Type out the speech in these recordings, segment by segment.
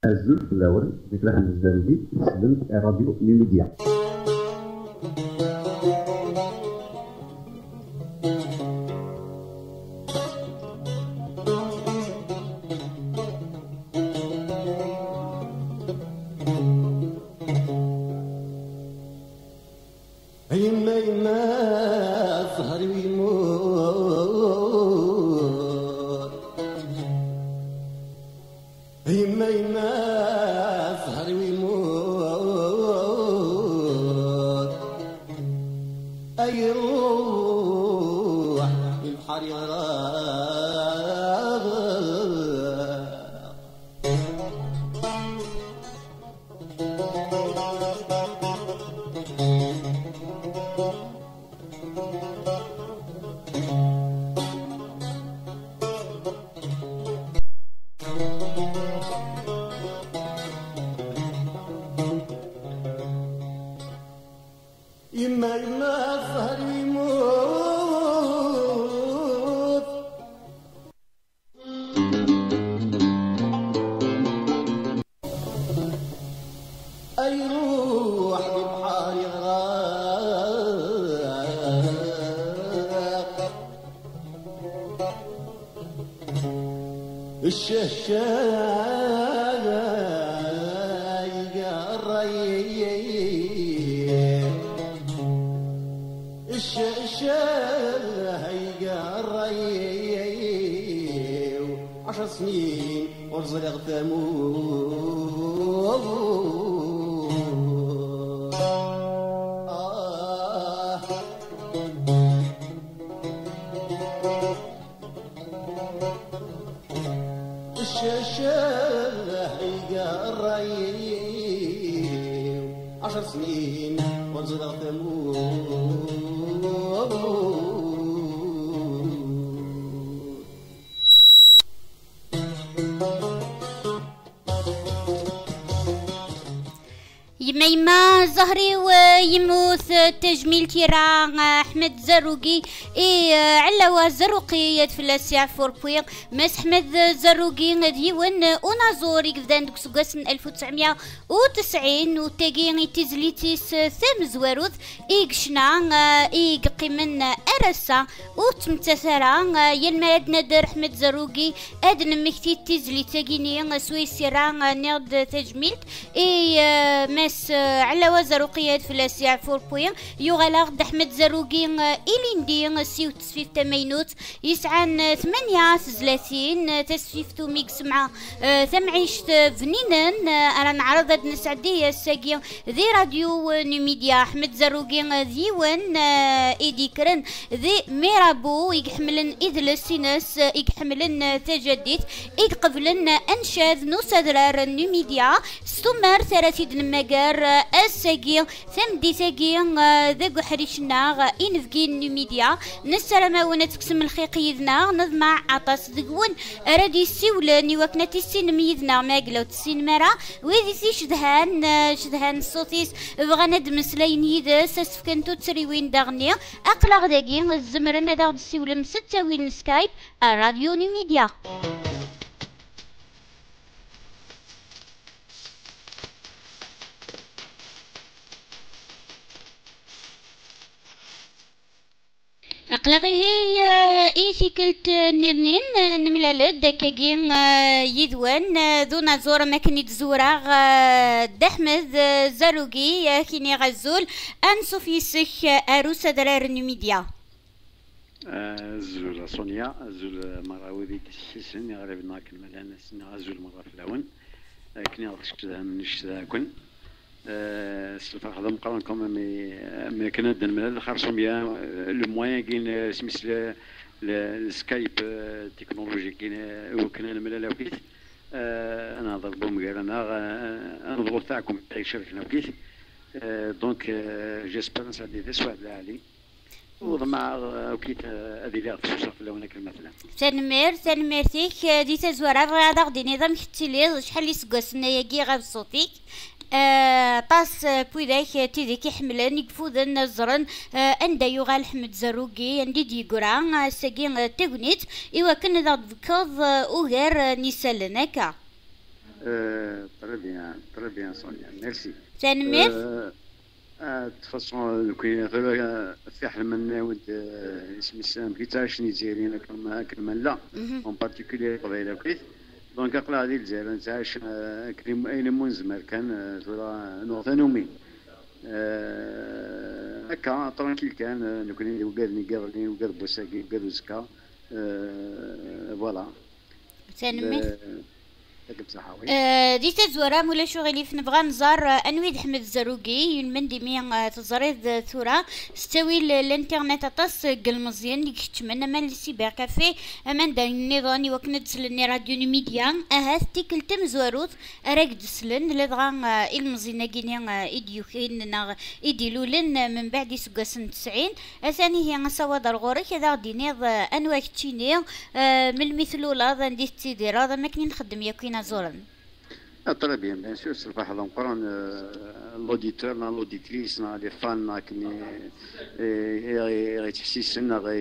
الزول في الأول ذيك راح نزداد سلمت راديو نيميديا. يميمة زهري ويموت تجميل كيران أحمد زروقي علاوة زروقي يدفلس يعفور بويغ مس أحمد زروقي ديون ونازوري قدان دوك سوغاس 1990 وتاقي تيزليتيس ثام زواروث إيقشنا قيمن أرسا وتمتثرا يلماد نادر أحمد زروقي أدن مكتي تيزلي تاقيني سويسيرا نيرد تجميل مس على وزروقيات في الاسيا فور بوين يغلق احمد زروقي إليندي سيو تسفيف تمينوت يسعان 38 تسفيفتو ميكس مع ثمعيش فنينن انا نعرض هاد نسعدية الساقي ذي راديو نيميديا احمد زروقي ديوان ايديكرن ذي ميرابو يحملن إدلسينس يحملن تجديد يقبلن انشاذ نوسادرار نيميديا ستمر ثلاثين المجار الساقي ثم دي ساقي ذاقو حريشنا إنفقين نيميديا نسلامة ونتقسم الخيقيدنا نضمع عطاس ذقون رادي السيولاني وكنا تسين ميدنا ماقلو تسين مرا وذي سي شدهان الصوتيس بغانا دمسلاين يدس اسفكنتو تسريوين داغني اقلاغ داقي الزمرن داغ السيولم ستاوين سكايب راديو نيميديا. أقلقي هي إيثيكلت نيرنين نملالد دكاكين يدوان دون زور ماكني تزورا دحمد زروقي كيني غزول أنسو في سخ أروس درار نميديا زول صونيا زول مراودي تسيسن غالبا كنملان سنا زول مرة في الأول كني غتشكت من الشتاكن الفرح هذا مقارنكم مي كندا من خرجوا بيا لو موين كاين سميت السكايب تكنولوجي كاين وكنا الملال وكيت انا ضربهم غير انا نضغط تاعكم تاع شركنا وكيت دونك جيسبر نسعد ذي سواد العالي وضمع وكيت هذه اللي خصوصا في هناك مثلا تنمير فيك دي تزوار غادا غدي نظام كتلي شحال يسقسنا ياكي غاب صوتيك طاس بويداك تيدي كيحملن يقفوذن زرن اندا يغال حمد زروقي عندي ديقرا ساقين تغنيت ايوا كنا ذا ذكاض وغير نسالناكا Très bien, Sonia. Merci. تنميت. De toute façon, كاين غير في حلم نعاود اسم السلام كي تعرف شنو جايين كلمة لا اون بارتيكولير قبيله كيف دونك اقلا هذه الجزائر تعرف كريم اين منزمر كان ترى نوثنومي هكا ترانكيل كان نكون وقال نقال وقال بوساكي وقال وزكا فوالا تنميت. يعطيك بصحة. دي تزورا مولا شغلي في نبغى نزار انويد احمد الزروقي من ديمي تزريد ثورة ستوي الانترنت اطاس قلمزيان اللي كتمنى ما لسيبر كافي امان دا النظامي وكنت سلني راديو ميديا اهات تيكلتم زواروت اراك دسلن لدغا المزينا كيني ايديوكين ايديلولن من بعد سقاسن 90 اثاني هي صواد الغوري كذا دينيض انواع تشيني من المثلولة ذا نديت تيدير هذا ما كني نخدم ياكوين زورا. Très bien sûr, c'est pas l'auditeur, l'auditrice, les fans qui réussissent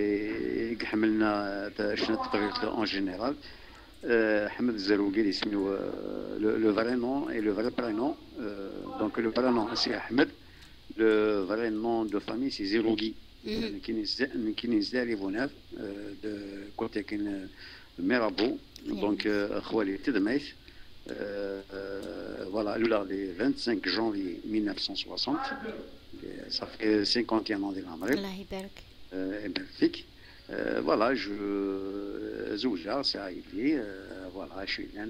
en général. Ahmed Zerougi, le vrai nom et le vrai prénom. Donc le vrai nom c'est Ahmed, le vrai nom de famille c'est Zerougi. Qui n'est de côté Mirabeau. Donc Khouali Tidmaïs. Voilà, le 25 janvier 1960, ça fait 51 ans de l'Amérique. Magnifique. Voilà, Zouja, c'est arrivé. Voilà, je suis là.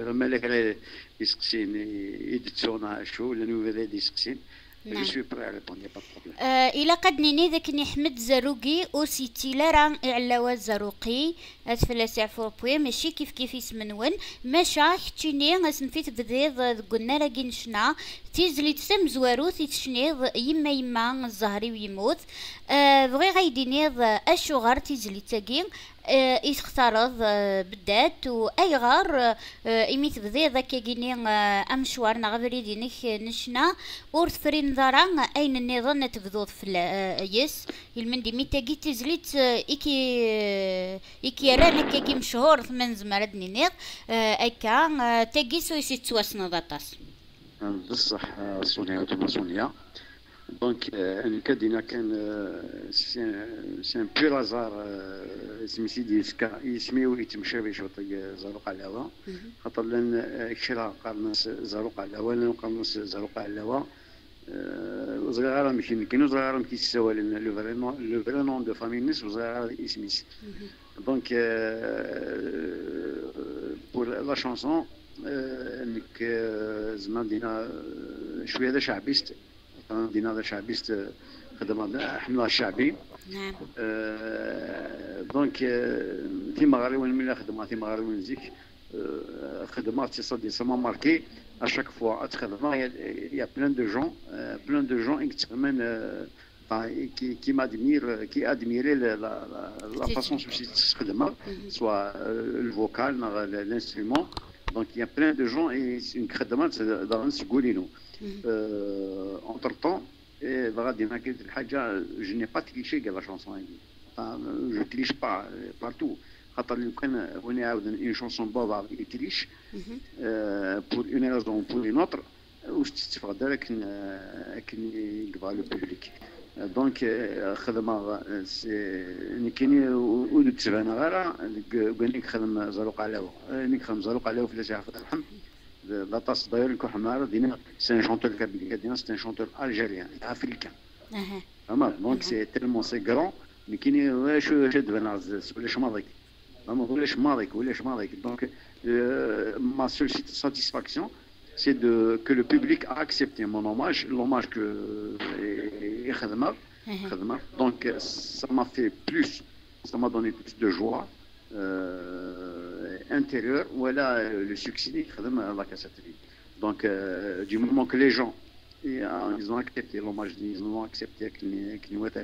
Je suis prêt à répondre, il n'y a pas de problème. إلى قد نيني ذاك نحمد زروقي أو سيتي لرا إعلاوة الزروقي أتفلا سعفور بوي ماشي كيف يسمنون ماشا كتشيني غاسنفيت بديض قلنا لاقي نشنا تيزلي تسم زوارو تيتشنيض يما الزهري ويموت بغي غايدينيض أشوغار تيزلي تاقي يختارض بدات واي غار ايميت بذي ذاك كيني امشوار نغفري دينك نشنا ورث فرين ذرا اين النظام تبذوض في يس المندي ميتاكي تزليت ايكي رانا كي مشهور ثمن زمردني نيض اكا تاكي سويسي تواسنا ذاتاس بصح سونيا دونك الكادينا كان سي ان بير هازار سميتي ديسكا يسميو يتمشى باش يعطي زروق على الهواء خاطر لان كشرا قارناس زروق على الهواء لان قارناس زروق على الهواء صغيره ماشي كاينو صغيره كيتساوى لو فري نون دو فامي نس وصغيره اسميس دونك بور لا شانسون انك زمان دينا شويه هذا شعبيست دينا هذا شعبيست خدمة حملة الشعبي. نعم. دونك في مغاربة من خدمة في مغاربة من زيك خدمة تصدي سما ماركي à chaque fois il y a plein de gens qui admiraient la façon dont se خدمة soit le vocal l'instrument donc il y a plein de gens et une خدمة dans ce goulino entre temps غادي ناكد الحاجه je n'ai pas triché la chanson je triche pas partout خاطر لو كان هوني عاود une chanson بابا يتريش pour une raison pour une autre واش تستفاد لكن يقبع لو بوبليك دونك خدمه كاينين ولد تبان غير قالك خدم زروق على نخدم زروق على في الجزائر الحمد la tasse d'ailleurs que Hamar c'est un chanteur kabyle, c'est un chanteur algérien, africain. Donc c'est tellement c'est grand, mais qui n'est donc ma seule satisfaction, c'est que le public a accepté mon hommage, l'hommage que donc ça m'a fait plus, ça m'a donné plus de joie. Intérieur, voilà le succès de la cassette. Donc, du moment que les gens ils ont accepté l'hommage, ils ont accepté qu'il y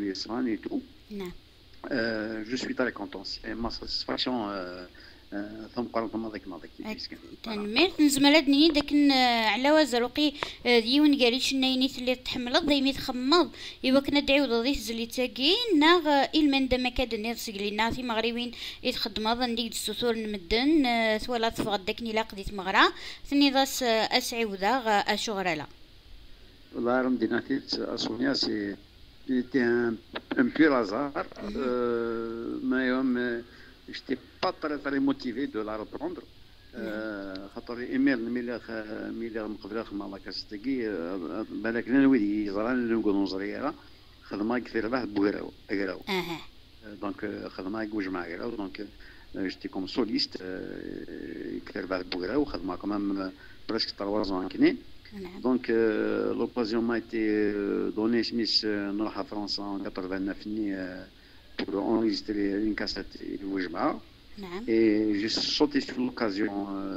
et tout, je suis très content. C'est ma satisfaction ثم قرنت ما ذاك كيف تنميرت نزملادني داك على وزروقي ديون قاليش ناينيت اللي تحملض دايما تخمض ايوا كنا دعيو ضيف زلي تاكي ناغ المن دما كادني سقلينا في مغربين يتخدم نديك السطور نمدن ثولا تفغد داك نيلا قديت مغرا ثني ضاس اسعودا اشغرالا والله راه مدينتي اسونيا سي C'était un pur hasard. Mais je n'étais pas très motivé de la reprendre. خاطر ايميل ميلي مقبله خدمه لا كاستيكي بالك انا نويدي زران نقول نزريره خدمه كثير باه بوغراو اكراو دونك خدمه كوج مع اكراو دونك جيتي كوم سوليست كثير باه بوغراو خدمه كمان بريسك 3 ans كني دونك لوكازيون ما ايتي دوني سميس نروح فرنسا 89 pour enregistrer une cassette كوج معها. Et j'ai sauté sur l'occasion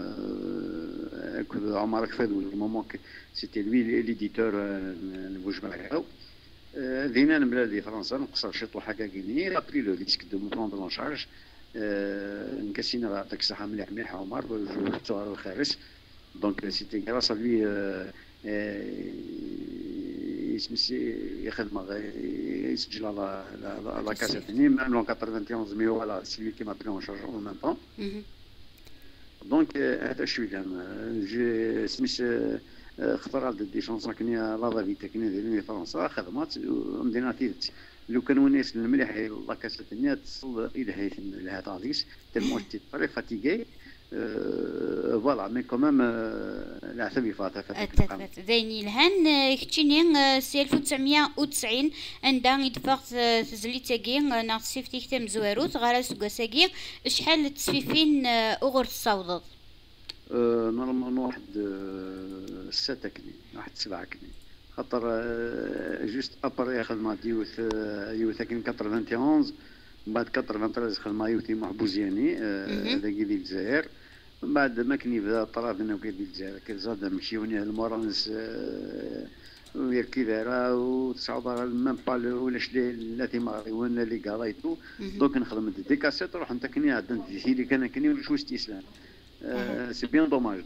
que Omar Kfedou, au moment que c'était lui l'éditeur de Boujmalaou. Dina Nbladi France, نقصر شطو حاجة كيني. Il a pris le risque de me prendre en charge. نكسينا بعطيك الصحة مليح عمر وجبتو على الخارج. Donc c'était grâce à lui يخدم يسجل على لا كاسيتني ميم لون 91 مي فوالا سي لي كي ما بري اون شارج اون ميم طون دونك هذا شويه جي سميت اختار دي شونسون كني لا فاليتي كني ديال فرنسا خدمات مدينه تيت لو كانوا الناس المليح لا كاسيتني تصل الى هيثم لهذا ديس تلمو تي فري فاتيغي فوالا مي كومام العتب يفاتها ذيني الهان كتشيني سي 1990 عندها يدفقت تزليتاكي ناغ سيفتي كتام زواروت غالا سكاساكي شحال تسفيفين اوغر تصاوض نورمالمون واحد 6 كني واحد 7 كني خاطر جوست ابري خدمه يوث كان 91 بعد 93 خدمه يوثي محبوزياني هذا كي ديال الجزائر من بعد ما كني بدا طراف انا وكي ديال الجزائر كزاد مشيوني المورانس ويركي دارا وتصعد ميم با ولاش التي ماغي وانا اللي قرايتو دونك نخدم دي كاسيت نروح نتكني عند اللي كان كني ولا شو استسلام c'est bien dommage.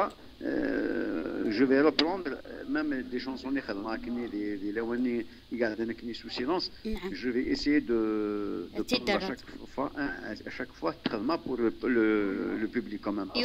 Je vais reprendre même des chansons des Lawani qui sous silence. Je vais essayer de prendre à chaque fois pour le public quand même.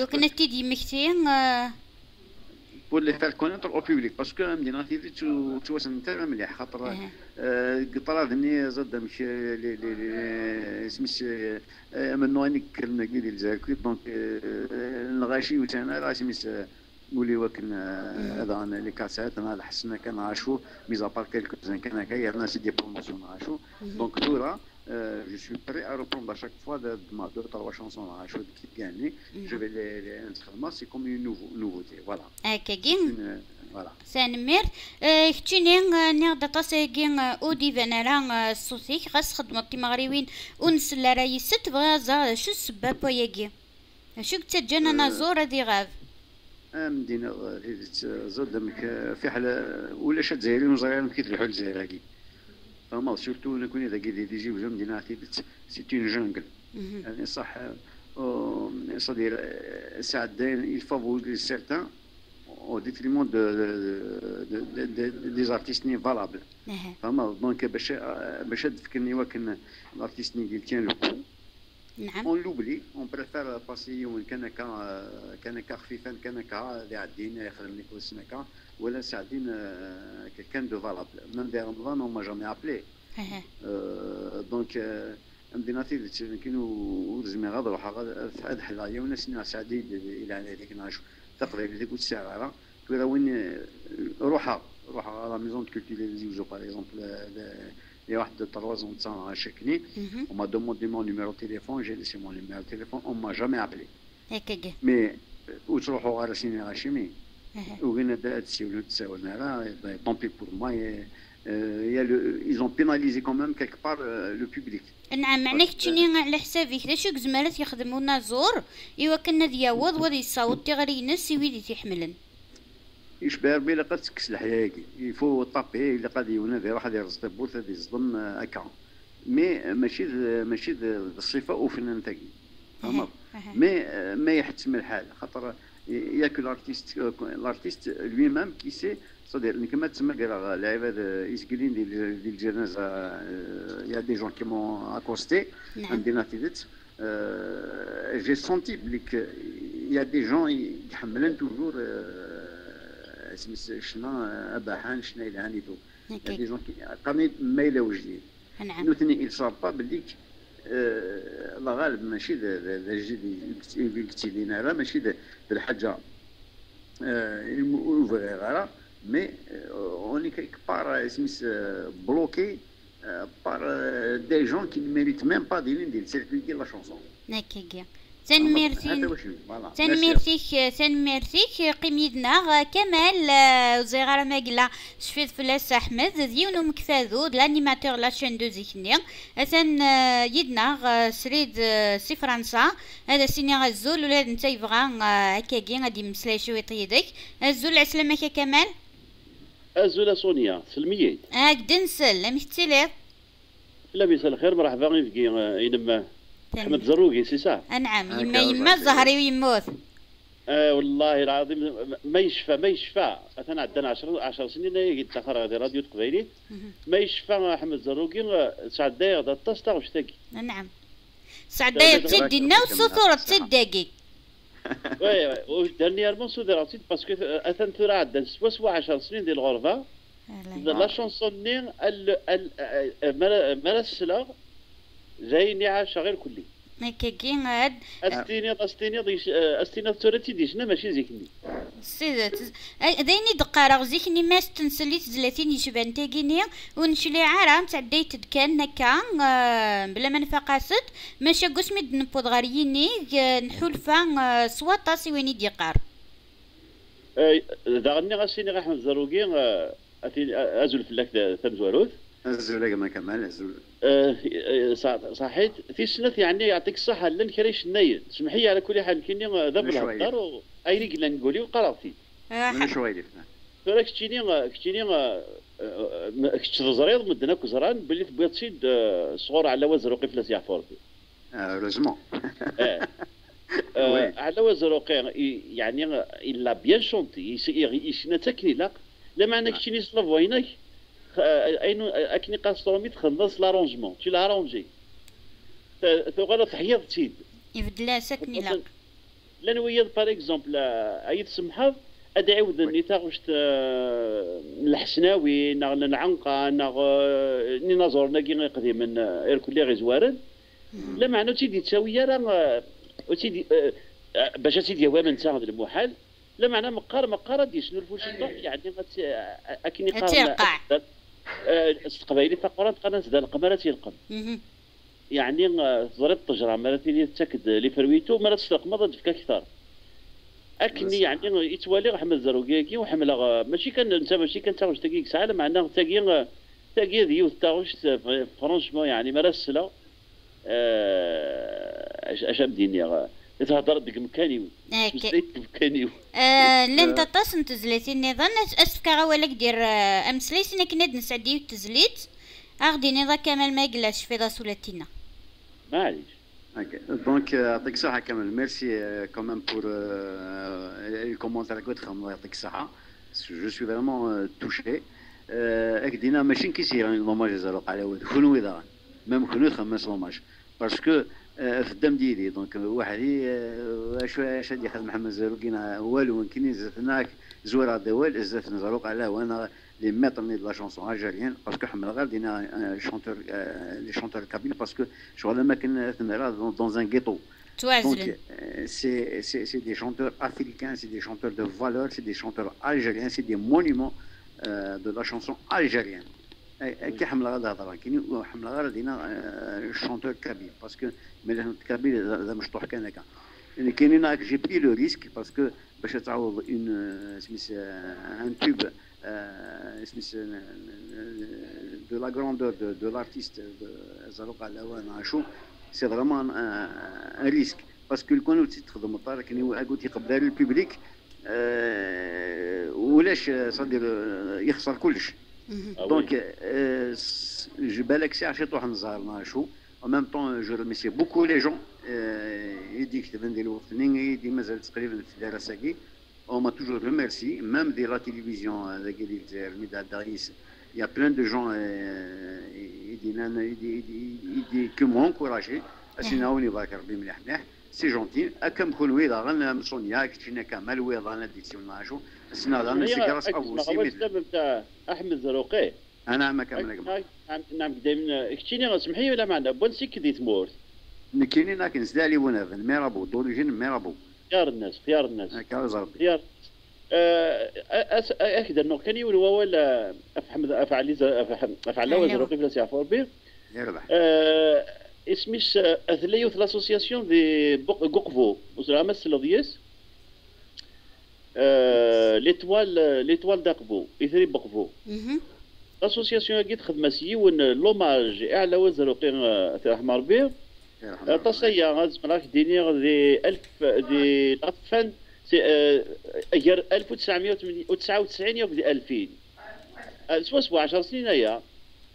Pour les faire connaître au public parce que مدينة تيفي تواسن نتاع مليح خاطر قطرادني زاد مشي سميت من نوانيك كلمة ديال الجزائر دونك الغاشي وتانا راه سميت نقولي وكن هذا لي كاسات انا حسنا كان عاشو ميزابار كيلكو زان كان هكايا الناس دي بروموسيون عاشو دونك دورا je suis prêt à reprendre à chaque fois de ma 2-3 chansons à chaud qui gagnent. Je vais les instruments, c'est comme une nouveauté. Voilà. Voilà. سنمر كتشيني نغدا طاسيكين اودي فنرا صوتيك غاس خدمتي مغربيين ونسلا راهي ست بغازا شو السبب وياكي شو كتجانا نازور دي غاف مدينه زود في حاله ولا شاد زايرين وزايرين كيتلحوا الجزائر هاكي فما سورتو نكون هذاك اللي يجي وجا مدينه تيبت سي اون جونغل يعني صح صدير ساعات داين يفافوريز سيرتان au détriment des artistes valables. Donc, باش تفكرني وكن الارتيست اللي تيان لو كو on l'oublie on préfère passer يوم كان خفيفا كان اللي عدينا يخدم لك وسنكا ولا ساعدين quelqu'un de valable même des Ramadan on m'a jamais appelé donc مدينتي كاينو زعما غادي نروح هاد حلايا وناس سعدين الى هذيك نعيشو تقريبا اللي قلت ساعه كذا وين روحها على ميزون كولتيري اللي يوزو باغ اكزومبل il y a واحد 3 ans de ça chacune on m'a demandé mon numéro de téléphone j'ai laissé mon numéro de téléphone on m'a jamais appelé هكاك mais وتروحوا غير سيني غاشيمي وغينا دات سيولو تساولنا راه طون بي بور موا ils ont pénalisé quand même quelque part le public. نعم معناك تشني على حسابك ذا شو زمالات يخدمونا زور ايوا كنا دياوض ودي الصوت تغري ناس ويدي تيحملن يشبه ربي لا قد تكس الحياكي يفو طابي الا قد يونادي واحد يرزق بوث هذا يصدم هكا مي ماشي الصفه وفنان تاعي فهمت ما يحتمل الحال خاطر ياك l'artiste lui-même qui sait c'est-à-dire كما تسمى قال لعيبه اسكلين ديال الجنازه يا دي جون كي مون اكوستي عندنا تيدت جي سونتي بليك يا دي جون يحملن توجور شنا اباحان شنا الهانيتو يا دي جون قاني ما يلاو جديد نوثني يصاب با بليك لا غالب ماشي اللي قلتي لينا راه ماشي الحاجه المفرغه مي اوني كيك بار سميس بلوكي بار دي جون كي ميريت ميم با ديال سيركوي ديال لا شونسون هكاكيا تنميرتيك قيميدنا كمال زغار ماقلا شفيت فلاس احمد ديونو مكفاذو لانيماتور لا شين دو زيكني اثن يدنا سريد سي فرنسا هذا سيني غزول ولا انت يبغى هكاكي غادي مسلاي شويه يدك الزول عسلامك كمال الزول سونيا سلميات هاك نسل مشتي لا بيس الخير مرحبا غيفكي ينما احمد زروقي سي صح نعم يما الزهري ويموت والله العظيم ما يشفى انا عندنا 10 سنين قلت اخر غادي راديو تقبيلي ما يشفى احمد زروقي سعد داير دا الطاسطه وشتاكي نعم سعد داير تدينا وسطور تصدقي وي دانييرمون سوديراتيت باسكو اثن ترى عندنا سوا 10 سنين ديال الغرفه لا شونسون نين مرسله جايني عاش غير كلي هكاكي هاد استيني ثورتي ديشنا ماشي زيكني سيدات دايني دقاره زيكني ما استنسليت 30 يشبان تاكيني ونشلي عرام تعديت كان هكا بلا ما نفقاسد ماشي قسمي نبود غاريني نحولفا سواطا سويني ديقار داغني غاسيني احمد زروقي ازول فلاك ثمزواروث الزول ما كمال الزول صحيت في سنة يعني يعطيك الصحة لن كريش النايل سمحي على كل حال كيني ذاب الهضر ايني قلنا نقولي وقراطي من شويه فراك كتشيني كتشريض مدنا كزران بلي تبغي تصيد صغور على وزروقي في لاسيا فورتي روزمون على وزروقي يعني الا بيان شونتي يسنا تكنيلاق لما عندك كتشيني سلاف وينك اينو اكني قاصرومي تخلص لارونجمون تي لارونجي ثغلا تحيض تيد يبدل سكني لا لان ويا باغ اكزومبل اي تسمحض ادعيود ني تاغشت الحسناوي ناغ العنقه ناغ ني نزورنا كي قديما ايركولي غزوارن لا معنى تيدي تساويه راه تيدي باش تيدي هو من تاع المحال لا معنى مقار دي شنو الفوش يعني اكني قال استقبايلي فقرات قناه ذا القمره تيلقم يعني ضرب طجره مراتي تاكد لي فرويتو مرات تسلق مضى فكا كثار اكني يعني يتوالي احمد زروقيكي وحمله ماشي كان انت ماشي كان تاغوش تاكيك ساعه معناه تاكي ديوث تاغوش فرونشمون يعني مرسله اش بديني تهضر ديك مكانيو مكانيو لن تتصن تزليتي نظن اسفكا ولا دير امسليسنا كنا نسعديو التزليت اغدي نظا كمال ما يقلاش في راسولتنا معليش دونك يعطيك الصحة كمال ميرسي كومام بور الكومونتير اللي تخدم يعطيك الصحة جو سوي فريمون توشي اكدينا ماشي كيسير لوماج زروق على ود خنوي ذا ميم خنوي خمس لوماج باسكو في الدم ديالي دونك وحدي واش غادي يخدم محمد زروقينا والو كاينين زاتناك زويره دوال زاتنا زروق على وانا لي ميترني دو لا شونسون الجيريان باسكو حمل غير دينا شونتور لي شونتور كابين باسكو شغل ما كنا دون ان غيتو توازن c'est des chanteurs africains, c'est des chanteurs de valeur, c'est des chanteurs algériens, c'est des monuments de la chanson algérienne. كي حمل غير هضره كاين حمل غير دينا شونتور كابيل باسكو ملي كابيل هذا مشطوح كان هكا يعني كاينين هاك جي بي لو ريسك باسكو باش تعوض اون سميس ان توب سميس دو لا غراندور دو لارتيست زروق على نعشو سي فريمون ان ريسك باسكو كون تخدم الطار كاين قلت يقبل البوبليك ولاش صدير يخسر كلش Donc, je balais que c'est à chez toi, en même temps, je remercie beaucoup les gens يدي كتبن ديال الوطني يدي مازال تقريبا في الدراسه كي on m'a toujours remercié même de la télévision avec les Midad Daris il y a plein de gens qui m'ont encouragé اسيناوني بارك ربي مليح مليح سي جونتي اكم كل ويضا غن صونيا كتفينا كمال ويضا نديتي وناشو اسنا غن سيكراس ابو سي تاع احمد زروقي انا ما كمل نعم دايما كتيني سمحي ولا معنا بونسي كديت مور نكيني ناكن زدالي ونافن ميرابو دوريجين ميرابو خيار الناس خيار الناس هكا زربي خيار اكيد انه كان يقول هو ولا افعل زروقي في سيعفور بي يربح اسميش اثليو في لاسوسياسيون دي بوقفو وزعما السلوديس ليتوال داقبو يثري بوقفو لاسوسياسيون كي تخدم سيون لوماج على وزروقي رحمه ربي تصيا زعما ديني دي 1000 دي لافان اجر 1999 يوك دي 2000 سوا 10 سنين هيا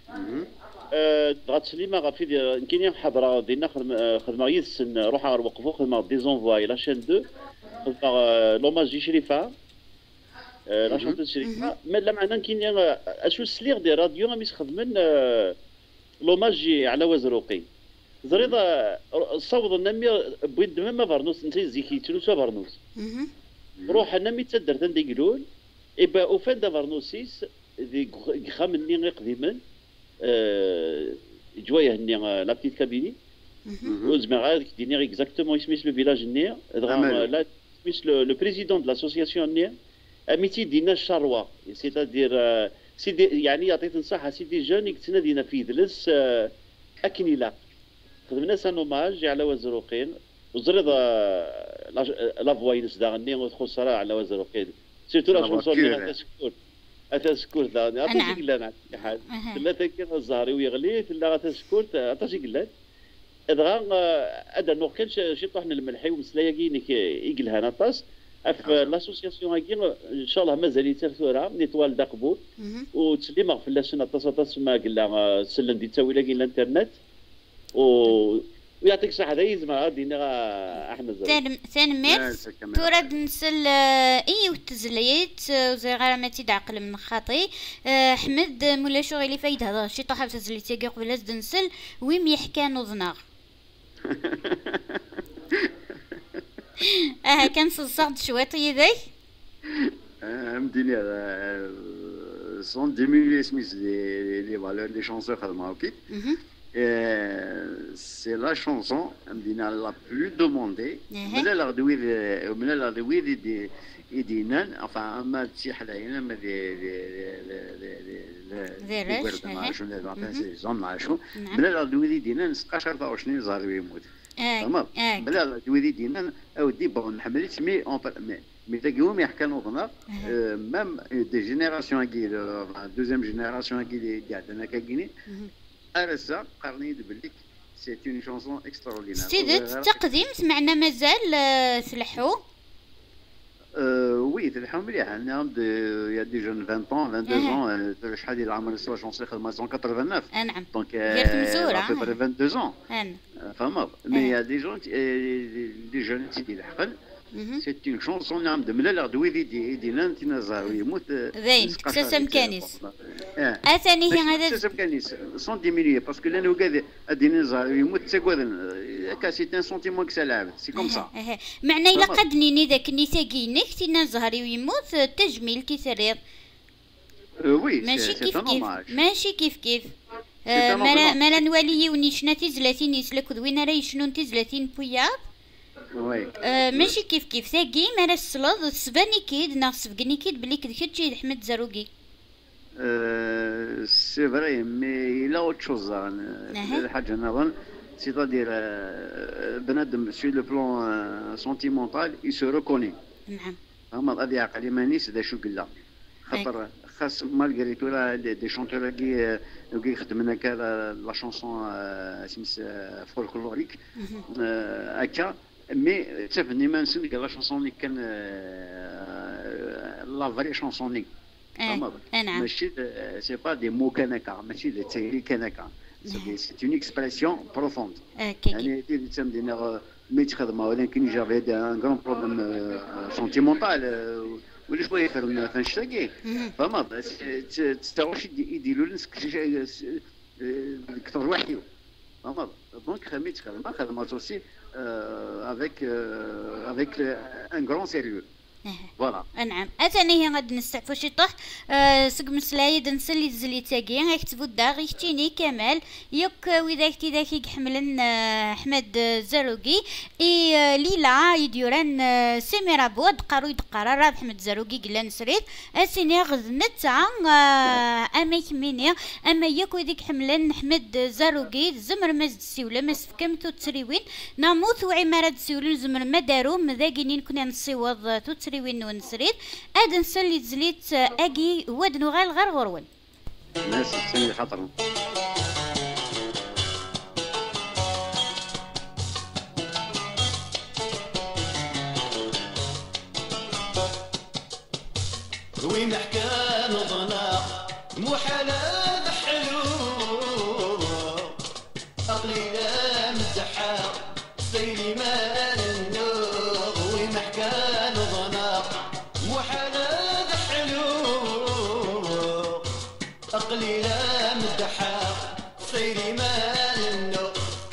غتسليما غافي كاينين حضره ديالنا خدمه يسن روح نوقفوا خدمه دي زونفواي لا شين 2 خدمه لوماج دي شريفه لا شونتو شريفه مي لا معنا كاينين اشو السليغ ديال راديو غادي يخدمن لوماج على وزروقي زريضه صوض النمي بيد ما فرنوس انت زيكي تلوسا فرنوس روح النمي تدر تنديقلول إبا أوفان دا فرنوسيس دي خام اللي قديما جوايه هني لا بتيت كابيني وزعما غير ديني اكزاكتومون اسميس لو فيلاج هني لا اسميس لو بريزيدون دو لاسوسياسيون هني اميتي دينا الشاروا سيتادير سيدي يعني يعطيك نصيحه سيدي جون كتنا دينا في دلس اكني لا خدمنا سانوماج على وزروقين وزريض لا فواينس دا غني وتخص راه على وزروقين سيرتو لا شونسون ديال تسكور أتسكور ذا أعطيك قلنا حال لا تكين الزهري ويغلي لا غتسكور أعطيك قلنا إذا هذا نوع كان شي طحن الملحي ومسلايا كينك يقلها نطاس في لاسوسياسيون هاكي إن شاء الله مازال يترثورها نيتوال داقبول وتسليما في اللاسون نطاس ما قلنا سلن دي تسوي لك الانترنت ويعطيك الصحة هذا يزمع دينا أحمد زين ميرس تورد نسل إي وتزليت وزي غير ما تدعقل من خاطي أحمد مولا شغلي فايد هذا شي طاحة تزليت يقي قبل أزد نسل ويم يحكى نوضنا كان صصعد شوية يدي مديني هذا سون ديميلي سميس لي فالور دي شانسون خدمة اوكي c'est la chanson la plus demandée. Enfin, ma تيحلاينا ما بلا دويدي دينا نسقاش 24 زهر يموت تمام بلا دويدي دينا او دي بون نحملت مي تاكيوم يحكى نوضنا ميم دي جينيراسيون كي دوزيام جينيراسيون كي عندنا كاكيني أرسا قرني دبلك سي اون شانسون اكستراوردينير سيدت تقديم سمعنا مازال تلحو وي تلحو مليح عندنا يا دي جون 20 ans 22 ans شحال ديال العمر سوا شونسي خدمه 189 نعم دونك درت مزوره ابري 22 ans فما مي يا دي جون دي جون تيدي الحقل سي اون شونسون نعم دملا دويدي دي نانتينا زاوي يموت زين ساسم كانيس اثاني هي هذا ساسم كانيس سون ديمينيي باسكو لانه كاد ادينا زاوي يموت تسكودن كاسي ان سونتيمون كسا لعبت سي كوم سا معنى الا قدني ذاك نيساكينك تينا زهري ويموت تجميل كيسرير وي ماشي كيف كيف ماشي كيف كيف مالا نوالي ونيشنا تيزلاتين يسلك وين راه يشنون تيزلاتين بوياض وي ماشي كيف كيف ثاقي مالا الصلاد سباني كيد نا سبقني كيد بلي كدكتشي احمد زروقي سي فري مي الى اوت شوز الحاجه نظن سيتادير بنادم سي لو بلون سونتيمونتال يي سو ريكوني نعم هما غادي عقلي مانيس دا شو قلا خاطر خاص مالغري تو دي شونتور كي يخدمنا كذا لا شونسون سميس فولكلوريك هكا مي تفني ما نسلك لا شونسون اللي كان لا فري شونسون اللي نعم ماشي سي با دي مو كنكا ماشي دي تيري كنكا c'est une expression profonde. اوكي يعني تسمى ميت خدمه ولكن جاب هذا ان غران بروبليم سونتيمونتال ولا شويه فنشتاقي فما تستوعبش يديروا لك كثر وحده فما دونك ميت خدمه aussi avec un grand sérieux. فوالا نعم اثاني هي غادي نستعفو شي طح سق مسلايد نسلي زلي تاكي غيكتبو الدار يشتيني كمال يوك وذاك تيداك يحملن احمد زروقي اي ليلا يديران سميرة بود قارو يدقارا راه احمد زروقي قلا نسريد اسيني غزنت اما يكميني اما يوك وذيك حملن احمد زروقي زمر مزد سيوله مسفكمتو تسريوين ناموث وعمارة سيولن زمر ما دارو مذاقينين كنا نصيوض تسري وين ونسريد ادن سلي زليت اجي ودنو غير غرون الناس تسمي خطر وين حكى نظنا محالة حلو أقليلا مزحا سيري مال النور وين حكى نظنا محالة حلو أقليلا مزحا سيري مال النور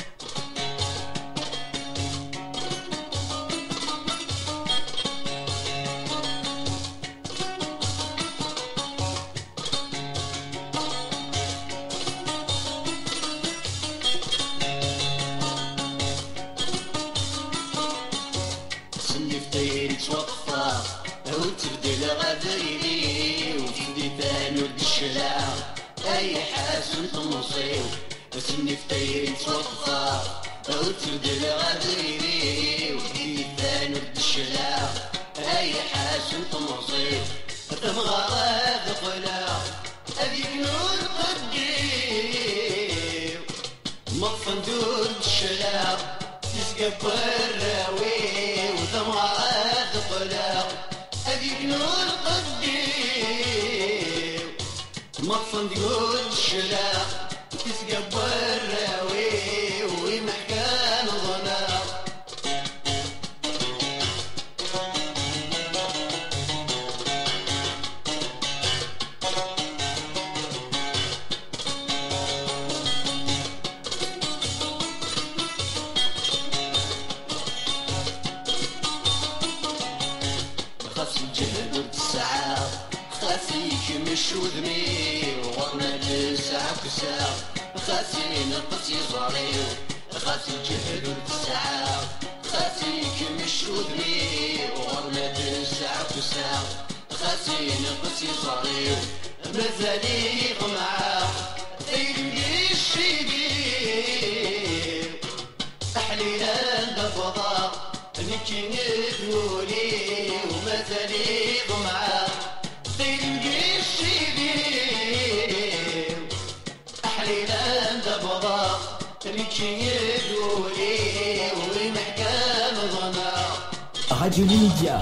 وتبدل غدري وفدي ثاني ولد الشلاع اي حاسن تنصيو اسمي فتيري توقفا وتبدل غدري وفدي ثاني ولد الشلاع اي حاسن تنصيو تبغى غاد قلاع هذيك نور قديو مطفن دور الشلاع تسقى الراوي وتبغى غاد قلاع هذيك نور قديم مطفن تقول الشلاع تسقى الراوي ومحكان ظنا مش ودمي وغرنا تسعة كساع خاسي نقص يصاريو خاسي الجهد والتسعة خاسي مش ودمي وغرنا تسعة كساع خاسي نقص يصاريو مازالي غمعة تيرمي الشيبي أحلينا دفضا نكي ندولي ومازالي غمعة Radio Lydia.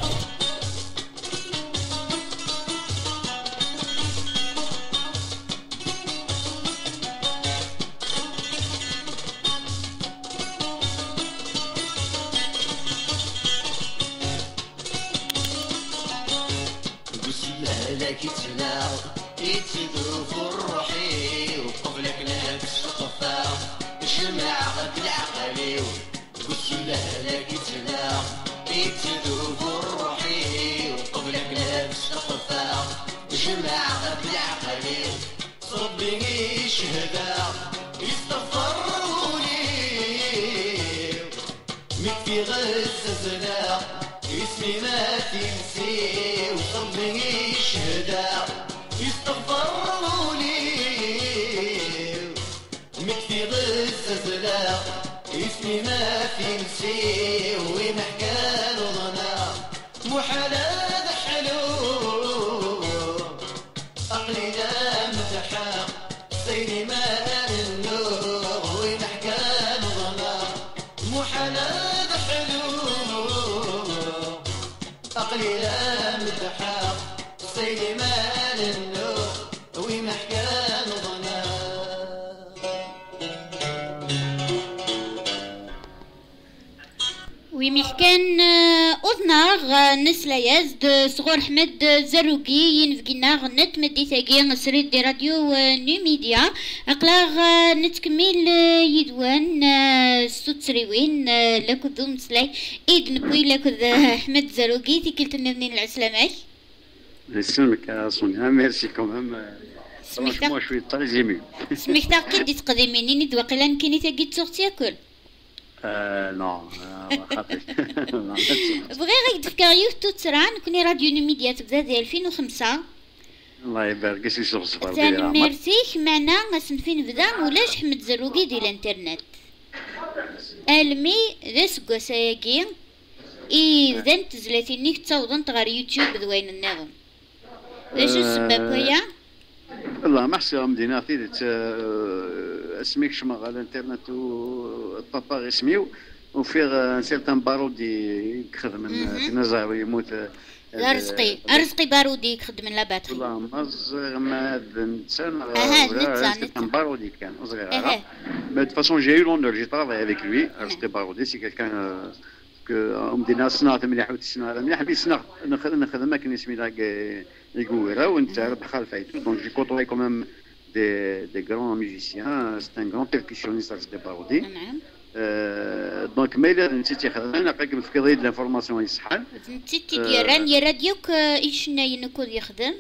لك تناو يتدوف الروحي وقبلك نفس القفا جمع غد العقلي قلت لك تناو يتدوف الروحي وقبلك نفس القفا جمع غد العقلي صبي شهدا يستغفروني مكفي غززنا اسمي ما تنسي وصبي شهدا يستغفروني مكفي غززنا اسمي ما تنسي ومحكان ظنا محالة حلو أقلنا متحام سيني ما النور ومحكان ظنا محالة أقليلا متحاق سيدي مال النور ومحكان ظنا كان أذناغ نسلا يزد صغور حمد زروقي ينفقنا نت مدي ثاقي سريد دي راديو نيو ميديا أقلاغ نتكمل يدوان ستوت سريوين لكود ذو مسلاي إيد نبوي لكود حمد زروقي تكلت نبني العسلامات نسلمك يا سونيا ميرسي كومام فرانشمون شوي طري زيمي سميكتا كي دي تقدميني ند واقيلا نكيني تاقي تسوغتي أكل نو خاطر بغي غير تفكر توت سران كوني راديو نيو ميديا تبدا ديال 2005 الله يبارك سي صفر ثاني ميرسيك معنا غاسنفين بدا ولاش حمد زروقي ديال الانترنت المي ذا سكوساياكي إذا تزلاتينيك تصوضنت غير يوتيوب ذوين النظام ايش السبب هي؟ والله ما حسها مدينة في اسميك شما على الانترنت والطابا اسميو وفيه سيرتان بارودي يخدم في نزار يموت رزقي بارودي يخدم لابات والله ما نتسان سيرتان بارودي كان صغير mais de toute façon j'ai eu l'honneur j'ai travaillé avec lui رزقي بارودي c'est quelqu'un مدينة صناعة مليح وتسنى مليح بيسنى نخدم كان اسمي لاك يقويرا وانت ربح خلفايتو دونك جي كوطوي كومام des grands musiciens c'est un grand percussionniste رزقي بارودي نعم دونك ما إلا نسيتي خدمة نعطيك في قضية الانفورماسيون يصحان نسيتي ديالان يا راديوك ايش ينكود يخدم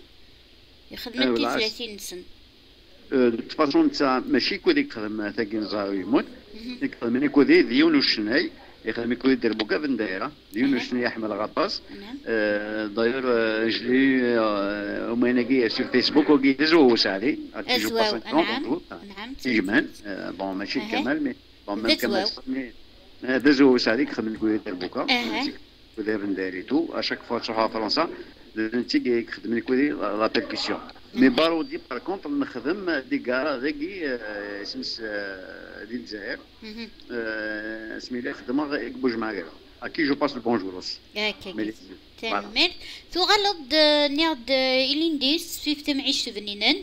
30 سنة دو فاسون نتا ماشي كودي تخدم تاكي نزار يموت يخدم كودي ديون وشناي يخدم كودي دير بوكا في الدايرة ديون وشناي يحمل غطاس داير جلي وميناكي سور فيسبوك وكي تزوج عليه أزواو نعم يجمان بون ماشي كمال مي بون ميم كمال تزوج عليك خدم كودي دير بوكا كودي في الدايريتو اشاك فوا تروحها فرنسا انت يخدم كودي لا بيركسيون مي بارودي بار كونتر نخدم دي كارا ذاكي اسمس ديال الجزائر سميتها خدمه يبوج معايا اكي جو باس البونجور اوسي تمام تغلط نيرد إلينديس في معيش فنينن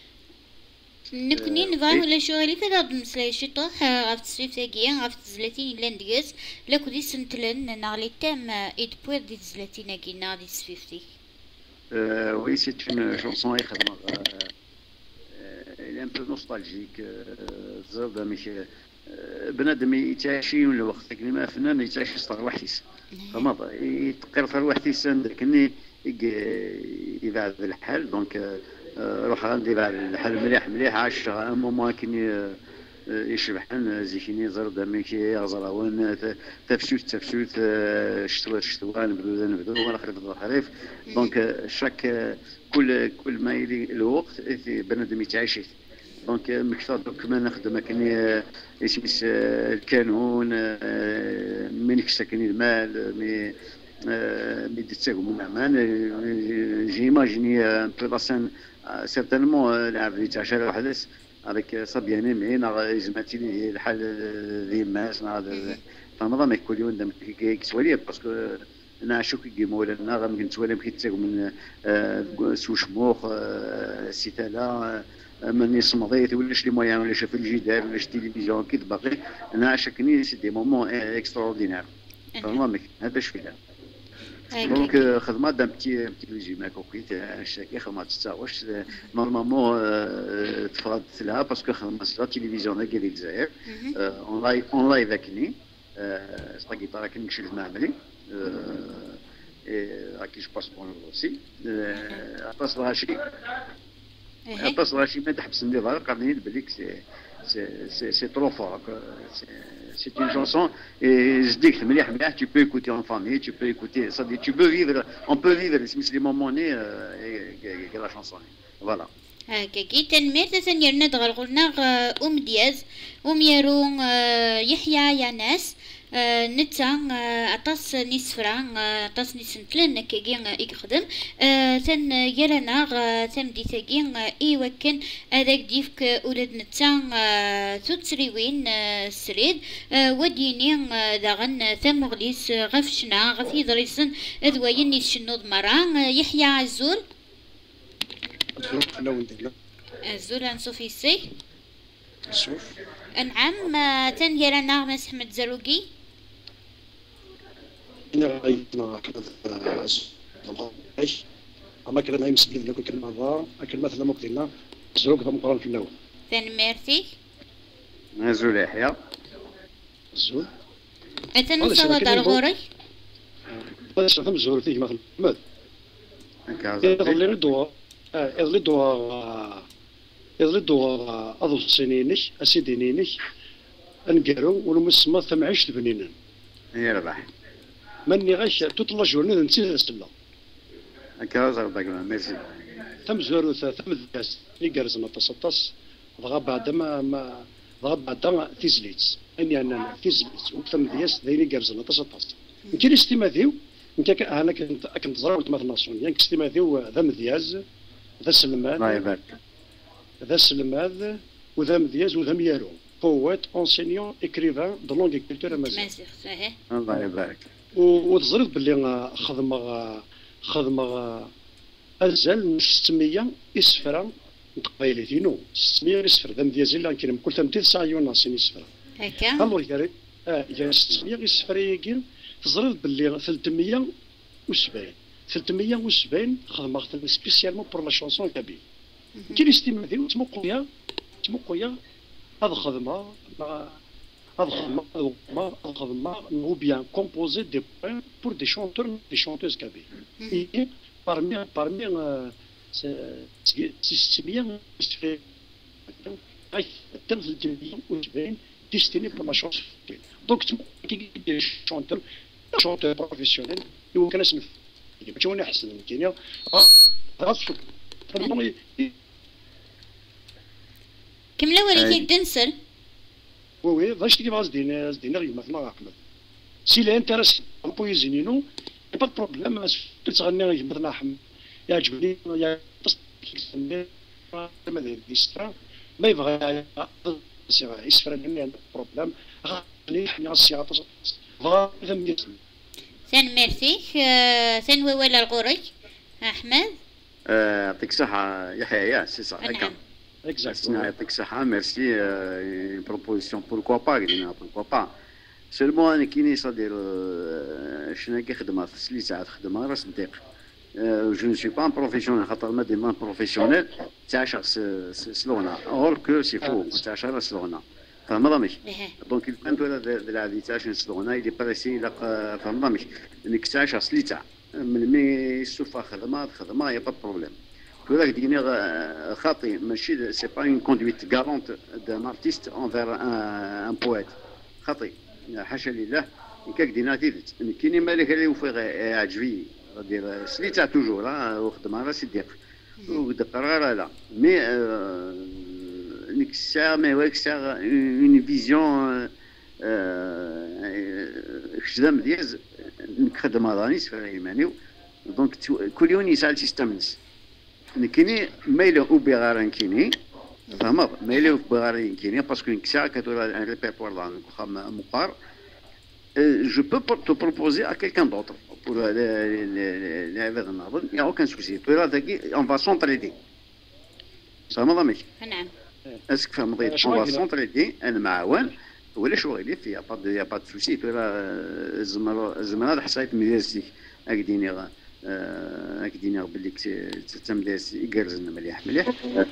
نكونين فاهم ولا شو اللي كذا بمسلاي شطح عرفت سويف تاقيا عرفت زلاتين لانديس لا كودي سنتلن نغلي تام ايد بوير دي زلاتين كينا دي سويفتي oui, c'est une chanson elle est un peu nostalgique زرده مش بنادم يتعاشي الوقت كلمه فنان يتعاشي صار وحديس فما يتقرر وحديس لكن يبعد الحال دونك روح عندي بعد الحال مليح مليح عاش ان مومون كني يشبحن زيكيني زرده ميكي غزراون تفسوت شتوى نبدو وانا خريف الخريف دونك شاك كل ما يلي الوقت بنادم يتعايش دونك مكثر كما نخدم كني اسمس الكانون منك ساكني المال مي ديتساكو من عمان جيماجيني ان بو لاسان سيرتانمون لعب يتعاشى الحدث avec صبياني معين زعمتي لي الحال ذي الناس فنظام كل يوم دم كيسوالي باسكو نعشو كي مولانا غنمكن تسوالي كيتساقو من سوشموخ سيتالا من يصمضيت ولاش لي مويان ولاش في الجدار ولاش التلفزيون كي باقي نعشكني سي دي مومون اكستراوردينير فنظام هذا شفيها دونك خدمه دان بتي ريزومي هكا وقيت الشاكي خدمه تستاوش نورمالمون تفرضت لها باسكو خدمه لا تلفزيون ديال الجزائر اون لايف هكني لا كيطار كنكشف معملي راكي جو باس بون اوسي اتصل هادشي ما تحبس النظام قاعدين بليك سي ترو فور c'est une chanson et je dis que tu peux écouter en famille, tu peux écouter, ça dit, tu peux vivre, on peut vivre les moments nés et la chanson. Voilà. كي تنمير تسنير ندغل قلنا دياز يرون يحيى يا ناس نتا أطاس نسفرا أطاس نسنتلن كيجين يخدم تن يرنا تم دي تجين وكن هذاك ديفك أولاد نتا تتسريوين سريد ودينين داغن ثم غليس غفشنا غفي دريسن ذوين يشنود مرا يحيى عزول الزول نصوفي سي نعم تنهي لنا مسح متزروقي كنا اما كلمه هي مسكين لكم كلمه ضار كلمه لا مقدنا زروق ذا مقرن في الاول ثاني ميرسي نزول يحيى الزول أتنو صوت على غوري باش نفهم الزول فيه مثلا محمد هكا يظل الدواء يظل الدواء اضو سنينش اسيدينينش انقرو ولمسما ثم عشت بنينا يربح مني غش تطلع جورني نسيت السلا هكا زربك ميرسي ثم زورو ثم الداس يقرز ما تصطس ضغب بعد ما ضغب بعد تيزليتس اني انا تيزليتس وثم دياس ذيني قرز ما تصطس يمكن استماثيو انت انا كنت زرعت مثلا ناسيون يعني استماثيو ذا مذياز ذا سلماد الله يبارك ذا سلماد وذا مذياز وذا ميارو بويت انسينيون اكريفان دو لونغ كولتور امازيغ مازيغ صحيح الله يبارك وتزرد باللي خدمة أزال 600 إسفرا تقبيلتينو 600 إسفر ذا مديازين لان كاين كل ثمتين ساعة يوناسين إسفرا هكا الله يقري يا 600 إسفر يجين تزرد باللي 370 خدمة سبيسيالمون بور لا شونسون كابيل كاين استيماتيو تمقويا هذا خدمة ou bien composer des points pour des chanteurs, des chanteuses kabyles. Et parmi c'est bien destiné pour la chanson. Donc, des chanteurs professionnels, ils vont connaître يمكن أحسن يمكن كم الأول يدنسل وي باش تجيب زدينا غير مثلا احمد سي لانتريس بويزينينو با بروبليم تغني غير مثلا احمد يعجبني يا ما ديسترا ما يبغى يسفر مني عندك بروبليم غني حنا السياطه فا ثاني ميرسي ثاني ولا الغوري احمد يعطيك الصحة يحيى سي صح هكا exactement يعطيك الصحة ميرسي بروبوزيسيون بوركوا با قلنا بوركوا با سيرمون انا كي نصدر شنو كي خدمة في 3 ساعات خدمة راه صديق جو نسوي با ان بروفيسيونيل خاطر ما ديما بروفيسيونيل تاع شخص سلونا اور كو سي فو تاع شخص سلونا فهمت دونك كنت ولا العادي تاع سلونا اللي بريسي فهمت انك تاع شخص اللي تاع من مي سوفا خدمة يا با بروبليم ولكن دينيغ خاطي ماشي سي با اون كوندويت غارونت دان ارتيست انفير ان بويت خاطي حاشا لله كاك دينا تيدت كاين مالك اللي وفي عجبي دير سليتها توجور وخدمها راه سيديق ودقر غير لا مي نيك الساعه ما هو الساعه اون فيزيون خدام ديال نخدم رانيس في ايمانيو دونك كل يوم يسال سيستمنس كاينين مايله او بيغاران كاينين فهمت مايله او بيغاران كاينين باسكو نكسا كتولى ان ريبيرتوار دان مقار je peux te proposer à quelqu'un d'autre pour l'événement. Il n'y a aucun souci. On va s'entraider. Ça m'a dit. Est-ce que on va s'entraider un معاون ولا شغل فيه يا با دو سوسي ترى الزملاء حسيت ميزي اكديني اكديني باللي تمداس يقرزنا مليح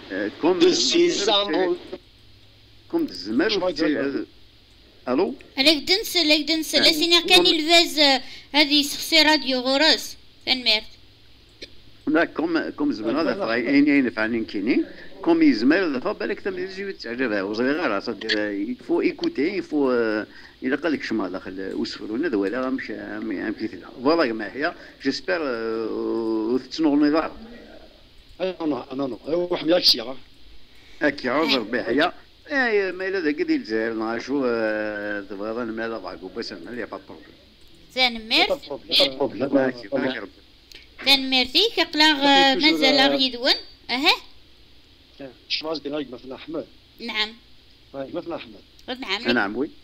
كوم الزمر الو عليك دنس لسنا كان الفاز هذه شخصي راديو غراس تنمير لا كوم زمان هذا فاين نفعني كيني كوم يزمر دفا بالك تمديزي تعجبها وصغيره صدير يفو ايكوتي يفو الى قال لك شما داخل وسفرونا ولا مش مثل فوالا ما هي جيسبر تنورني دار انا واحد ياك سياره هاكي عذر بحيا ما إلا ذاك ديال الجزائر نعرفو تبغى نمالا ضعكو باش نمالي با بروبليم زين زين ميرسي كقلاغ مازال غيدون شنو ديال مثلا احمد نعم مثلا احمد نعم وي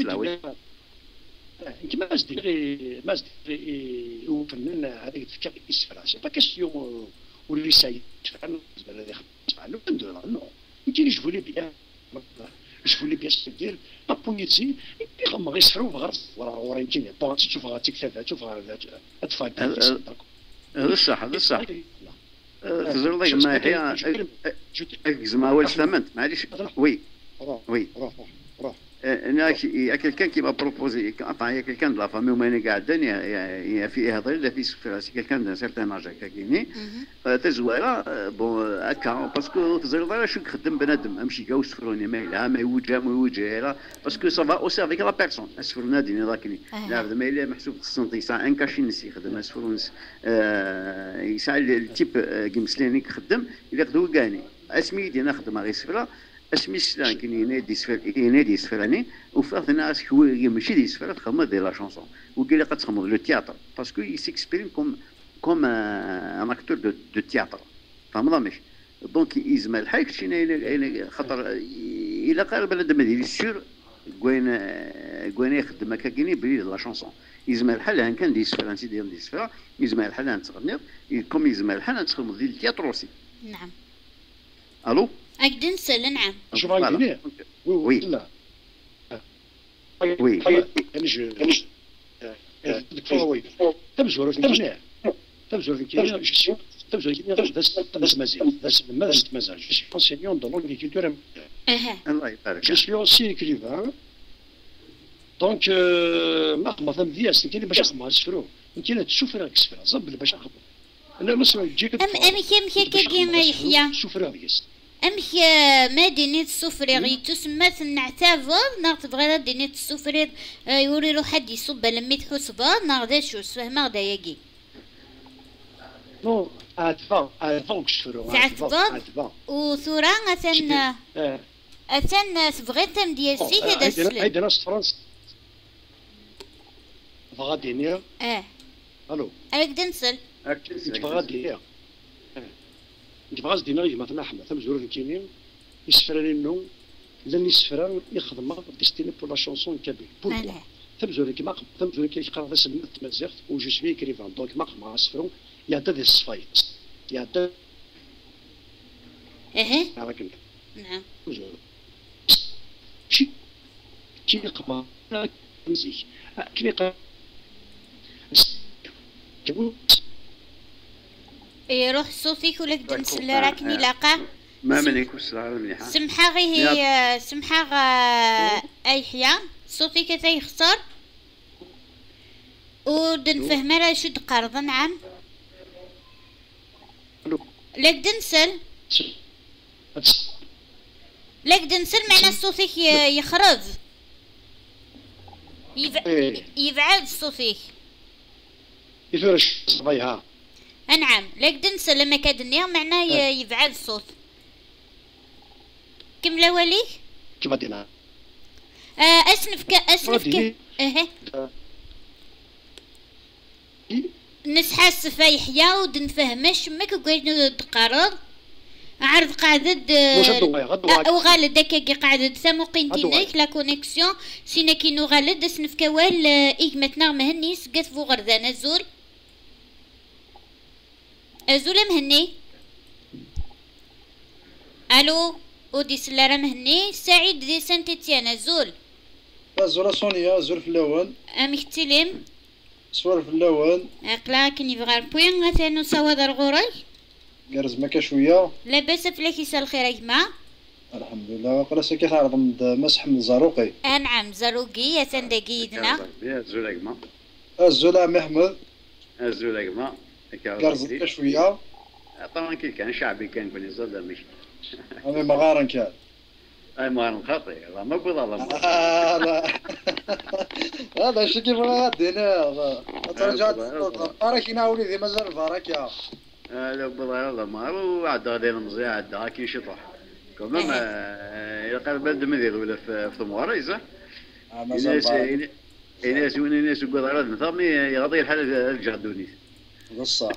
كيما ما وفنان هذاك الفكر يسفر سي با كاستيون واللي سايد فعلا هذا خدمه نو يمكن يشوفوا لي بيان je voulais bien se dire la poésie et puis غير غير يسفروا بغرب ورا يمكن تشوف غير تكتب تشوف غير اطفال هذا الصح هذا الصح تزور ذاك ما هي زعما اول ثمنت معليش وي وي انا quelqu'un qui m'a proposé enfin il y a quelqu'un de la famille وماني قاعدين يا في هضر لا في راسي quelqu'un d'un certain âge كايني تزويره بون هكا باسكو تزويره شو خدم بنادم امشي كاع وسفروني ما يوجه باسكو سافا اوسي افيك لا بيرسون اسفرنا ديني ذاكني لا ما الا محسوب السنتي ساعه ان كاشي نسي خدم اسفرونس يسال التيب كيمسليني خدم الا خدو كاني اسمي دينا خدمه غير سفره اسمي سلان كاين ينادي سفراني وفات الناس كوي ماشي دي سفره تخدم دير لا شونسون وقال لي قتخدم لو تياتر باسكو يسيكسبريم كوم ان اكتور دو تياتر فهمت ماشي دونك يزمل الحاج شي خاطر الا قال بنادم هذه سور كوين يخدم هكا كايني بلي لا شونسون يزمل الحال ان كان دي سفره نسي ديال دي سفره يزمل الحال ان تغني كوم يزمل الحال تخدم ديال التياتر اوسي نعم الو أقدر نسأل نعم شوف غادي وي لا وي وي تبزور في الجناح تبزور في الجناح تبزور في الجناح داس مازال داس مازال je suis enseignant dans l'agriculture الله يبارك je suis aussi écrivain donc ما خدمت دياس كاين باش نخدم السفرو كاين تشوف راك السفر زبل باش نخدم انا مسمع تجيك كم كيما يحيى شوف راك دياس أمك مدينة السفريغ تسمى نعتبر نعتبر غير مدينة السفريغ يوري له حد يصب لميت حسبة ناخذ شو فهمها غدا يجي نو عتبا كشفرو عتبا وثورة أثن تبغيت مدياسي هذا السلم هيدا ناس فرنسا غادي نيا الو أقدر نسأل غادي كيفاش دينا مثلا احنا ثم زور كينين يسفراني النوم لاني يسفران يخدم ديستيني بور لا شونسون كابيل بوركوا ثم زور كيما ثم زور كيقرا في سلمت مزيغ و جو سوي كريفان دونك ما مع السفرون يعطي دي الصفايت يعطي هذاك نعم شي كيقما مزيك كيقا روح صوتك ولا قد نسل راكني لاقا ما منك وسرعه مليحه سمحه غي هي سمحه اي حيا صوتك تيخسر ودنفهم راه شو تقرض نعم لقد نسل لقد نسل معنى صوتك يخرج يبعد صوتك يفرش صبيها نعم لقد نسى لما كادني معناه يبعد الصوت كم لولي كيف دينا اسنفك نسحس في يحيى ودنفهمش ماك قاعد تقرض عرض قاعد وغالد داك قاعد ثمو قينتينيك لا كونيكسيون سينا كينو غالد اسنفك وال ايكمتنا مهنيس قات فو غردان الزول أزول مهني ألو ودي سلارة مهني سعيد دي سانت اتيان أزول سونيا أزول في اللون أمختلم صور في اللون أقلا كني بغار بوين غثانو سوا دار غوري قرز مكا شوية لاباس فلاكي سالخير أجمع الحمد لله قرا ساكي تعرض مسح من الزاروقي نعم زاروقي يا سندقيدنا أزول أجمع أزول عمي أحمد أزول أجمع قرز مكا شوية طبعا كان شعبي كان بني زاد مش أنا مغارن كان أي مغارن خاطئ والله ما بقول الله لا هذا الشيء كيف غادينا ترجعت بارك يناولي ذي مازال بارك يا لا بالله والله ما وعد غادي نمزي عاد كي شطح كمان إذا قال بلد مدير ولا في ثمواريزة الناس والناس يقول غير نظامي يغطي الحال الجهدوني قصة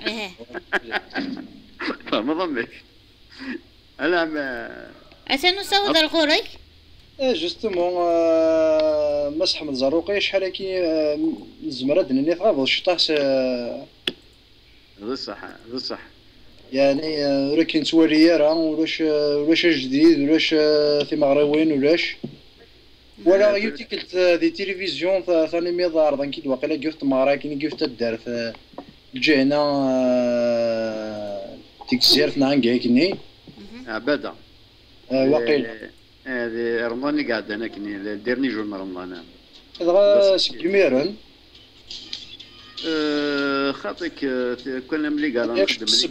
ما ضمك أنا أسانو سوا دار غوري جوستومون مسح من الزاروقي شحال هكي الزمرة ني تغابض الشطاح هذا الصح هذا الصح يعني ولا كاين توالية راه ولاش جديد ولاش في مغربين ولاش ولا يوتيكلت دي تلفزيون ثاني ميضار ذنك واقيلا قفت مراكن قفت الدار في الجهنا تكسير في نعنقا كني عباده واقيلا هذه رمضان قاعد انا كني ديرني جور من رمضان هذا سكيميرن خاطيك كنا ملي قال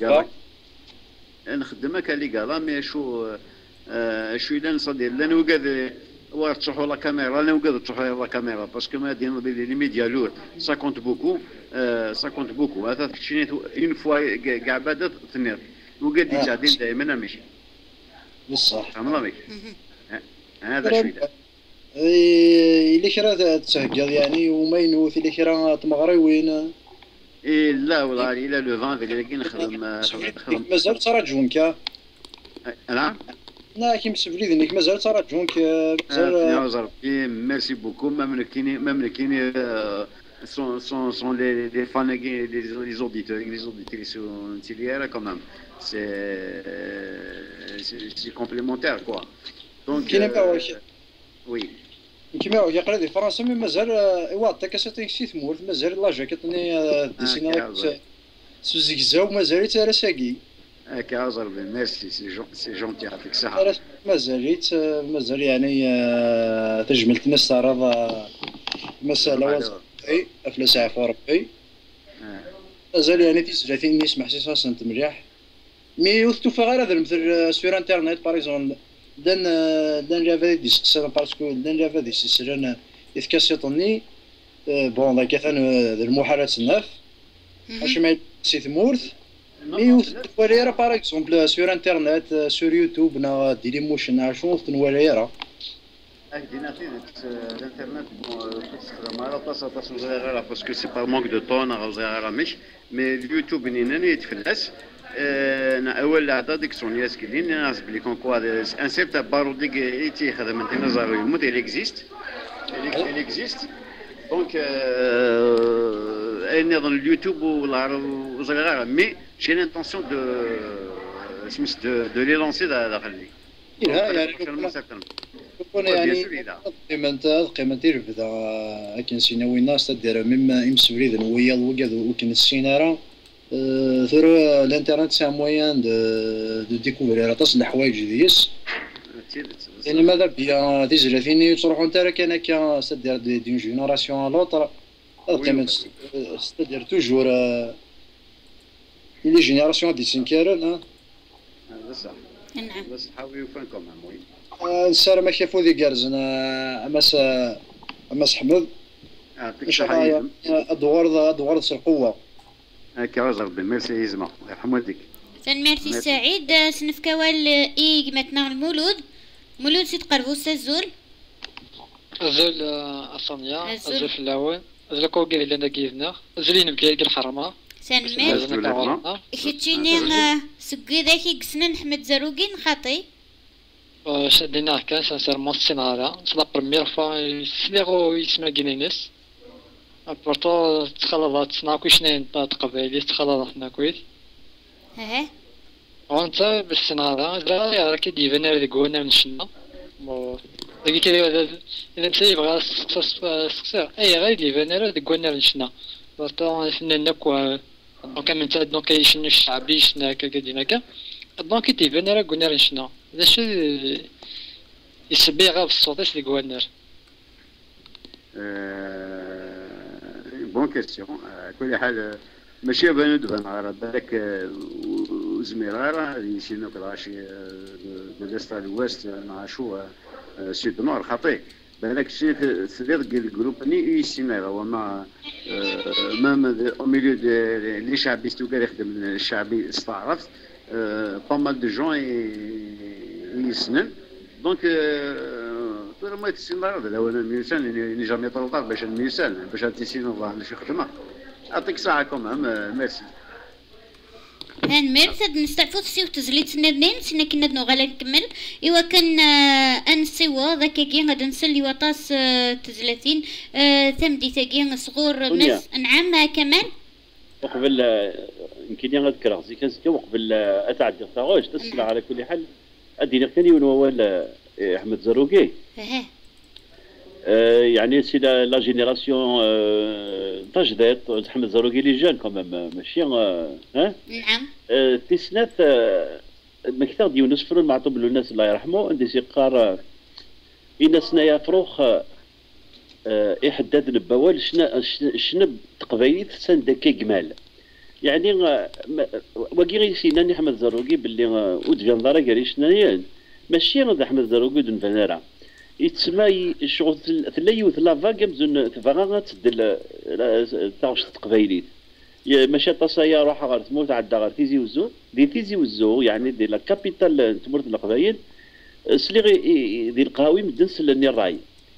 نخدم كلي قال مي شو الا نصدي لا نوقد ورتشحوا لا كاميرا لا نوقد تشحوا لا كاميرا باسكو ما دينا لي ميديا لور سا كونت بوكو هذا شنيت اون فوا كاع بعد تنيض وقد قاعدين دائما ماشي بصح فهمت هذا شويه إلا كرا تسهقل يعني وما ينوث إلا كرا تمغري وين إيه لا والله إلا لو 20 اللي نخدم مازال تراجعونك نعم لا كيما سبريد انك مازال تراجعونك مازال ميرسي بوكو مملكيني sont les fans les auditeurs sont tilières quand même c'est complémentaire quoi donc oui كيما يقرا دي فرنسا مي مازال ايوا تاكاساتي سي ثمورت مازال لا جاكيتني ديسينا سوزيكزاو مازال ترى ساقي هكا زربي ميرسي سي جونتي يعطيك الصحة مازال يعني تجملت الناس تعرض مسألة وظيفي افلاس عفو ربي مازال يعني تيسجلتين نسمح سي سنت مليح مي يوثتو غير هذا مثل سور انترنت باريزون دان جافا دي سيسران باسكو دان جافا دي سيسران يتكاسيطني بون ذاك ثان المحالات الناف اش ما سي ثمورث مي وليرا باغ اكزومبل سور انترنت سور يوتيوب نا ديلي موشن شنو وليرا دينا في الانترنت تستخدم على طاسه صغيره باسكو سي با مونك دو طون او صغيره مش مي اليوتيوب نينا يتفلس اول عدد ديك سونياس كلين ناس بلي كون كوا ان سيرت باروديك ايتي خدم انت نظر يموت il existe دونك انا dans اليوتيوب ولا صغيره مي j'ai l'intention de les lancer داخل لي يعني قيمة تيرفدا كاين سيناوي الناس تدير مما يمسبريد ويا الوقاد وكان السينارا ثرو الانترنت سي موان دو ديكوفري طاس الحوايج ديس يعني ماذا بيا تيجري فيني تروحوا انت راك انا كا سدير دي جينيراسيون لوطر قيمة ستدير توجور لي جينيراسيون دي سينكارن بصح نعم بس حاولوا فانكم عموي السارة ما كيفو ذي قرزن أمس حمد يعطيك الصحة أدوار القوة هكا ربي ميرسي يزما يرحم والديك ميرسي سعيد سنفكوال إيج متنا المولود مولود سيد قربوس الزول الزول أصانيا الزول في الأول الزول كوكي اللي أنا كيفنا الزولين بكير الحرمة سنمير كتشيني سقي ذاكي قسنا نحمد زروقين خاطي شديناه كان سانسيرمون السيناريو سلا بروميير فوا سليغو يسمع كينينس ابورتو تخلط تسناكو شنين تقبيلي تخلط ناكويت وانت بالسيناريو لا راكي ديفينير دي كونا من شنا داكي كي اذا مشى يبغى سكسير اي غير ديفينير دي كونا من شنا بورتو فنانك دونك من تاع دونك يشنو الشعبي شنا كديناكا دونك ديفينير كونا من شنا هذا الشيء يسبي غير بالصوتاش ديك وانر بون كيستيون كل حال ماشي بان دبان على بالك وزميراره يسينو كلاشي دو ليست الويست مع شو سيد نور خطي بالك شي ثلاث الجروب ني يسينو وما مام او ميليو دي لي شعبيستو كان يخدم الشعبي استعرفت بامال دو جون يسنن دونك ما تسينار هذا هو الميوسان اللي جامي طلطات باش الميوسان باش تيسينو الله اللي شي خدمه يعطيك ساعه كومام ميرسي ميرسي نستعفو سيو تزليت سنادنين سنا كنا دنو غالا نكمل ايوا كان انسيوا ذاك كي غادي نسلي وطاس تزلاتين ثمدي تاكي صغور مس نعم كمان وقبل يمكن نذكر زي كان وقبل اتعدى ثاغوش تسمع على كل حال ادينا ثاني ونوال احمد زروقي يعني سي لا جينيراسيون تجديد محمد الزروقي لي جون كومام ماشي نعم تيسنات مكثر ديال يونس فرون معطوب الناس الله يرحمه عندي سيقار إن سنايا فروخ إحداد البوال شنب تقبيليت سندكي جمال يعني وكي سيناني أحمد الزروقي باللي ودفيان دارا قالي شنايا ماشي غدا أحمد الزروقي دون فنارة يتسمى شغل ثلاثي وثلا فاق مزون تفاغا تدل تاغش تقبيليت ماشي تصايا روح غير تموت عدا غير تيزي وزو دي تيزي وزو يعني دي لا كابيتال تمرت القبايل سلي دي القهاوي مدنس لني الراي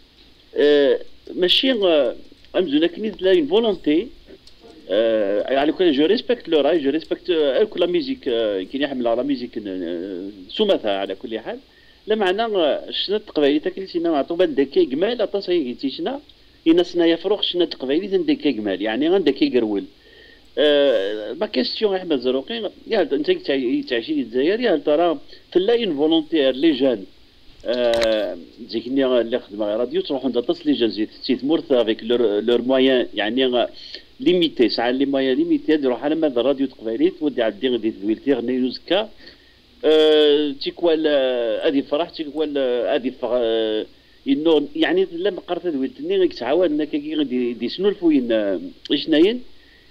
ماشي امزونا كني لا اون فولونتي على كل جو ريسبكت لو راي جو ريسبكت كل لا ميوزيك كي يحمل لا ميوزيك سمثها على كل حال لا معنى شنا تقبايلي تاكل سينا معطوبه دكي جمال اتصاي تيشنا ينسنا يفرخ شنا تقبايلي دكي جمال يعني غندكي قرول ما كيستيون احمد الزروقي يا انت تعيشي الجزائر يا ترى تلاقي اون فولونتير لي جون ديكني اللي خدمه راديو تروح عند تصل لي جون سيت مورث افيك لور مويان يعني ليميتي ساعه لي مويان ليميتي يروح على ماذا الراديو تقبايلي تودي على الدير دي دويلتي نيوزكا تيكوال هذه فرح تيكوال هذه انه يعني لما قرت دويلتني غيك تعاون انك دي شنو الفوين اشناين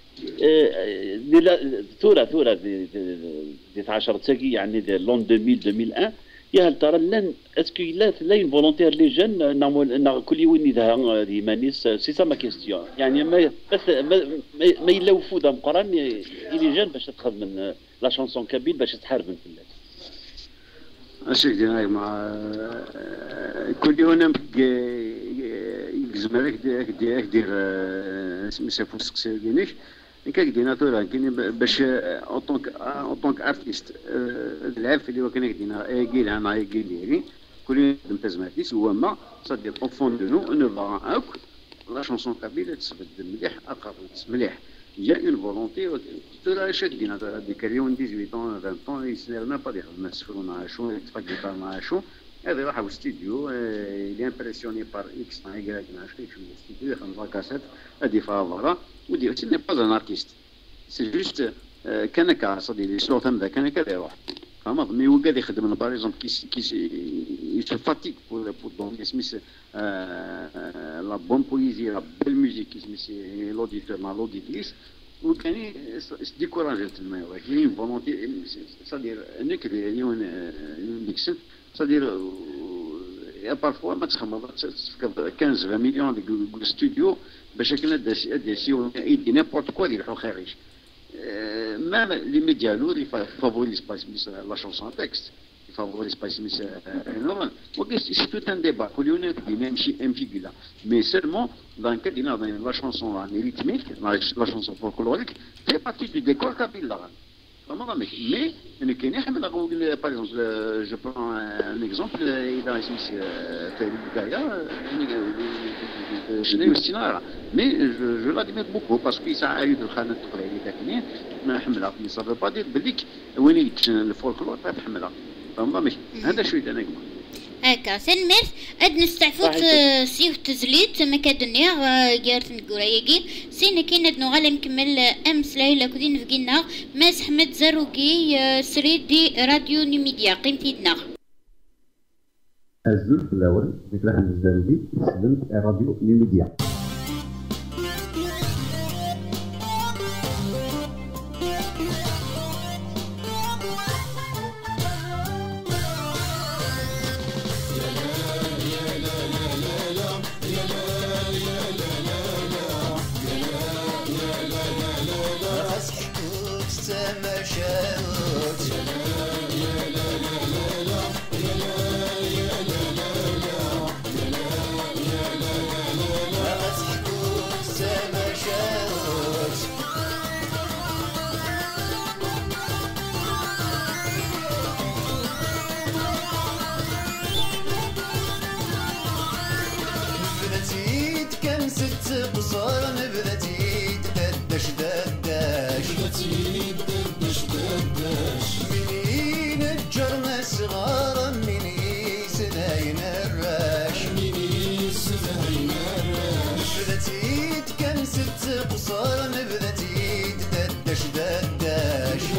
ثورة دي 10 تاكي يعني دي لون 2000 يا هل ترى لن اسكو لا اون فولونتير لي جون نعمل كل يوم يدها دي مانيس سي سا ما كيستيون يعني ما ما يلوفوا دا مقران لي جون باش تخدم لا شانسون كابيل باش تحارب في الناس اشيك دينا مع كل يوم يجزم لك دير مسافو سكسينيش كاكدينا طورا كاين باش اون ارتيست العرف اللي هو كان كدينا كيل انا كيل ديالي كل يوم تزماتيس هو ما صدير اون فون دو نو نو فا اك لا شونسون كابيله تثبت مليح اقرب مليح يا اون فولونتي طورا شادينا ديك اليوم 18 20 طون يسير ما با يخدم السفرون عاشو يتفكر مع عاشو هذا راح الاستديو اللي امبرسيوني بار اكس اي كراك نعرف كيف الاستديو يخدم كاسيت هذه فافورا ودي سي ني با ان ارتيست سي جوست كان كا صديقي شلون ثم ذا كان كذا يروح فما مي هو قاعد يخدم باغ اكزومبل كي يتفاتيك بور دون اسميس لا بون بويزي لا بيل ميوزيك اسميس لوديتور مع لوديتريس وكان ديكوراجي تما كاين فولونتي صدير انك اليوم ديكسن صدير يا بارفوا ما تخمم 15 مليون ديال ستوديو باش كنا داسيو ايدي نيبورت كوا يروحوا خارج ما لي ميديا لو فافوريز باس ميس لا شونسون تكست فافوريز باس ميس نورمال وكاين سي تو ان ديبا كل يوم دينا نمشي كلا مي سيرمون دان كدينا لا شونسون ريتميك لا شونسون فولكلوريك في بارتي دو ديكور كابيلار Mais il y a par exemple, je prends un exemple, il a ici mais je l'admire beaucoup parce qu'il s'est eu de Khanet Taqlidi, mais ça ne veut pas dire que le folklore pas Hamla. هذا شوي انا هكا سنمر اد نستعفوت سيف تزليت ما كدنيا جارت نقرايقي سينا كاين نو غالا نكمل امس ليله كودين فقينا ماس احمد زروقي سريدي راديو نيميديا قيمتي دنا الزول في الاول ديك احمد الزروقي سلم راديو نيميديا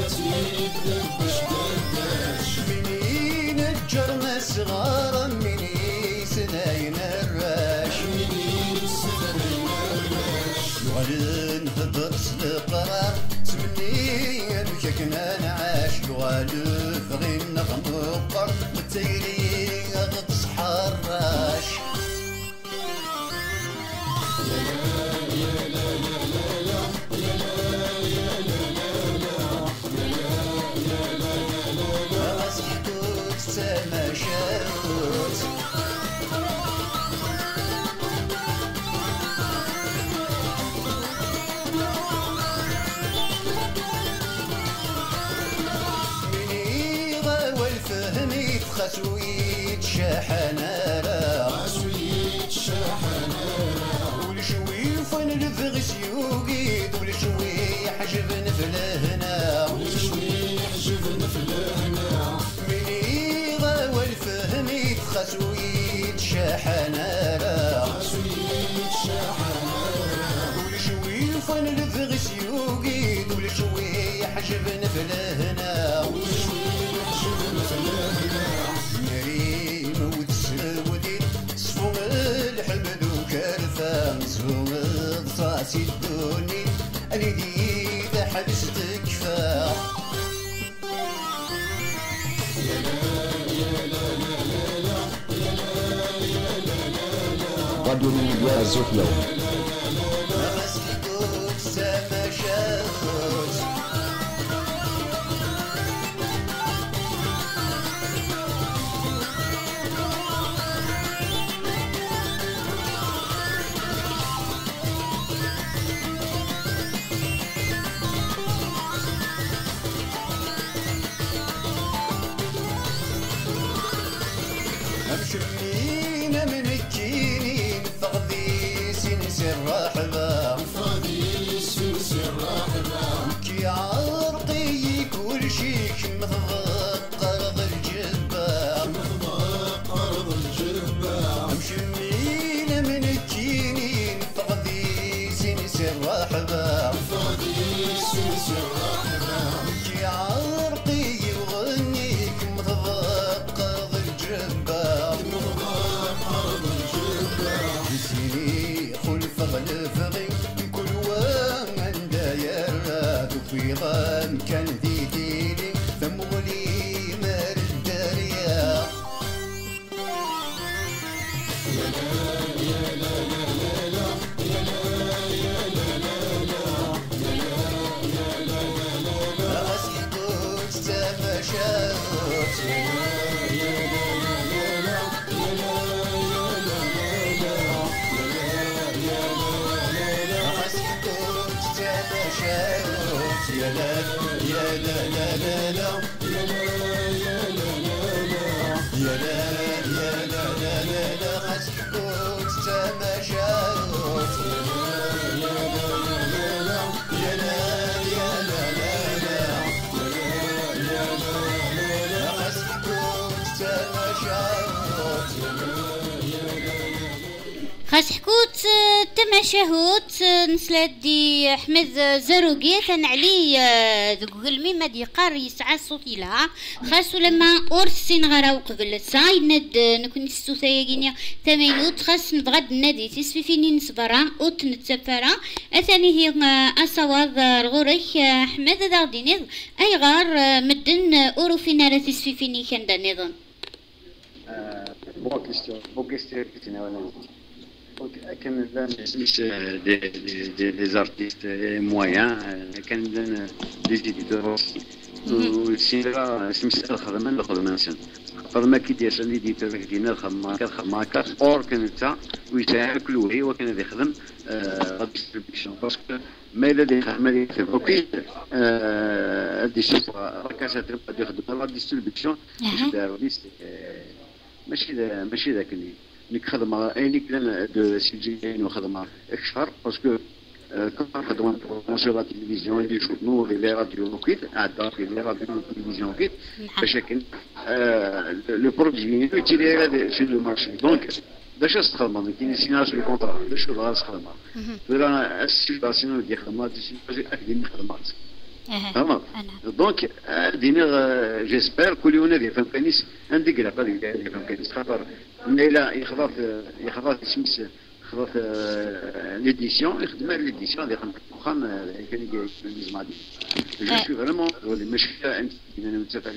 مني نجرنا صغار مني سناين الراش يغال نهضر سلقرار تمني بك كنا نعاش يغال فغي نغمقر متيري غتصحى الراش سما شاروت مني غاوى الفهم يتخسويت شاحنارا ولشوي فن الفغس يوقيد ولشوي حجبن في الهنا خسويت شاحنارا ولشوي فن الفغس يوقيد ولشوي حجبن في الهنا مريم وتسوديت صفو الحبد وكرفة مزهوم ضصاصي الدوني اللي ديد حبس تكفى راديو الميديا الزوفلو. مشمين من الكينين فغذي سنس الرحبة كي عرقي كل شيك مضغقر الجبة مشمين من الكينين فغذي سنس الرحبة كي عرقي وغنيك مضغقر الجبة سيني خلف غلفغي كل وان دايرات وفي غان كان ذي ديني فمغلي مال الدريا أسحقوك سما شاروت يا لا يا لا لا لا لا يا لا يا لا لا لا يا لا يا لا لا لا لا خسكوت سما شاروت يا لا يا لا يا لا يا لا لا لا يا لا يا لا لا خسكوت سما شاروت خاص حكوت تماشاهوت نسلادي احمد زروقي كان علي ذوك الميمة دي قار يسعى صوتي لها خاصو لما اورسين غراو قبل ساي ند نكون السوسايا كينيا ثمانوت خاص نبغد نادي تسفيفيني نسبرا اوت نتسفرا اثاني هي اصواد الغوريك احمد داردينيض اي غار مدن اوروفينا لا تسفيفيني كان دا نظن بو كيستيون كان des artistes moyens كان des éditeurs والسينما سمس الخدمة الخدمة نسن خدمة كي ديال اللي ديتو دينا الخدمة كتخدم هكا اور كانت ويتاع كل وهي وكان يخدم ديستريبيوشن باسكو ما إلا دي خدمة ديال الوكيل ديستريبيوشن ركاسات ديال خدمة ديستريبيوشن ماشي ذاك اللي خدمة أينك لنا دو سيجين وخدمة أكثر باسكو كان خدمة sur la télévision et les journaux et les radios locales, les radios et les télévisions locales, chacun le produit est tiré sur le marché. Donc, déjà ce travail, qui est signé sur le contrat, déjà ce travail. Voilà, la situation de خدمات, c'est académique خدمات. فهمت دونك جيسبر كل يوم هذه فهم كنيس عندي قرا قال فهم كنيس خاطر لا يخضر سميس خضر ليديسيون يخدم على ليديسيون اللي خام كان يجي مع دي جو سوي فريمون ماشي عندي انا متفق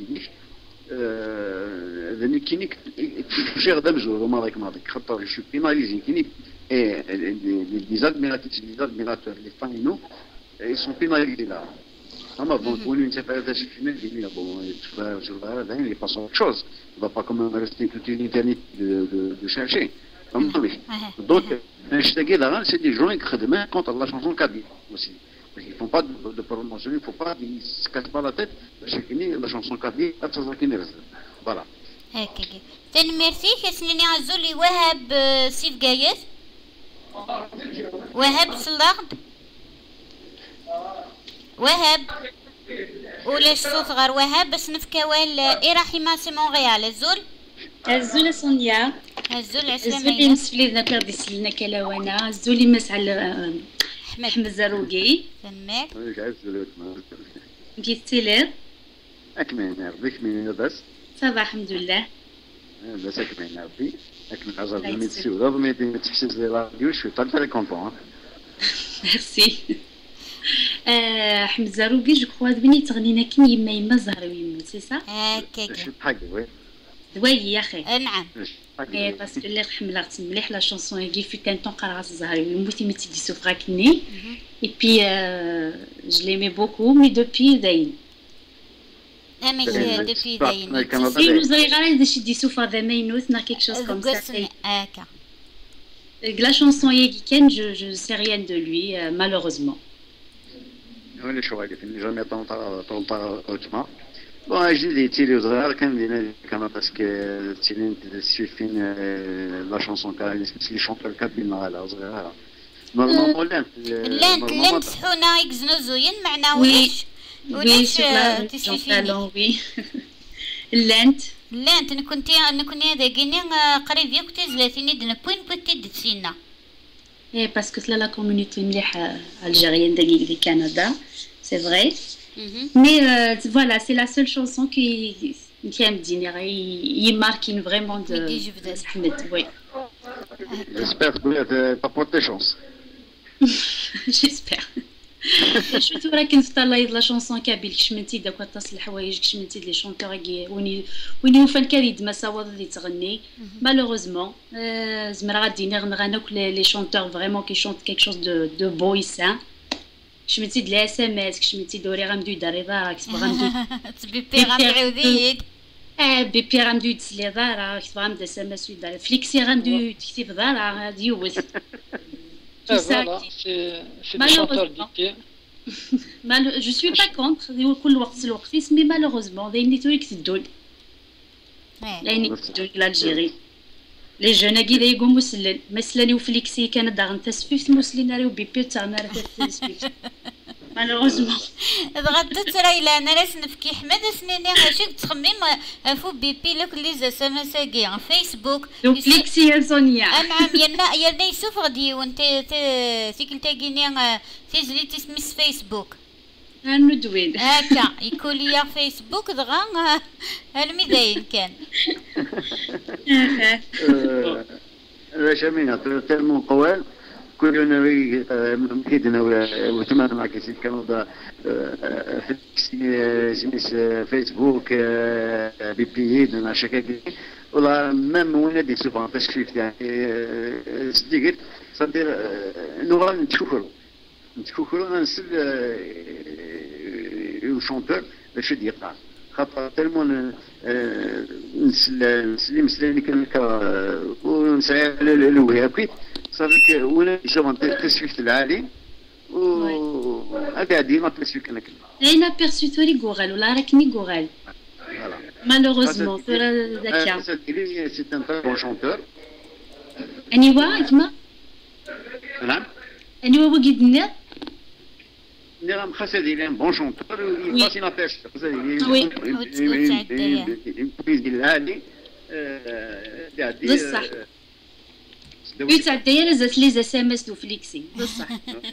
ذني كينيك شي غدا مزور وما راك ماضيك خاطر جو سوي بيناليزي كينيك لي زادميراتور لي فاينو ils sont pénalisés là. Donc, on une séparation finale, bon, il est passé à autre chose. On ne va pas quand même rester toute une éternité de chercher. Donc, c'est des gens qui créent contre la chanson kabyle aussi. Ils ne font pas de promotion, il ne faut pas, ils ne se cassent pas la tête. La chanson kabyle, voilà. ميرسي كاسنيني عزولي وهب سيف قايس وهب سلاغد وهب ولاش صوت غير وهب باش نفكاوال إراحيما سي مونغيال الزول سونيا الزول عسلامية الزول مسفلي ذكر ديسلنا كلاوانا الزول مسعل أحمد زروقي تماك كيف تيلر أكمل ربك من بس صباح الحمد لله بس أكمل ربي أكمل عزر من السيورة وما تحسس لي راديو شو طالع تري كونتون ميرسي أحمد زروقي جو كخوا بني تغنينا كي يما زهر ويموت سي سا هكاك دواي يا اخي نعم باسكو اللي حملت مليح لا شونسون يجي في كان طون قرا الزهر ويموت ميتي دي سوفراكني اي بي جو ليمي بوكو مي دوبي داين ماشي دوبي داين سي نو زري غير داش دي سوفا ذا ماينوت نا كيك شوز كوم سا هكا la chanson يجي كان je sais rien de lui malheureusement وين شو قاعد في جامعة طنطا أوتما bon j'ai tiré صغار كان باسكو تيلين سيفين لا شانسون كان لي شونتور كابين على صغار نورمالمون لانت سحونا يكزنو زوين معنا ولاش تسيفيني وي لانت نكونتي هذا كيني قريب ياك تزلاتيني دنا بوين بوتي دسينا اي باسكو تلا لا كومونيتي مليحه الجيريان دي كندا سي فري مي فوالا سي لا سول شانسون كي مديني ماركين فريمون دو احمد وي j'espère que tu portes des chances j'espère شفتو راه كنت لايض لا شونسون كابيل كشمنتي داك طاس الحوايج كشمنتي لي شونتور كي وني وفان كاريد ما ساوض اللي تغني مالوغوزمون زمرا غادي نغنى كل لي شونتور فريمون كي شونت كيك شوز دو بوي سان كشمنتي د لا اس ام اس كشمنتي دوري غامدو داري دارك غامدو تبيبي غامدعوديك بيبي غامدو تسلي دارك غامدو اس ام اس دارك فليكسي غامدو تكتب دارك ديوز Voilà, c'est des chanteurs d'ici. Je suis pas contre كل وقت الوقت اسمي malheureusement دايني توريك تدول لاني تدول لالجيري لي جون كي دايقو مسلل مسلاني وفليكسي كان داغن تسفيف مسلين راه بيبي تاعنا راه تسفيف malheureusement غدت رايلا انا راس نفكي حمد سنيني غاشي تخمم فو بيبي لك لي زسمساكي على فيسبوك فليكسي يا سونيا نعم يا يوسف غادي وانت تيكلتاكيني تيزلي تسميس فيسبوك ندوين هكا يكون ليا فيسبوك دغا الميداين كان باش امينه تالمون قوال كلنا مكيدنا وثمان مع كيسي كندا سميس فيسبوك بي بي دنا شكاكي ولا ميم وين دي سوفون تسكريبت يعني صديقت صدير نورا نتشكروا نسل وشونتور باش يقطع خاطر تالمون نسلي مسلاني كنلقى ونسعى الوهابي صافي ولا يسمى تسويف العالي وهذا ديما تسويف انا كنا انا بيرسو توري غورال ولا راكني غورال مالوغوزمون داكيا سي ان تري بون شونتور انيوا كما نعم انيوا وقيدنا نعم خاصة ديال بون شونتور يباسي لا بيرس وي العالي بصح يتعدى زات لي زسامس دو فليكسي بصح.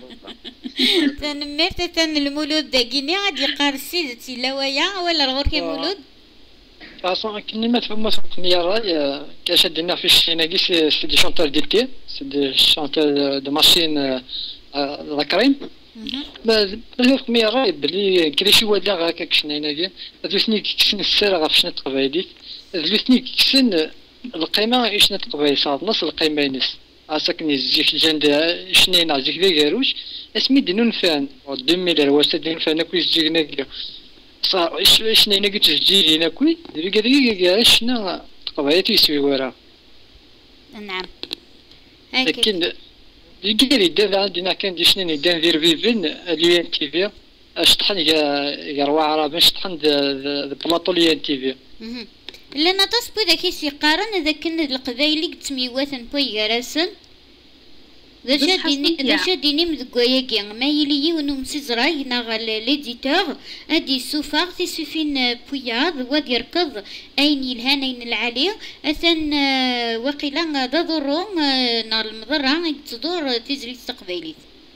تنمرت تن المولود داكيني غادي يقارسي تيلاويا ولا الغور كي مولود. اصلا كني ما تفهم راي كاشدنا في الشيناكي سي دي شونتور ديتي سي دي شونتور دو ماشين لا كريم. ما راي بلي كري شي ولا هكاك شنايناكي ذوسني كيكسن السر غا فشنا تقبايليت ذوسني كيكسن القيمه ايشنا تقبايل صاد نص القيمه ينس اساكني زيك الجند شنينا زيك دايروش اسمي دينون فان 2000 واسا دين فان كويس جينا صار ايش نينا قلت جيلي ناكوي دقيقة شنا قبايتي يسوي ورا. نعم. لكن يقدر يدير عندنا كان دي شنو يدير ندير فيفين اليو ان تي في اشطحن يروى عربي اشطحن بلاطو اليو ان تي في. لأن تصبو ذاك يقارن إذا كنا القبايلي تميواتن بوي راسن. ذا شاديني مذكوياكي ما يلي ونو مسيزراي ناغ ليديتور ادي سوفار تيسوفين بوياض واد يركض اين يلهان اين العالي اثن وقيلا ذا ضرو نار المضرة تدور تزري تقبيليت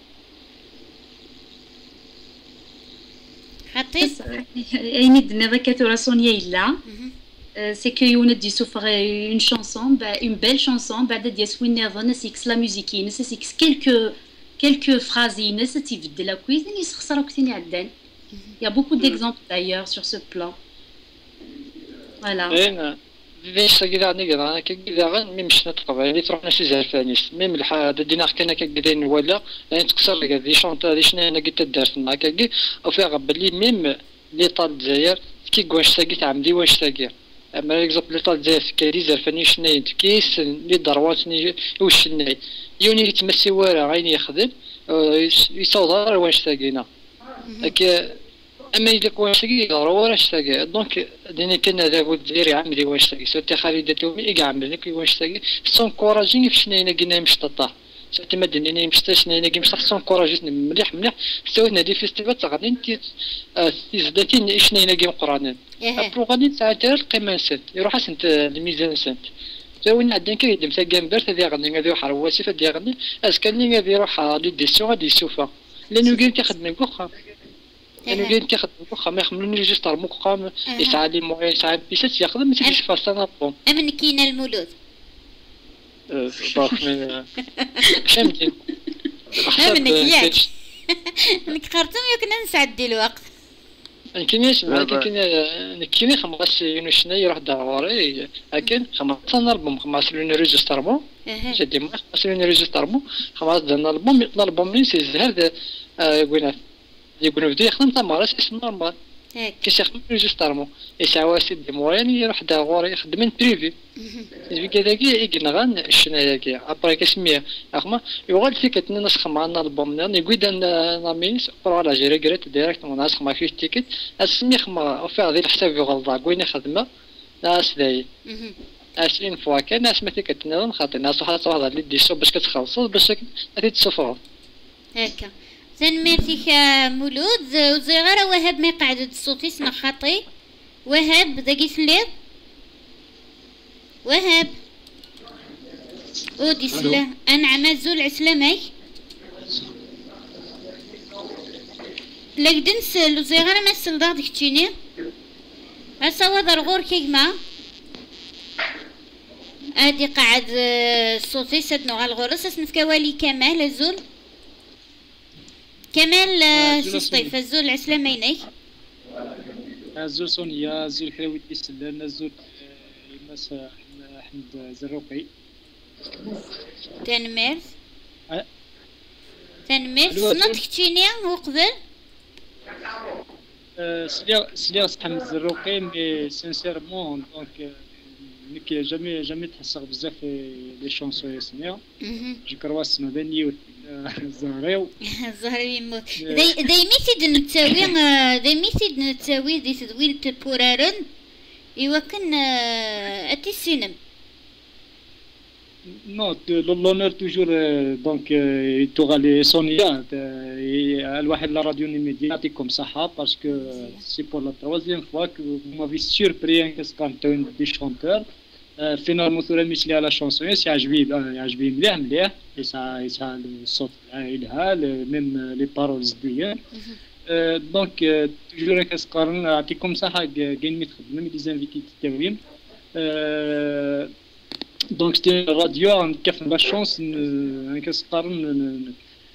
حطيت اين دنا ذاك تورا سونيا إلا c'est que on a dit souffrir une chanson, une belle chanson, بعد يسوينا ظن سيكس لا موسيكي نس سيكس quelques phrases نس تيفد لا كويز اللي يسخسروا كتير عدان. Il y a beaucoup d'exemples d'ailleurs sur ce plan. Voilà. ليش كذا نقرا كذا غن مش نتقبل اللي تروح نسي زرفانيس ميم الحاد الدينار كان كدين ولا لان تكسر لك هذه شونطه هذه شنو انا قلت دارتنا كاكي وفيها غبل لي ميم لي طال الجزائر كي واش ساقي تعمدي واش ساقي اما اكزومبل لي طال الجزائر كاري زرفاني شناي كيس لي ضروات واش شناي يوني يتمسي ورا غير يخدم يصوض واش ساقينا هكا اما اذا كون شتي ضروري شتي دونك ديني كان هذا الجزائري عملي واش تاكي سوتي خالد تومي كاع عملي واش تاكي سون كوراجيني في شناينا قلنا مشططه سوتي ما دنيني مشتا شناينا كي مشطط سون كوراجيتني مليح مليح سوينا دي فيستيفال تغادي انت تزداتين شناينا كي قرانين ابرو غادي ساعات القيمه نسات يروح سنت الميزان نسات سوينا عندنا كيدم تا جامبر تا غادي غادي حرواسي فدي غادي اسكاني غادي يروح لي ديسيون غادي يشوفها لانه كاين تيخدم كوخا أنا قلت ياخذ مخه ما يخملوني ريجستر مخه يسعى لي موين يسعى بيسات يخدم ما تيجيش فاصله بون أمن كاين المولود باخ من شمتي أمن ياك أنك خرطوم يمكن نسعدي الوقت كاينش كاين خمس يونشنا يروح داروري لكن خمس نربم خمس لون ريجستر بون جدي ما خمس لون ريجستر بون خمس نربم نربم لي سي زهر يقولنا يقولوا بدي يخدم تمارس اسم نورمال كيش يخدم ريجسترمون يسعى سيدي موين يروح داغور يخدم من بريفي في كذاكي يقنغان الشناياكي ابري كسميه اخما يغال في كتنا نسخ معنا البوم يقول انا مينس قرا على جيري كريت ديريكت نسخ ما فيش تيكت اسمي خما في هذه الحساب يغلط كوين خدمه ناس داي اسين فوا كان ناس ما تيكتنا خاطر ناس واحد هذا اللي ديسو باش كتخلص باش تتصفر هكا تنميرتيك مولود وزغيرة وهاب ما يقعد الصوتي سنا خاطي وهاب ذاكي سليب وهاب ودي سلا انعم زول عسلامي لقدنس لزغيرة ما سلدار ديك تشيني هسا وضر غور كيما ادي قاعد الصوتي سدنو على الغرس اسم كوالي كمال الزول كمال سيسطيف الزول العسلاميني الزول سونيا الزول حلاوي تيسلان الزول يماس احمد زروقي تنميرز صنط كتيني وقبل سليا احمد زروقي مي سانسيرمون دونك نك جامي تحسق بزاف لي شونسو يسميها جو كروا سنوداني الزهريو الزهري يموت دايميتي نتساوي دي تدويل بورارن يوكن اتي السينم Non, l'honneur toujours donc تغالي سونيا الواحد la radio médiatique comme ça parce que c'est pour la troisième fois que vous m'avez surpris en chantant des chanteurs فينا مثلا مثل على شونسون يعجبني مليح يسعى الصوت عائلها ميم لي بارول زدوية دونك توجور كنقارن نعطيكم صحة كاين مي تخدم لي زانفيتي تاعهم دونك ستي الراديو كيف لا شونس كنقارن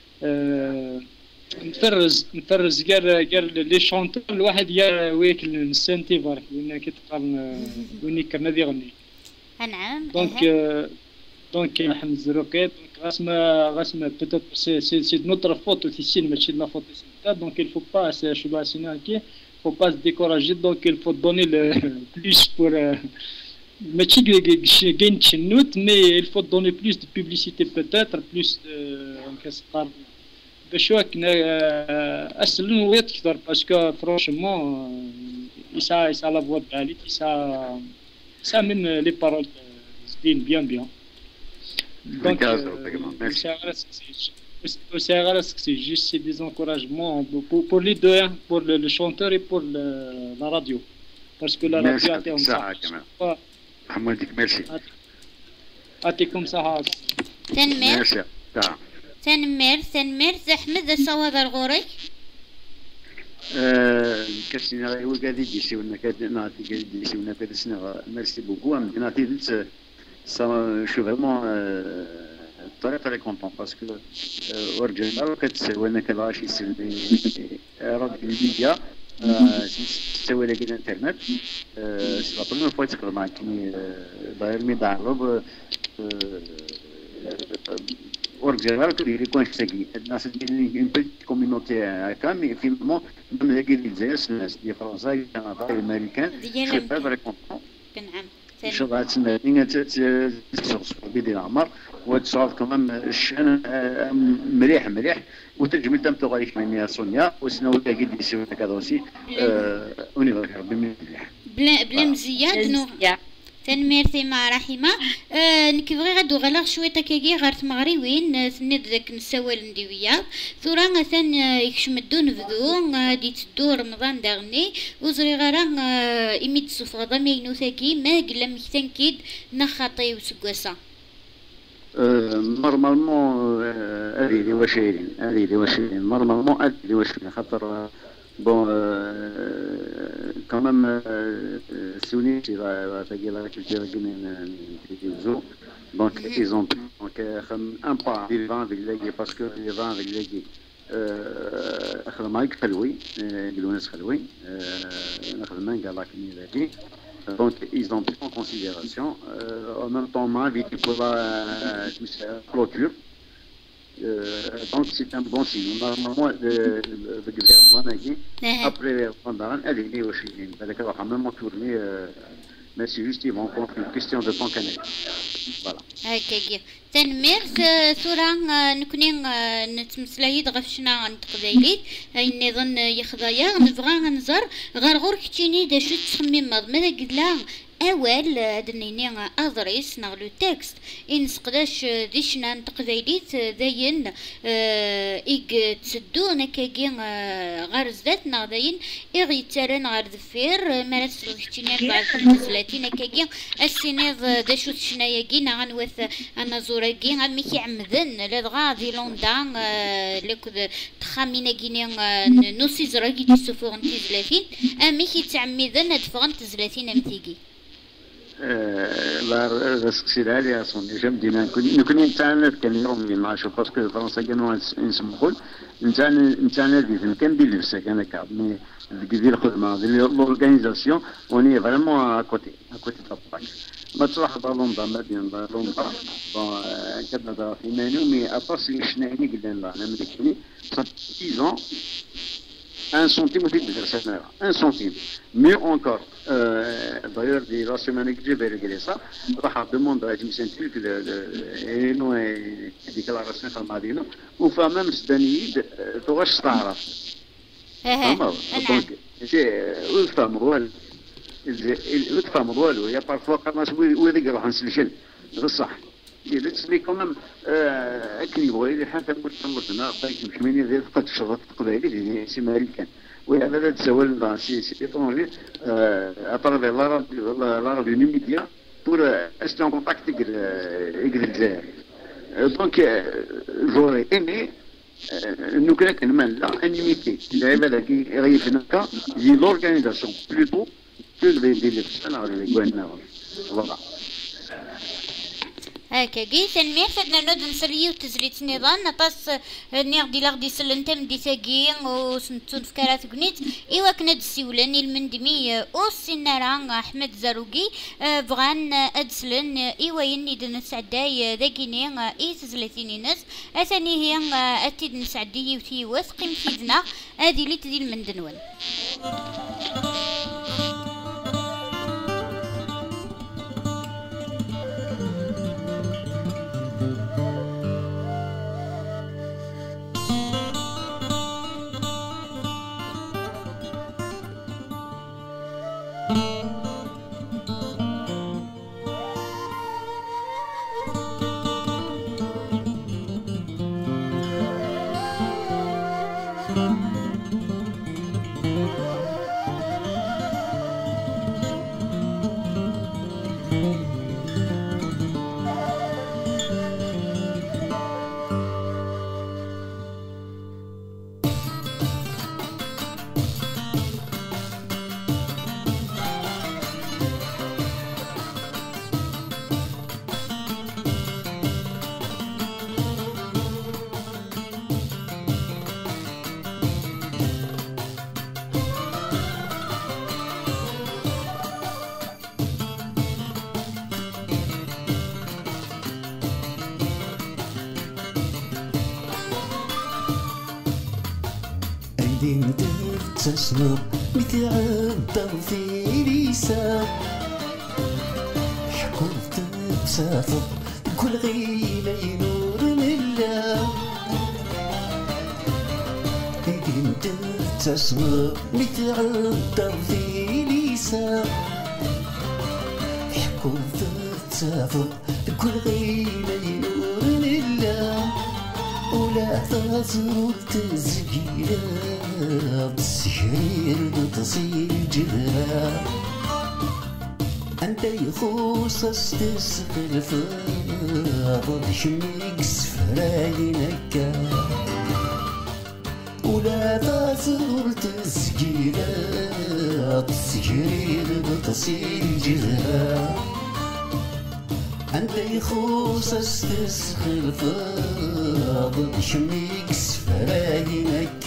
نفرز كاع لي شونتور الواحد يا ويك نسانتي برك وين كتقارن وين كان نادي يغني نعم دونك محمد الزروقي غاسما بوتيت سي نوتر فوت في السين ماشي لا فوت دونك il faut pas je dois signaler faut pas se décourager donc il faut donner le plus pour ماشي كاين تشنوت مي il faut donner plus de publicité peut-être plus de كنقارن باش هاك اسلم ويت كثر باسكو فرونشمون يسا لا فوا تاعي يسا من لي بارول زين بيان دونك c'est juste c'est des encouragements pour les deux hein, pour le chanteur et pour la radio parce que la radio a été en محمد ميرسي أعطيكم صحة تنمير تنمير أحمد الصواب الغوري كاسينا غير وكادي ديسيونا نعطي كادي ديسيونا في السنة ميرسي بوكو نعطي ça je suis vraiment très content parce que ورجعنا كتسوينا كلاش يسوي راديو الميديا تسوي لك الانترنت سي لا بروميير فوا تقدر معاك داير مي دعرب ورجعنا كدير يكون شتاقي الناس اللي اون بيتي كوميونيتي هكا مي فينمون من هاكي الجزائر الناس ديال فرنسا كندا الامريكان شي تري كونطون نعم ان شاء الله تسمعني تشوف بدي العمر وتصاوب كمان الشان مليح وتجمل تم تغيش مني سونيا وسنو كاكي ديسيو كذا اوسي اوني ربي مليح بلا مزيان نو تنمير ثما رحمه نكبغي غادو غلا شويه كاكي غير تمغري وين سند ذاك نسوال نديويا ثورا مثلا يكشمدو نبدو غادي تدو رمضان داغني وزري غير ايميت صفغه ضمينو ثاكي ما قلا مكتن كيد نخاطي وسكواسا نورمالمون هذه اللي واشيرين نورمالمون هذه اللي واشيرين خاطر بون كمان سوني تي تاكي لا كولتور كيمين تيزو دونك ايزون دونك خم ان با دي فان فيلاكي باسكو لي فان فيلاكي خدم هاك خلوي يقولوا ناس خلوي نخدم كاع لاكني ذاكي donc ils ont pris en considération en même temps m'a invité pour la clôture donc c'est un bon signe normalement le gouvernement a dit après Ramadan elle est au Chili donc on va même tourner mais c'est juste ils vont contre une question de temps canal voilà هكاكي تنمير صورة نكوني نتمثلي دغفشنا نتقبايليت هاي نظن يخضايا نبغى نزر غير غور كتيني دا شو تخمم ماذا قد لا أول دنيني أدريس نغلو تكست إن سقداش ديشنا نتقبايليت داين إيق تسدو نكاكي غير زدات نغداين إيغ يتارن غير ذفير مارس كتيني بعد تزلاتي نكاكي السينيض دا شو تشناياكي نغنوث أنا زوراكي ميكي عمدن لدغا دي لوندا لكود تخامينا كيني نوسي زراكي تسوفوغن تزلاتين ميكي تعمدن دفغن تزلاتين أمتيكي لا راسك عليها صوني جام ديما نكون نتاعنا كان يوم اللي نعرفو باسكو فرنسا كانوا نسمحوا نتاعنا كان دير لبسك انا كاع مي دير الخدمه ديال لورغانيزاسيون اوني فريمون اكوتي تاعك ما تروح لندن مدينه لندن بون كنهضر في مانو مي اباسي شناهني قلنا لا انا ملكني 6 ans 1 centime de personnel, 1 centime. Mieux encore, d'ailleurs, la semaine que j'ai vérifié ça, on demande à la Commission turque une déclaration sur le Madino, ou même ce dernier, tu vas se faire. Donc, الفهم هو هي بارفوا قناص ويدق راح نسلشل بصح يلتسلي كمان اكني بغي حتى مرتنا باك مشميني غير فقط شرط قبائلي اللي سي مالكان وهذا تسول سي طونجي اطرد لا راديو ميديا pour rester en contact avec le Zaire. Donc, j'aurais aimé nous créer une unité. L'organisation plutôt que les voilà. هكا تنمير فدنا نود نسليو تزليت نظام نطاس نيغ دي لاغ دي سلنتم دي تاكي وسنتون فكرات كنيت ايوا كنا دسيولاني المندمي او سينارا احمد زاروقي بغان ادسلن ايوا يني دن سعداي ذاكيني اي تزلتيني ناس اثاني هي اتيد نسعدي وتي وثقي مفيدنا هادي لي تدي المندنون انت تسمع متعبر في لسان حكمت تسافر كل غيلة ينور الله انت تسمع متعبر في لسان حكمت تسافر كل غيلة ينور الله ولا تزول تزكيلا بالسحير بتصير جبرا انت يخوص استسقل فاضل شميك سفراينك ولا تزول تزكيلا بالسحير بتصير جبرا انت يخوص استسخر فاضل شميك سفراينك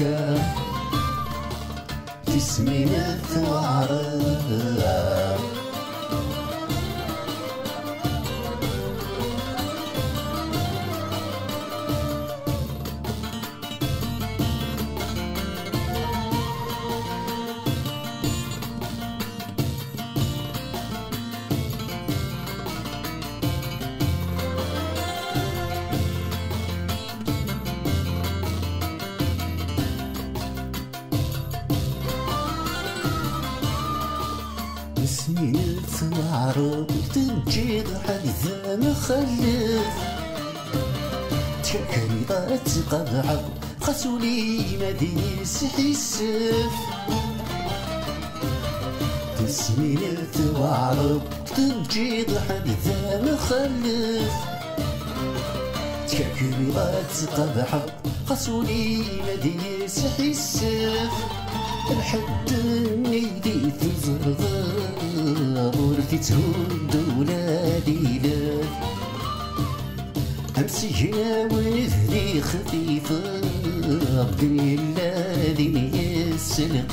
تسمينا ثوارا سنين الثوار تنجيض حدث مخلف تشكري ضات قبعة خسولي مديس حسف تسمين الثوار تنجيض حدث مخلف تشكري ضات قبعة خسولي مديس حسف الحد نيدي تزرغ ورثي تهود ولادي لك امسي جاوي ذلي خفيفة الدنيا الذي يسلق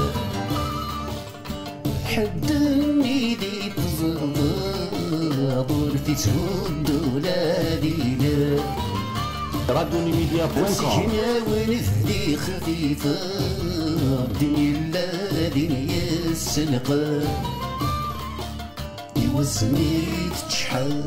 حد نيدي تزرغ ورثي تهود ولادي لك راديو ميديا امسي جاوي ذلي خفيفة الدنيا الذي يسلق يوزني تشحال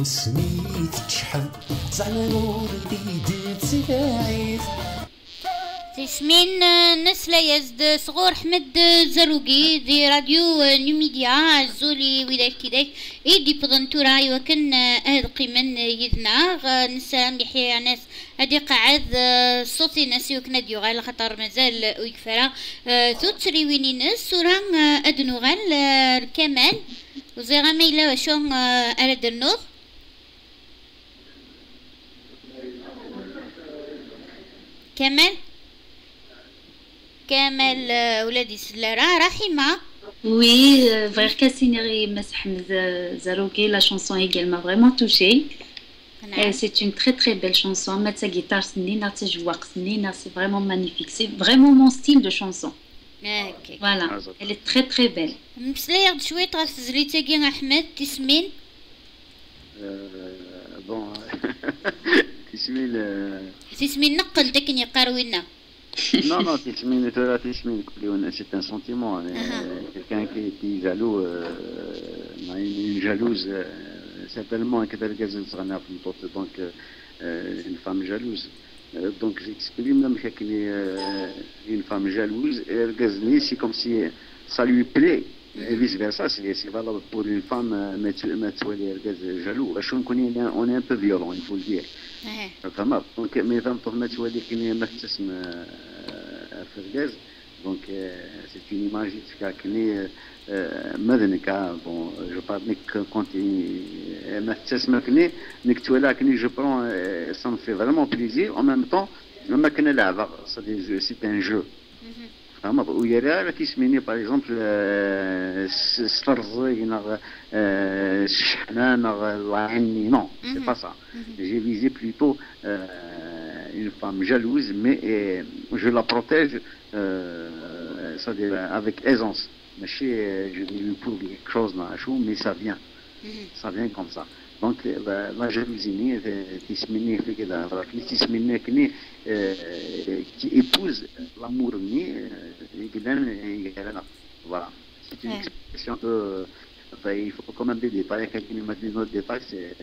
وسميت تشحب زعما ولدي تسعيد تسمين نسلا يزد صغور حمد زروقي دي راديو نيميديا زولي ولاك كداك ايدي بضنتورا وكن هاد قيمن يدنا نسلام يحيى ناس هادي قاعد صوتي ناس وكنا ديو غال خطر مازال ويكفرا توتري ويني ناس سوران ادنو غال الكمال وزيغا ميلا وشون ارد النوض كمال كامل ولادي سلارة رحمة. Oui, Frère Cassineri Ahmed Zarouki, la chanson également vraiment touchée. C'est une très très belle chanson. Mettre sa guitare, c'est vraiment magnifique. C'est vraiment mon style de chanson. Okay. Voilà, elle est très très belle. مسلاير شوية غاف تزريتاكي أحمد تسمين. بون تسمين نقل تكني قاروينا. Non, c'est un sentiment. Quelqu'un qui est jaloux, une jalouse, certainement, donc une femme jalouse. Donc j'exprime une femme jalouse, et c'est comme si ça lui plaît. Et vice versa, c'est valable pour une femme jaloux. On est un peu violent, il faut le dire. فما دونك مي فهم طفنا تولي كني ما تسمى في الغاز دونك سي اون ايماج تاع كني مذنك بون جو بارليك كونتي ما تسمى كني نكتولا كني جو برون سا مي في فريمون بليزير ان ميم طون ما كنا لعبه سي ان جو فما ويرا كيسميني باغ اكزومبل سترزي نغ الشحنه نغ العيني نو سي با سا j'ai visé plutôt une femme jalouse mais je la protège c'est-à-dire avec aisance ماشي je lui prouve quelque chose mais ça vient comme ça donc la jalousie تسميني في كده تسميني كني qui épouse l'amour ni voilà c'est une expression que il faut quand même des détails quelqu'un m'a dit d'autres détails c'est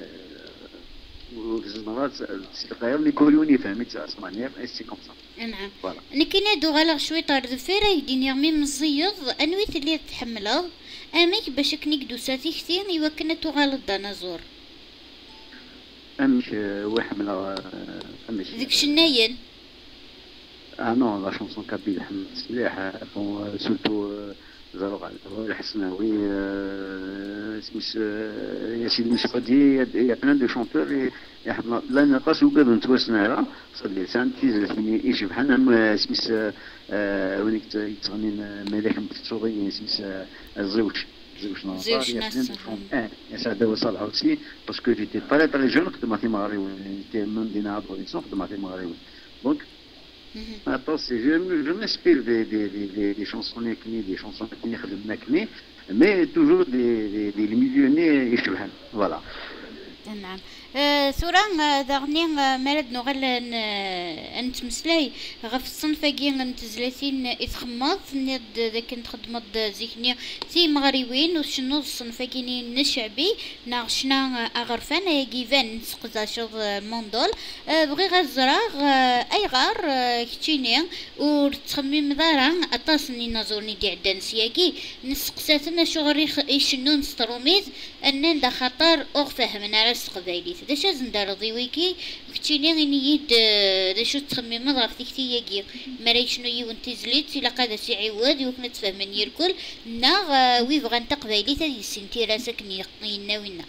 اللي يقولوني فهمت اسمعني سي كوم سا نعم لكن هادو غالا شويه طارد فيرا يديني غمي مزيض انويت اللي تحمله اميك باش كنيك دوساتي كثير ايوا كنا تغالط دانازور امش وحمله امش ديك شناين نو لا شونسون كابيل حمد سلاح بون سورتو زروق الحسناوي سميس ياسين مسعودي يا بلان دو شونتور يحنا لا نقاس وكاد نتوسنا راه صدي سانتي زلفني ايش بحال سميس ونيك تغني ملاك متصوري سميس الزوج ناصر يا سعد وصالح aussi parce que j'étais très jeune خدمتي مغربي j'étais من دينا ادوليسون خدمتي مغربي donc attends je m'inspire des chansons nekni des chansons qui خدمنا كني mais toujours des milieux يشبهن voilà نعم ثوران داغني مرد نغل انت مسلاي غف الصنف كي نتزلاتين اتخمض ند ذاك نخدمض زيكني تي مغربيين وشنو الصنف كي نشعبي ناغشنا اغرفان كيفان نسقزا شوف موندول بغي غزراغ اي غار كتشيني وتخمم دارا اطاسني نزورني دي عدان سياكي نسقساتنا شغري شنو نستروميز ان دا خطر فهمنا على السقبايلي داش زندار ضيويكي كتشيني غنيد داش تخمم ضاف تيكتي مري شنو يونتي زليت الا قادا سي عواد وكنا تفهمن يركل ناغ وي بغا نتقبايلي تاع سنتي راسك يناوينا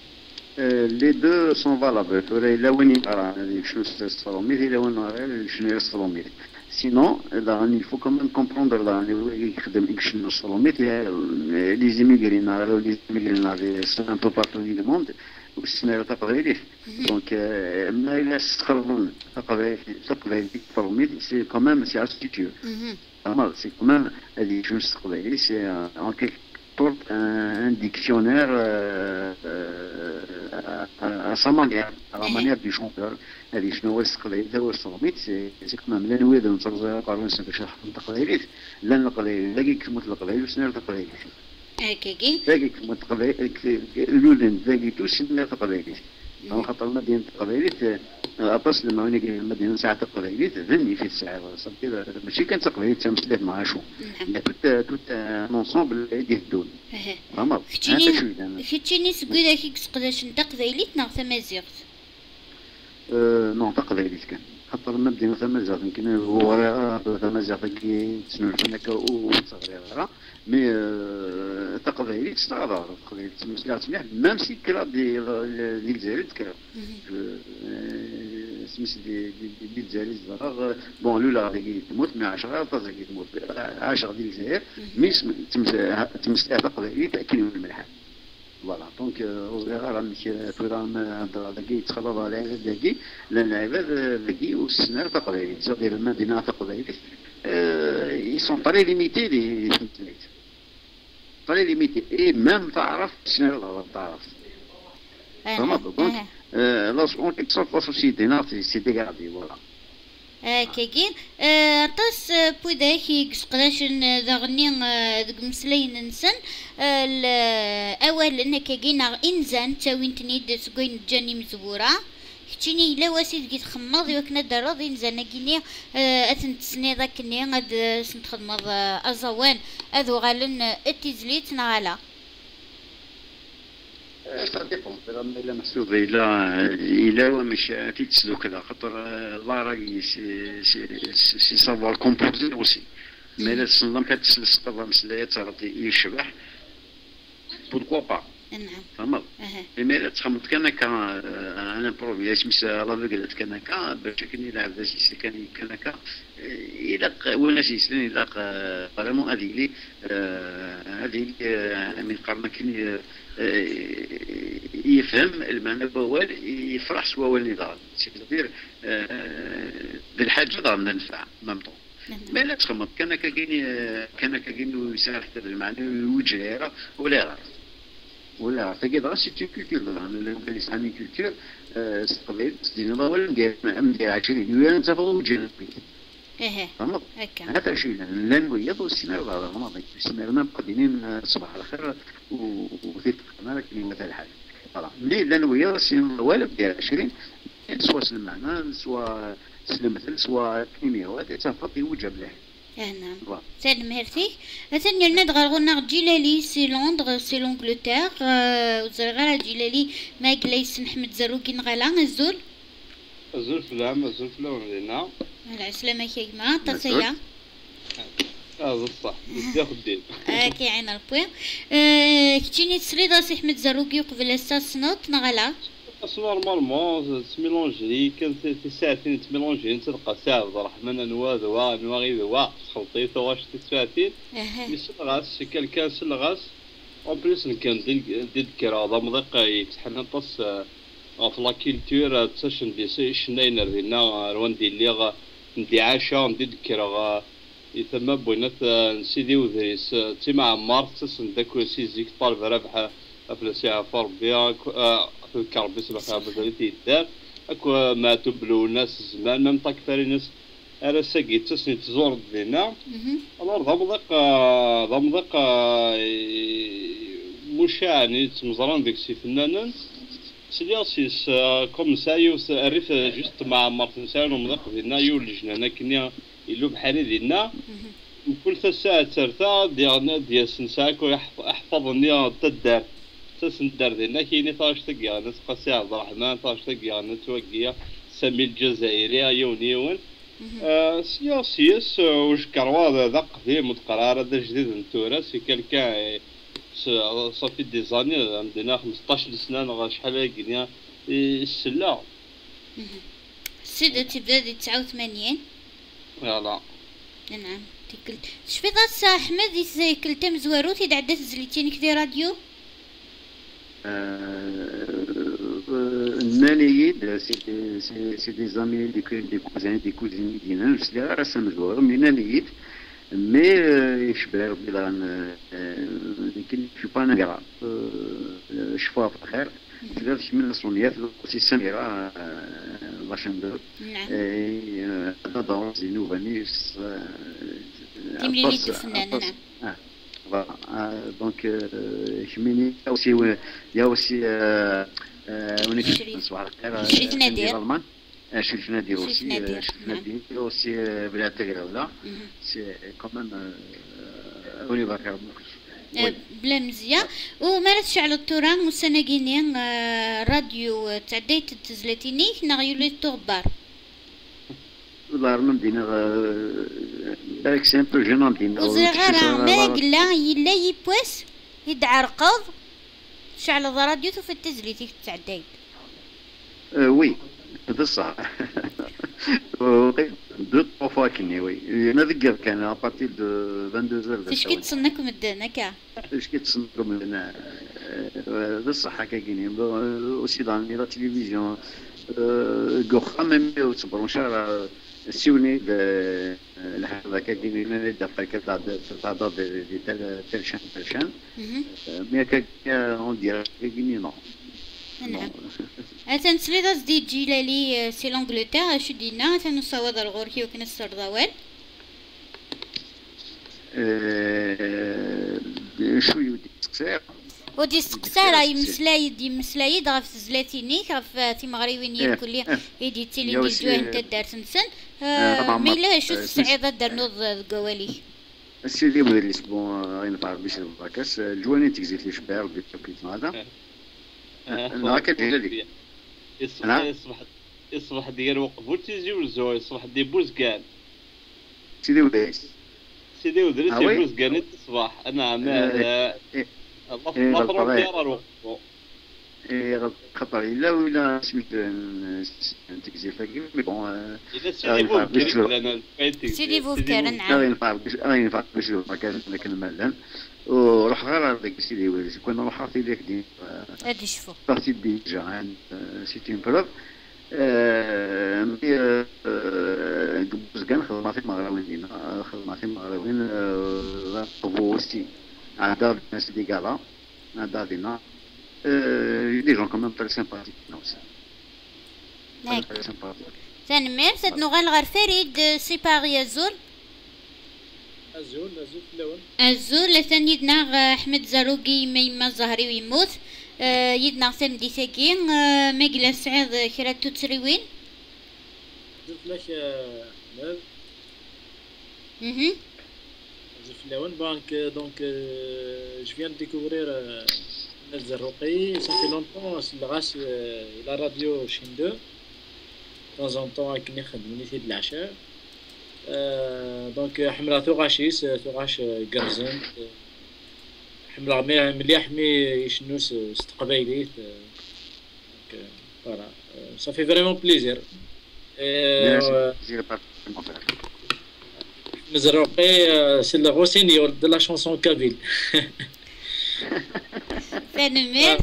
les deux sont valables الا وين راه شنو الصروميت الا وين شنو الصروميت sinon il faut quand même comprendre يخدم شنو الصروميت les immigrés c'est un peu partout du monde والسنة تقبايلي دونك ما إلا استقرون تقبايلي الصروميت سي quand même c'est astucieux c'est quand même هذه شنو التقبايلي c'est en quelque sorte un dictionnaire à sa manière à la manière du chanteur هذه شنو هو التقبايلي هو الصروميت c'est quand même لا نويد نترجع قارون باش نحط التقبايلي لا القبايلي لا كيكتموا القبايلي وسنة القبايلي هكاكي ذاك كما تقبل الولد ذاك توش تقبليت خاطر المدينة تقبليت أبرس لما هنا المدينة ساعة تقبليت ذني في الساعة صدق ماشي كان تقبليت تمثلت مع شو توت نونسومبل يهدون فهمت ختيني سكودا كيك تقداش انت قبيليت ناغ تمازيغت نون تقبليت كان خاطر المدينة تمازيغت يمكن هو تمازيغت كي تسنو هناك وتصغير مي تقبيليت تستغرب تقبيليت تمسلات مليح ميم سي كرا دي الجزائر تكرا سميت دي الجزائر زراغ بون لولا غادي تموت مي 10 غادي تموت 10 ديال الجزائر مي تمسلات تقبيليت كاين الملح فوالا دونك وصغيرة ماشي تورام داكي يتخرب على العباد داكي لان العباد داكي والسنار تقبيليت صغير المدينة تقبيليت ils sont très limités les très limités et même تعرف شنو الغلط تعرف فهمت دونك لو كيك صوت لا سوسيتي نعرف سي ديغادي فوالا كاين طاس بوداكي قداش داغني داك مسلين نسن الاول انك كاين انزان تاوينتني دسكوين جاني مزبوره كتيني الا واسيد كي تخمض وكنا دراضي نزلنا كيني اثنت سني ذاك كني غاد سنتخدمض ازوان اذو غالن اتيزليت نغالا سا ديبون الا محسوب الا مش تيتسلو كذا خاطر الله راهي سي سافوار كومبوزي اوسي مي لا تصنم كتسلس طبعا مسلايات غادي يشبح بوركوا با نعم فهمت مي لا تخمط كانك انا بروبي اسمس لا قالت كانك باش كني يلعب ذا سي كان كانك الى وانا سيسلين الى فريمون هذه من قرن كني يفهم المعنى بوال يفرح سوا والنضال سيدير بالحاجه ضامن ننفع مامطون ما لا تخمط كانك كاين يسافر المعنى وجهه ولا تجد راسي كولتور انا كنت عندي كولتور استقبل دينا ولا ندير 20 يوم تفضل وجهه فهمت هذا شيء لا نبيض والسيناريو هذا ما ضيق السيناريو مقدمين صباح الخير وفي تقنيه كلمه الحال فوالا ملي لا نبيض السيناريو ولا دير 20 سواء المعنى سواء المثل سواء كيمياء تفضل يوجه بله نعم سلام ميرسي ثاني ندغر غنا جيلالي سي لندر سي لونجلتير وزرغرا جيلالي ما قليس محمد زروكي نغلا الزول فلام لينا على السلامة كيما تصيا هذا الصح ياخذ ديل كي عين البوين كتيني تسريد سي احمد زروكي قبل الساس نوت نغلا نورمالمون تميلونجي كان في ساعتين تميلونجي تلقى ساعة عبد الرحمن انواع غير ذوا خلطيت واش ساعتين مي سلغاس كان سلغاس اون بليس كان ديد كرا ضمضق يتحنطس في لا كولتور تسشن دي شناينر دينا روندي اللي ندي عاشا ندي كرا يتم بوينات نسيدي وذريس تيما عمار تسن داك سيزيك طالب ربحه في الساعة فربيا في الكربس بخا بزريتي الدار اكو ما تبلو ناس زمان ميم طاك فارينس انا ساقي تسني تزور دينا الور ضمضق مشاني تمزران ديك سي فنانن سياسيس كوم سايوس الريف جوست مع مارتن سايون ومضق دينا يول الجنانه كنيا يلو بحالي دينا كل ساعة ترتا ديال سنساكو يحفظني تدار تسندر دينا كاين طاش تقيا ناس قاسي عبد الرحمن طاش تقيا نتوقيا سامي الجزائري يونيون سياسيس واش كروا ذا قديم متقرار هذا جديد نتورا سي كالكا صافي دي زاني عندنا 15 سنه شحال كينيا السلا سيدة تبدا 89 يلا نعم تكلت شفيضات احمد كلتا مزوارو تيدعدا تزليتيني كدي راديو نانيد سي دي زامي دي كوزين دينا نفس اللي راه سمزوار من نانيد مي يشبه ربي لكن شو با نقرا شفاها في الخير تقدر تشمل الصونيات سي سميرة لاشندور نضع زينوبانيس تمليليت الفنان نعم دونك كميني يا وسي ونك صباح الخير شريف نادر شريف نادر aussi بلا تغير سي كومون ولي بكر بلا مزيان وما تشعل التوران وسناقيني راديو تعديت التزلتيني نغيولي التغبار والله نمدينا بالك سي ان بو جينون دينا وزغارة ما قلا يلا يبوس يدعرقض شعل الراديو في التزليتي تعديت وي هذا صح دو طرو فوا كني وي نذكر كان ابارتير دو 22 اش كيتصنكم الدنكا اش كيتصنكم هنا هذا صح هكا كاينين اوسي دان لا تيليفزيون كوخا ميم تصبروا شهر سيوني لهذا كاينين انا دافع كتعطى دي تلشان مي كا اون دير كاينين نو نعم أتنسلي دي جيلالي سي لانجلتير شو دينا تنصوض الغوركي وكنسر ضوال شو يودي تسكسير ودي سقسار يمسلاي غاف زلاتيني غاف تيمغريوين ياكل يدي تيليفزيون انت دارت نسن ميلا شو السعيده دار نوض قوالي السيدي مدرس بون غين بعرف باش الباكاس الجواني تكزيت لي شبار بيت هذا هكا ديالك يصبح ديال وقفو تيجي والزوج يصبح دي بوزكان سيدي ودرس بوزكان الصباح انا مطروح ديال الوقفو خطر الا ولا سميت تكزيت لكن مي بون سيدي فوفكر نعم ينفع باش الباكاس لكن مالان وروح غير هذاك سيدي وليد كون نروح في ديك دي هادي شوفو بارتي ديجا سيتي ان بروف دوز كان خدماتي مغراويين بوستي عندها الناس دي كالا عندها دينا دي جون كومون تري سامباتيك نوس ثاني ميم سد نغال غير فريد سيباري الزول الزول لثان يدنا أحمد زاروقي ميما الزهري ويموت يدنا سام دي ساكين ما قلا سعيد كرا تتسريوين زفلاش زفلاون بانك دونك جو فيان ديكوفرير الزروقي صافي لونطون سلغاس الى راديو شين دو طون ان طون كني خدمني في العشاء دونك حمرا ثغاشيس ثغاش قرزن حمرا مليح مي يشنوس استقبايليت دونك فوالا صافي فريمون بليزير مزروقي سي لو سينيور دو لا شانسون كابيل فنمير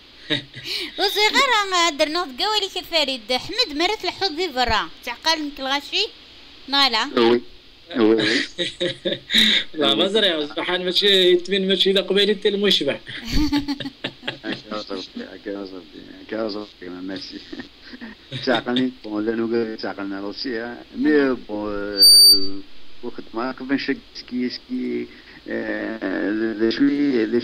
وصغيرة درنا قوالي كفاريد حمد مرت الحوض ذي برا تعقل نك الغاشي نالا لا مزرعة يا سبحان ماشي يتبين ماشي إذا قبيلي تل مشبع كازوبي ماشي تعقلني بون لانو تعقلنا روسيا مي بون وقت ما قبل شك سكي je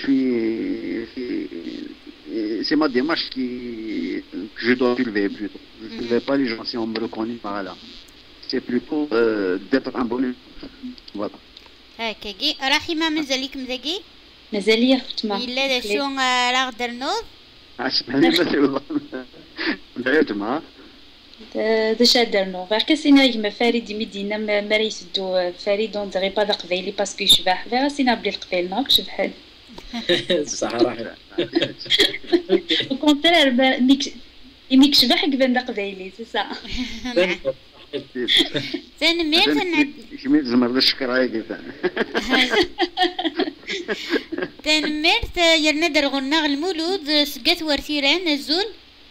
suis c'est ma démarche que je dois suivre plutôt. Je ne vais pas les gens si on me reconnaît par là. C'est plutôt d'être un bon. Voilà. هكاكي راحي ما مازاليك مذاكي مازال لي فاطمه الا دا شو راه درنوض اسمعني بس والله دعيت معاه داش درنو باقي سينا يما فريد مدينه ما يسدو فريد اون دغي با قبيلي باسكو يشبح فيها سينا بلي القبيل ناك شبحال الصراحه الكونترير ميك شبح قبل قبيلي سي سا ثاني مير كمية زمر الشكر هاي قلت ثاني مير يرنا درغنا المولود سقات ورثيران الزول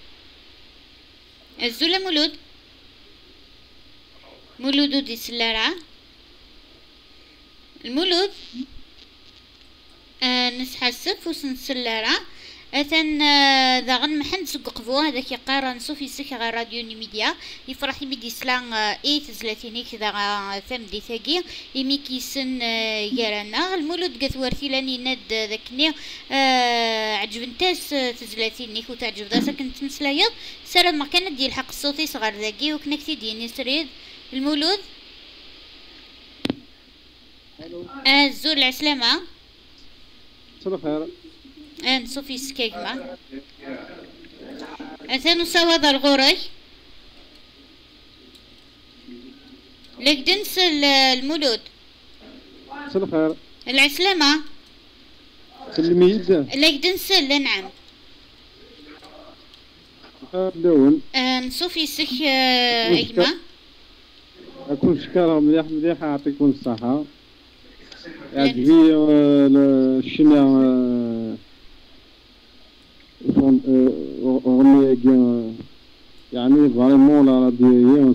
الزول مولود دي سلارة المولود نسحسف وسنسلارة أثن ذا غن محن سوق قبو هذاك يقارن صوفي سك غا راديو نيميديا يفرح يمدي سلان اي تزلاتينيك ذا ثم دي ثاقي يمي كيسن يارانا المولود قثورتي لاني ند ذاكني عجبنتاس تزلاتينيك وتعجب ذا سكن تمسلايض سرد ما كانت دي الحق الصوتي صغار ذاكي وكنا كتي ديني سريد المولود الزول العسلامة صباح الخير صوفي سكيكما أثنو سوا ذا الغوري لك دنس المولود صباح الخير العسلامة سلميد لك دنس نعم لون صوفي سك إجما أكون شكرا مليح مليح يعطيكم الصحة يعجبني الشنا أغنية يعني فريمون لا راديو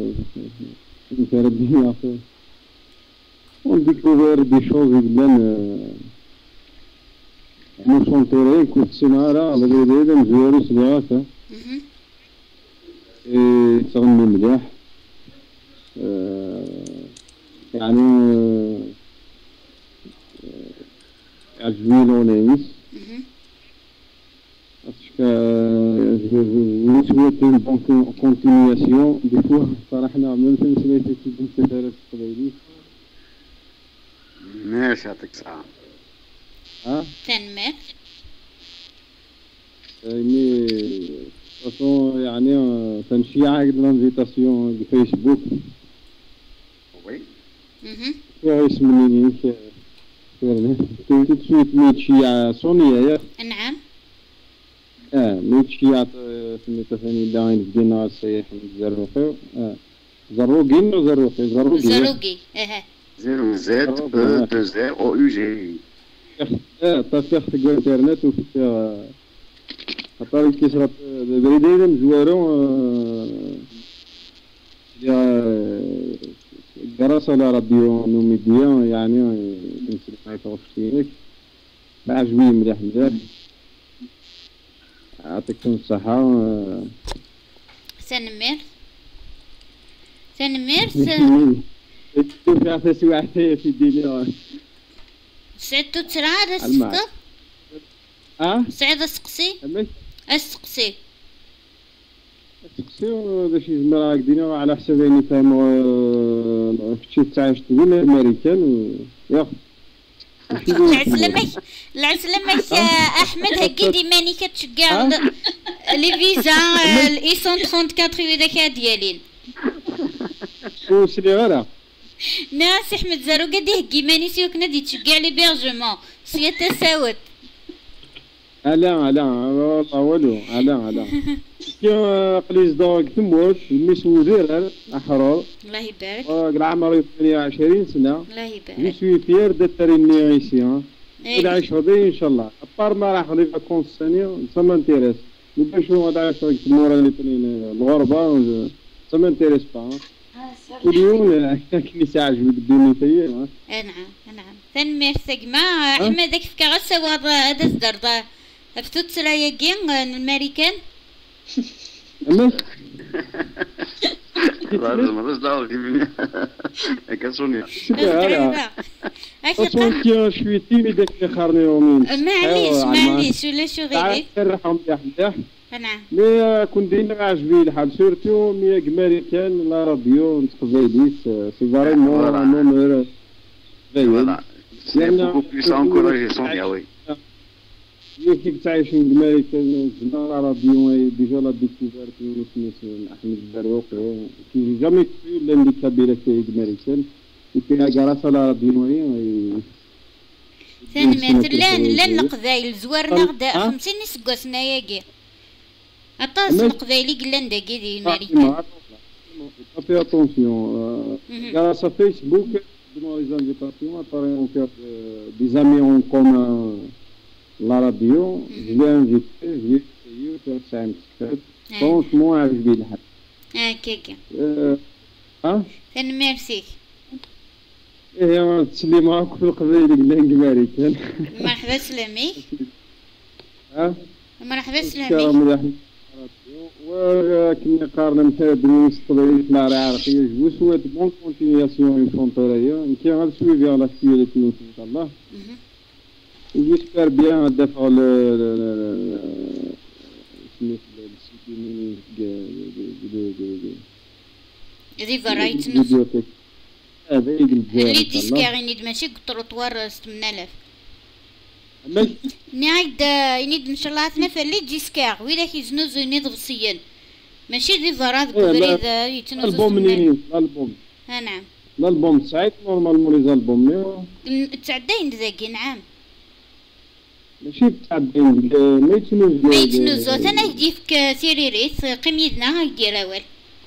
نتردي on découvre des choses nous sont terrés كنت سمارة على الجديدة مزوري سبعات تغني مليح يعني عجبني لونيس parce que je vous souhaite une bonne continuation des fois صراحة نعمل في مسلسل المسلسلات القبيلية ماشي يعطيك الصحة تنمر يعني تنشيع لانفيتاسيون دو فيسبوك وي اسمني تسويت ميتشيع صونيا نعم ميتشيع سميتها ثاني لاين بدينا السيح الزروقي زروقي ولا زروقي زروقي زيرو زد او دو زي او يو جي تفتح في الانترنت وفي خاطر كيصرا بريدين مزوارو دراسة على راديو نوميديا يعني نسمع ما يتوفيك عجبني مليح مليح يعطيكم الصحة سنمر شوف عفاسي واحد في الدنيا سعدتو تسرع هذا السقا سعد السقسي السقسي باش يزمر هكذا على حساب يعني فهم كنتي تعيش تقول الامريكان ياخ العسلامك احمد هكي ديما ني كتشكع لي فيزا الاي 134 وذاك ديالين وسلي غير ناس احمد زارو قد يهكي ماني سيوك نادي تشكع لي بيرجمون سيا تساوت لا والله والو لا كي قليز دوك تموت الميس وزير احرار الله يبارك العمر 28 سنه الله يبارك جو سوي فير دو تريني ايسي نعيش غادي ان شاء الله ابار ما راح لي فاكونس ثانيه سا مانتيريس نبدا شنو غادي نعيش مورا اللي الغربه سا مانتيريس با كل يوم كنيسه عجبك الدنيا تاهي نعم تنمير ثقما احمد ذاك فكا غسا هذا الزرد فتو تسرايا كين الامريكان لازم نرجعوا في كاسوني اصلا كي شويه تيمي خارني يومين معليش ولا شو غيري ترحم مليح نعم مي كون دينا عجبني الحال سورتو مي امريكان لا راديو نتقبيديت سي فريمون نومير فوالا سي بوكو بليس انكوراجي سونيا وي كي تعيش في الامريكان زنا راديو ديجا لا ديكوفيرت نسمي احمد الزروقي كي جامي تفيل اللي كبيره في الامريكان كي غراس على راديو ثاني متر لان القبايل زوارنا غدا 50 سكوسنا ياكي اطاس القبايلي قلان داكي دي الامريكان في اتونسيون غراس فيسبوك دون لي انفيتاسيون اباري اون فير دي زامي اون كومون la radio, je l'ai invité, je l'ai essayé, c'est un petit franchement عجبني الحال. كيكا. ميرسي. تسلي معاك في القبائل الامريكان. مرحبا سلامي. مرحبا كرام سلامي. مليح ولكن قارنا مثلا بالنسبه للطلبه لا عراقيه جو سويت بون كونتينياسيون اون فونتوريا نكي غير سويفي على لاكتيفيتي ان شاء الله وجيسبر بيان دافع ريفا رايت نوز البيبليوتيك هذا يقلب اللي ديسكاغينيد ماشي التروطوار 8000 ماشي نعيد ينيد ان شاء الله ثنا اللي ديسكاغ ولا كيزنوز ينيد بصيا ماشي ريفا راه بريد يتنوز الالبوم الالبوم ها نعم الالبوم سعيد نورمالمون لي زالبوم تعدين ذاك نعم ماشي تعدين ما يتنوز ما يتنوز انا يديك سيريريس قيم يدنا يدير اول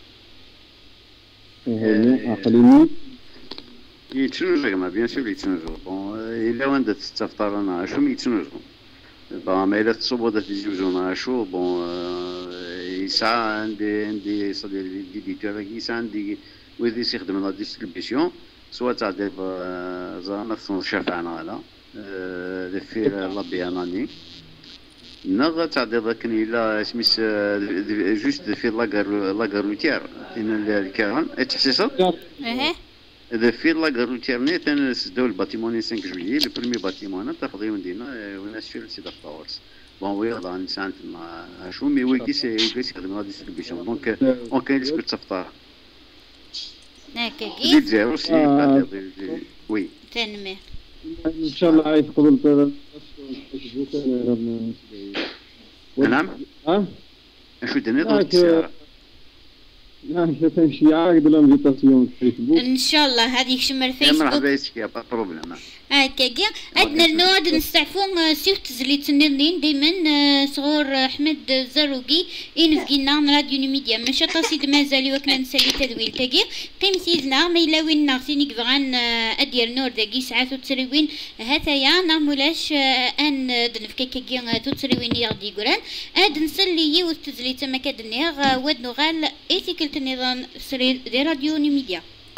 عقليني يتنوز كما بيان سور يتنوز بون الا وين تستفطر انا شو يتنوز بون ما الا تصوبوا في زوجنا شو بون يسعى عندي صديق ليديتور يسعى عندي ويدي يخدم لا ديستريبيسيون سواء تعدي زعما شافعنا على دفير لابياناني نغ تعدي ذاك الا سميس جوست دفير لاكار روتير ان الكارن تحسيصات دفير لاكار روتير نيت انا سداو الباتيمون 5 جويي لو بريمي باتيمون تاخذي مدينه وناس في سيدا فاورس بون وي غدا نسانت مع شو مي ويكيس يخدم لا ديستريبيسيون دونك اون كاين اللي سكت تفطر هكا دي زيرو سي وي تنمي ان شاء الله عايز قبل نعم شو دنيا لا تمشي عاقد الانفيتاسيون في فيسبوك ان شاء الله هذيك شمر فيسبوك مرحبا يسكي با بروبليم هكا كاع عندنا النواد نستعفون سيفت زليت نين ديما صغور احمد زروقي ينفقينا راديو ميديا ماشي طاسيد مازال وكنا نسالي تدويل تاكي قيم سيزنا ما الا وين ناغسيني كفغان ادير نور داكي ساعات وتسريوين هاتايا نعمولاش ان دنفكا كاكي تسريوين يغدي قران اد نسلي يوث تزليت ما كدنيغ ود نغال ايتيكلت النظام سرير دي راديو ميديا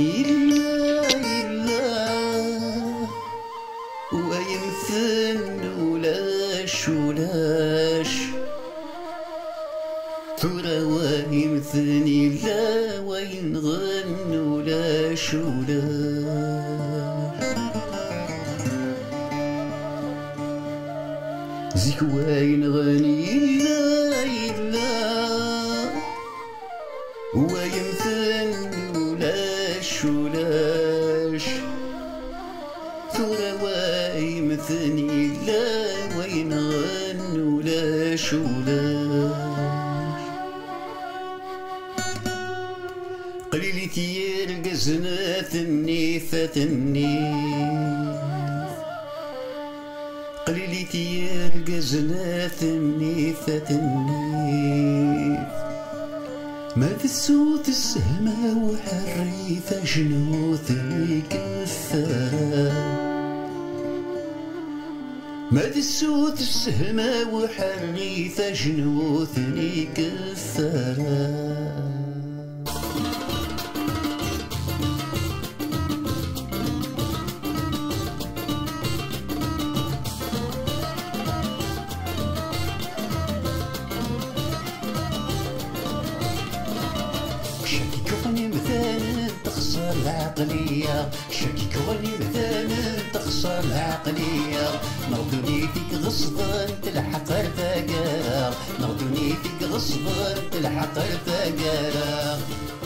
ويمثل ولاش ثورة ويمثني لا وينغن ولاش زيك وينغني لا ويمثل ولاش ثورة ويمثني لا وينغن ولاش قليلي تير قزنا ثني قليلي تير قزنا ثني ما في السوت السهمة وحريثة جنوثني كفارة ما في السوت السهمة وحريثة جنوثني كفارة العقلية شكي كوني مثلا تخسر العقلية نغدوني فيك غصبا تلحق ارتقارا نغدوني فيك غصبا تلحق ارتقارا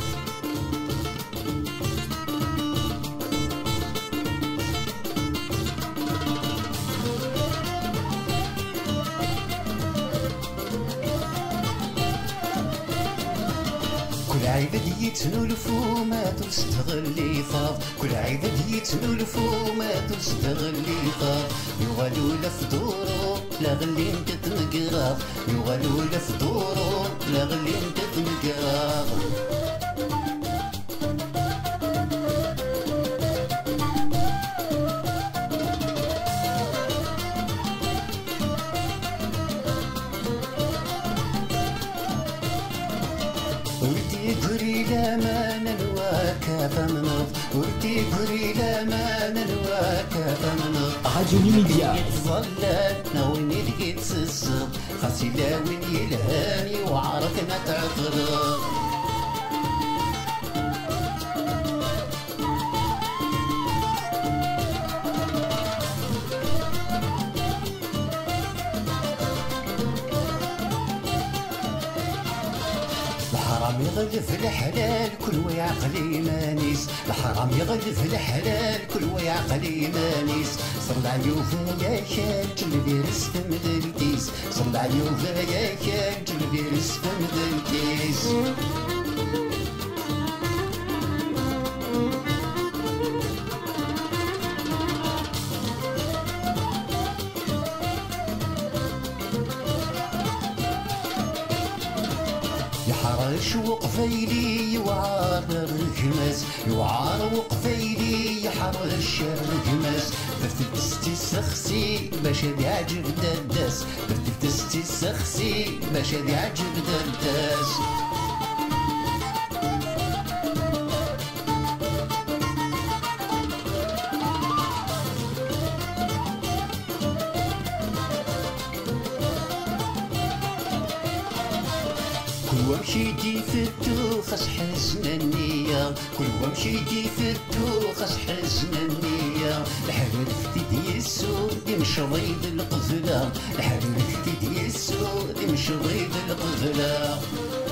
كل عيبة يتنولفو ما تستغلي فاض كل عيبة يتنولفو ما تستغلي فاض يغالو لفدورو لا غلي انت تنقراض يغالو لفدورو لا غلي انت تنقراض قري لا ما نلواك فمنض ورتي كوري لما نلواك فمنض راديو ميديا ظلت ناويني لقيت الصب خاصي لاوين يلهاني وعرفنا تعترض الحرام يغلف الحلال كل ويعقلي مانيس الحرام يغلف الحلال كل ويعقلي مانيس صلى عليوفا يا كان تلبي رزق مدلتيس صلى عليوفا يا كان تلبي رزق مدلتيس يحرش وقفيلي يوعر الركماس يوعر وقفيلي يحرش الركماس تفتستي سخسي باش يعجب درداس تفتستي سخسي باش يعجب درداس كل ومشيتي في التوخس حزن النية كل ومشيتي في التوخس حزن النية الحبل فتدي السود يمشي ضيد القفلة الحبل فتدي السود يمشي ضيد القفلة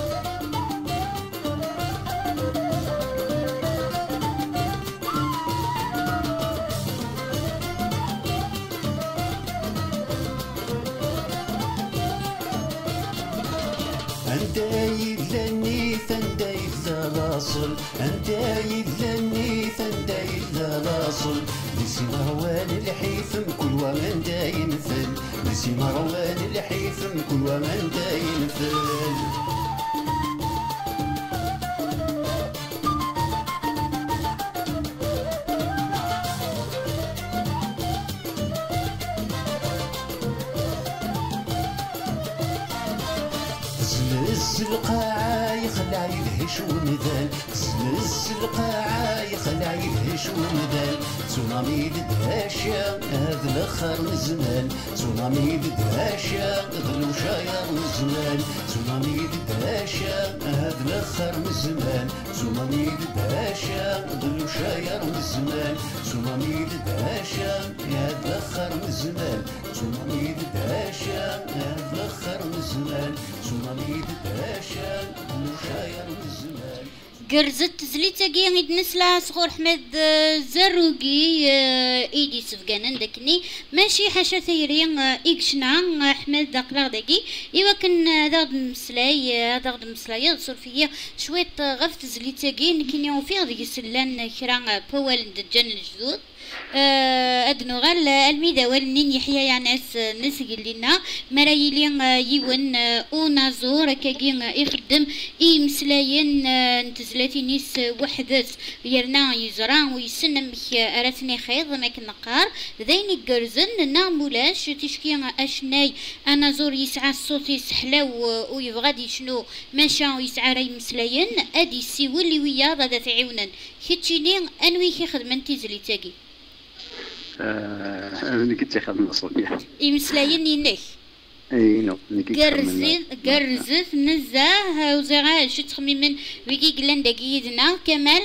أنت يذلني فأنت يذلاصل أنت يذلني فأنت يذلاصل لسي مروان الحيفم كل ومن دا ينفل لسي مروان الحيفم كل ومن دا ينفل زلز القاعة يخلع يدهش ومذال زلز القاعة يخلع يدهش ومذال تسونامي دهاشا هذا الاخر نزمان تسونامي دهاشا ظلو شاير نزمان تسونامي دهاشا هذا الاخر نزمان تسونامي دهاشا ظلو شاير نزمان تسونامي دهاشا هذا الاخر نزمان تسونامي دهاشا هذا الاخر نزمان تسونامي دهاشا ظلو شاير نزمان قرزت زليتاكي غيد نسلا صغور حمد زروقي ايدي سفقانا داكني ماشي حاشا ثيري اكشنا حمد داقلا داكي ايوا كان داغد مسلاي داغد مسلاي صرفيه شويت غفت زليتاكي نكينيو فيه ديك سلان كرا بوال دجان الجدود ادنو غال الميدا والنين يحيى يا ناس قلنا مرايلي يون اونازور كاكين يخدم اي مسلاين نتزلاتي نيس وحدث يرنا يزرع ويسنم راتني خيض ما كنقار ذيني قرزن نامولاش تشكي اشناي انا زور يسعى الصوت يسحلاو ويبغى شنو ماشا ويسعى راي مسلاين ادي سي ولي ويا غادا تعاونن كيتشيني انوي كيخدم انتي زليتاكي أنا كنت خدمة صوتية. يمسلاين ينك. أي نو. قرزت نزاه وزغال شو تخمين ويجي قلنا دقيقنا كمال.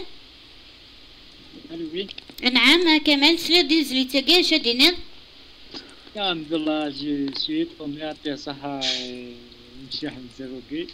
نعم كمال سلدي زليتاكي شدينا. الحمد لله جي سويت يعطيه صحة مشي أحمد زروقي.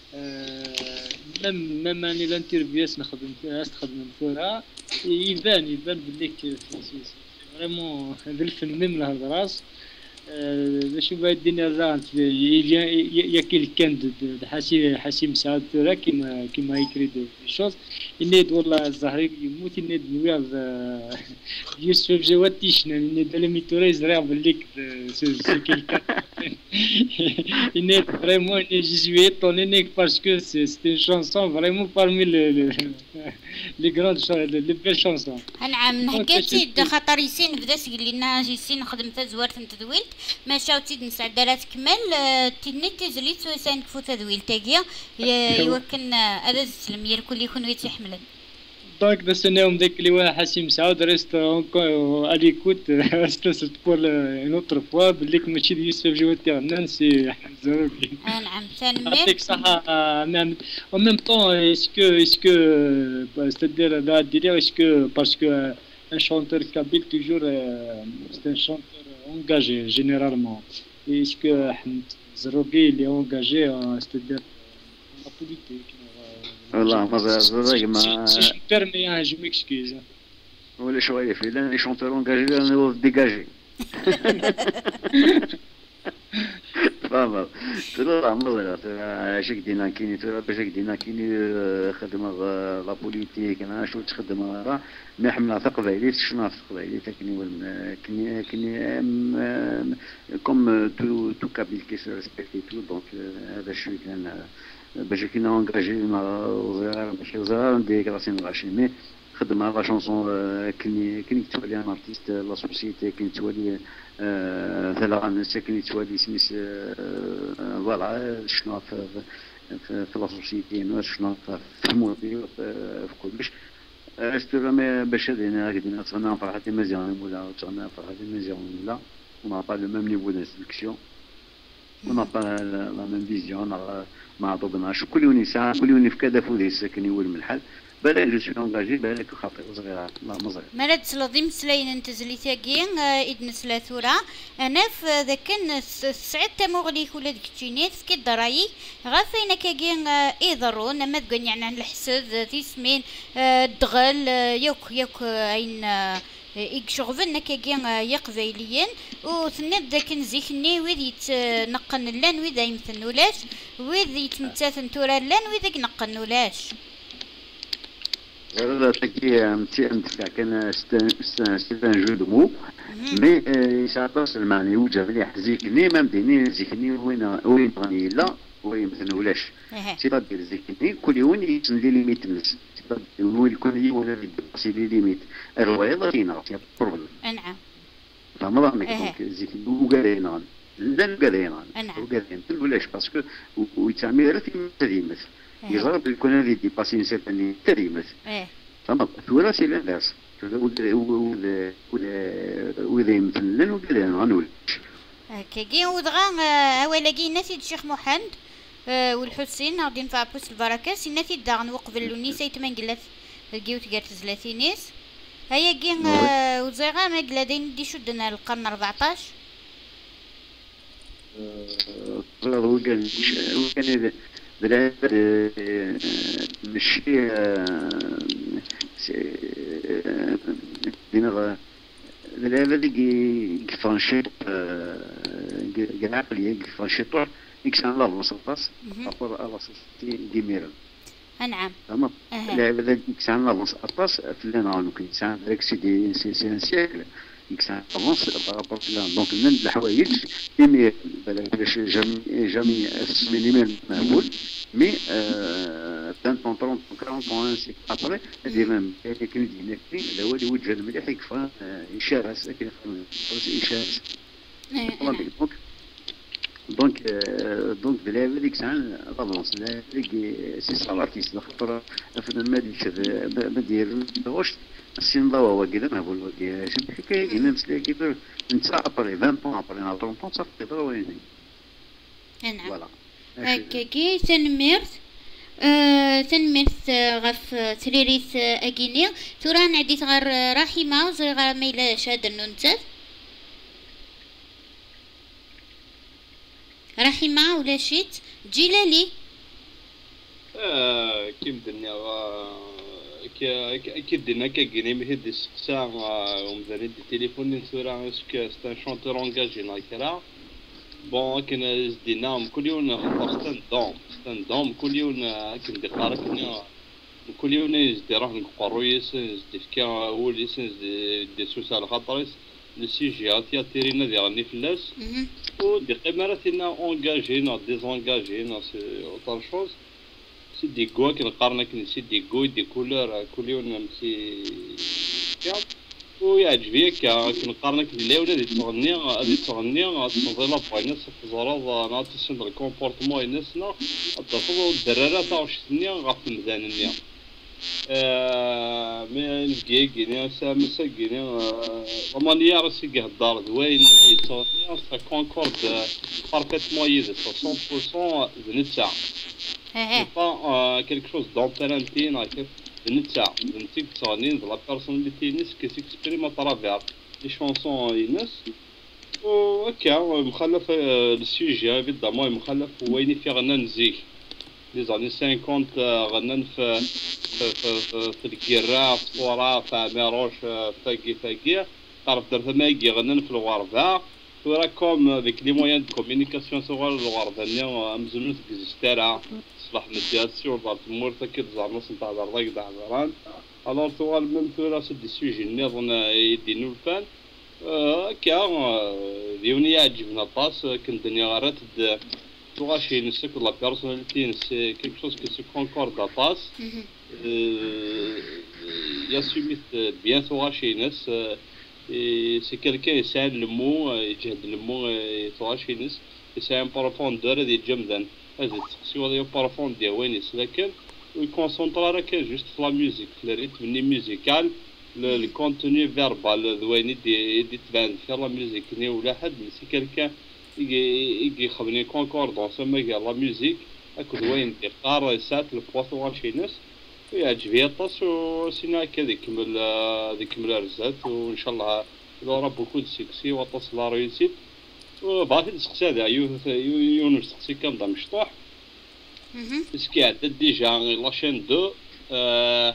مما أني لانتربياس نخدم فورا يبان بليك فريمون هذا الفن له الراس باش يبغى يدينا الرانت يا كان حسيم سعد تورا كيما يكري دي شوز النيد والله الزهري يموت النيد نويض يوسف جواتيش النيد لمي تورا يزرع بالليك سي كيلكا النيد فريمون جيزويت طونينيك باسكو سي une chanson vraiment parmi les grandes les belles chansons. نعم حكيتي خاطر يسين بدا سقل لنا يسين خدمت زوارت تدويلت ما شاوتي نسعدالات كمال تيني تزليت وسان كفو تدويلت تاكيا يوكن هذا السلم يركل يكون ويتحملن. دونك نستناهم ذاك اللي واحد حسيم سعود ريست اليكوت استسلت بور اون اوتر فوا بالليك ماشي دي يوسف جوتي نانسي احمد الزروقي. نعم ثاني يعطيك الصحة. ميم او ميم طون اسكو ستادير لا ديلير اسكو باسكو ان شونتور كابيل توجور سي ان شونتور انجاجي جينيرالمون اسكو احمد الزروقي اللي انجاجي ستادير لا بوليتيك. والله ما Si je me permets, hein, je m'excuse. ولا شويه في لي شونتور انجاجي انا ديجاجي. فاهم ترى عمرنا اش قدينا كاينين ترى باش قدينا كاينين خدمه لا بوليتيك انا شو تخدم راه ما حملنا تقبايلي شنو تقبايلي كاينين كوم تو كابيل كي سو ريسبكتي تو دونك هذا الشيء كان باش كنا انجاجي مع وزاره ماشي وزاره ديك راسين غاشي مي خدمه لا شونسون كاين تولي ان ارتيست لا سوسيتي كاين تولي ثلاثه الناس كاين تولي سميس فوالا شنو في لا سوسيتي شنو فهموا في كلش استرا باش هذينا قدنا تصنع فرحتي مزيان ولا تصنع فرحتي مزيان ولا on n'a pas le même niveau d'instruction on n'a pas la même vision ما عطوبناش كل يوم يساعد كل يوم في كذا فودي ساكن يول من الحل بالك جو سوي انجاجي بالك خاطر صغيره لا مزال مرات سلادي مسلاين انت زليتاكين اذن سلاثورا انا في ذاك السعد تمغليك ولا ديك تشينيت كي دراي غافينا كاين يضرون ما تقول يعني عن الحسد تيسمين الدغل يوك عين يشغفن كاين يقبايليين وثنب ذاك نزيكني ويد يتنقن لان ويد يمثنولاش ويد يتمتاثن تورا لان ويد ينقنولاش. هذا تكي متفق كان ستان جو دو مو مي يساطس المعني يوجد مليح زيكني ما مديني زيكني وين غني لا وين مثنولاش سيتادير زيكني كل يوم يتسن لي ليميت نس سيتادير كل يوم ولا يدبسي لي ليميت الروايض كاينه بروبليم. نعم فما ظنك دونك زيكني وقالينا لن قالينا وقالين تقولش باسكو ويتعمل في تديمت يجرب يكون هذه دي باسين سيرتاني تديمت فما ثورة سي الناس وذا يمثلن وقالين غنولش كاين ودغا اولاكي ناسي الشيخ محمد والحسين غادي نفع بوس البركه سيناتي دا غنوقف النساء تما قلات الكيوت قالت زلاتينيس هيا كاين وزيغا ما قلادين دي شدنا القرن 14 وكان بالعاده ماشي دينا بالعاده اللي فرانشي قاعد فرانشي طور يكسان لا وسطاس ابور على سوسيتي ديميرا. نعم تمام العاده يكسان لا وسطاس فلان ممكن يكسان داك سي سيكل يكسان افونس بارابور فلان دونك من الحوايج كيمي بالاش جامي مينيمال معقول مي 20 30 40 سيك ابري هادي ميم كاين دينا هذا هو اللي وجه مليح يكفى يشارس كاين يشارس دونك بالعاده ديك الساعه افونس سي صا لارتيست خاطر فنان ما دير واش السين ضوا وكذا ما بقول وكذا شنو الحكايه هنا مسلي كيف انت ابري 20 طون ابري 30 طون صافي تقدر وين. نعم فوالا هكاكي تنمرت غف تريريث اكيني ثورا نعديت غير رحيمه وزغير ميلا شاد النونتات رحيمه ولا شيت جلالي كيف الدنيا كيدنا كاكيني مهدي السقسا ومزالين دي تليفون نسورا اسكو ستان شونتور انجاجي ناكرا بون كنا زدينا كل يوم خاطر ستان دوم كل يوم كندير قاركني كل يوم نزدي روح نقرويس نزدي فكا وليس نزدي سوسال خاطريس لسي جياتيا تيرينا ديالني فلاس ودي قيمراتنا انجاجينا ديزانجاجينا سي اوتر شوز سي دي كوا كنقارنا كنسي دي كو دي كولور كل يوم نمشي ويعجبني كنقارنا كلي ولا دي تغني تصنفي لا بغينا تزرا ناتسن الكومبورتمون الناس نا الدرارات واش ثنيا غاف الميدان من جيجيني سامسجيني رومانيا راسي الدار دوين يتصوني سا كونكورد بارفيتمون يدس 100% بنتاع با كيلك شوز دونتالانتين هكا بنتاع بنتيك تصوني لا بيرسوناليتي نيس كي سيكسبريم اترافير لي شونسون ينس وهكا مخلف السوجي ايفيدامون مخلف وين في غنان زيك لي زاني 50 غنان في الكيرا في الصورة في عميروش فاقي تعرف درت مايكي غنان في الغربة وراكم ديك لي مويان دو كومينيكاسيون صغار الغربة نيا مزمنت كزيستارا صلاح مدياسي وربط مورتا كتزار نص نتاع درداك دا عمران الوغ ثوال ميم ثورا سد دي سوجي نظن يدينو الفان هكا ديوني يعجبنا طاس كنت دنيا غارات توغاشي نسك لا بيرسوناليتي سي كيلك شوز كي سي كونكورد طاس ياسوميت بيان توغاشي ناس سي كالكان يساعد المو يجهد المو توغاشي ناس يساعد ان بروفوندور هادي جمدا هادي تقسيو هادي بروفوند ديال وينيس لكن ويكونسونطرا راه كان جوست في لا ميوزيك في الريتم ني ميوزيكال le contenu verbal دويني دي تبان في لا ميوزيك ني ولا حد سي كالكان يجي خبني كونكوردون سما لا ميوزيك هاك دوين يقار يسات البوثوال شي ناس ويعجبني طاس وسينا هكا يكمل رزات وان شاء الله لورا بوكو دو سيكسي وطاس لا ريوسيت وباغي نسقسي هذا يونس سقسي كنظن مشطوح اسكي عدد ديجا لا شين 2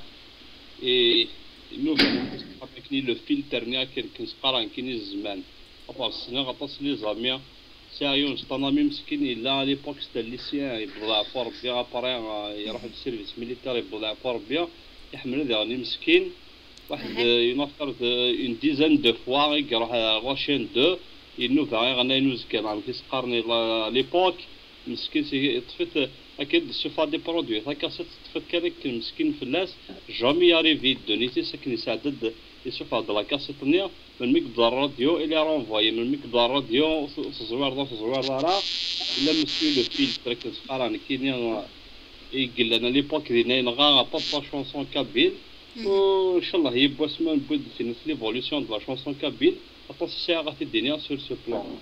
نوفل عطيكني لو فيلتر نيا كنسقرا كاين الزمان ابار السنه غطاس لي زاميا سيريون ستانامي مسكين الا ليبوك ستا ليسيان يبغى عفو ربي اباري يروح للسيرفيس ميليتير يبغى عفو ربي يحمل هذا راني مسكين واحد ينفر اون ديزان دو فوا يروح لاشين 2 ينوفا غانا ينوز كان كيسقرني ليبوك مسكين سي طفيت اكيد سوفا دي برودوي هكا تطفت كذاك مسكين فلاس جامي ياريفي دونيتي ساكن يساعد يشوف هاد لا كاسيطنيا من مقدار الراديو الى رونفوي من مقدار الراديو تزوار راه الا مسيو لو فيل تركز قران كاين يقول لنا ليبوك ديالنا نغا با شونسون كابيل وان شاء الله يبوا سمان بود في ليفوليسيون دو لا شونسون كابيل اطاس الساعه غادي الدنيا سور سو بلان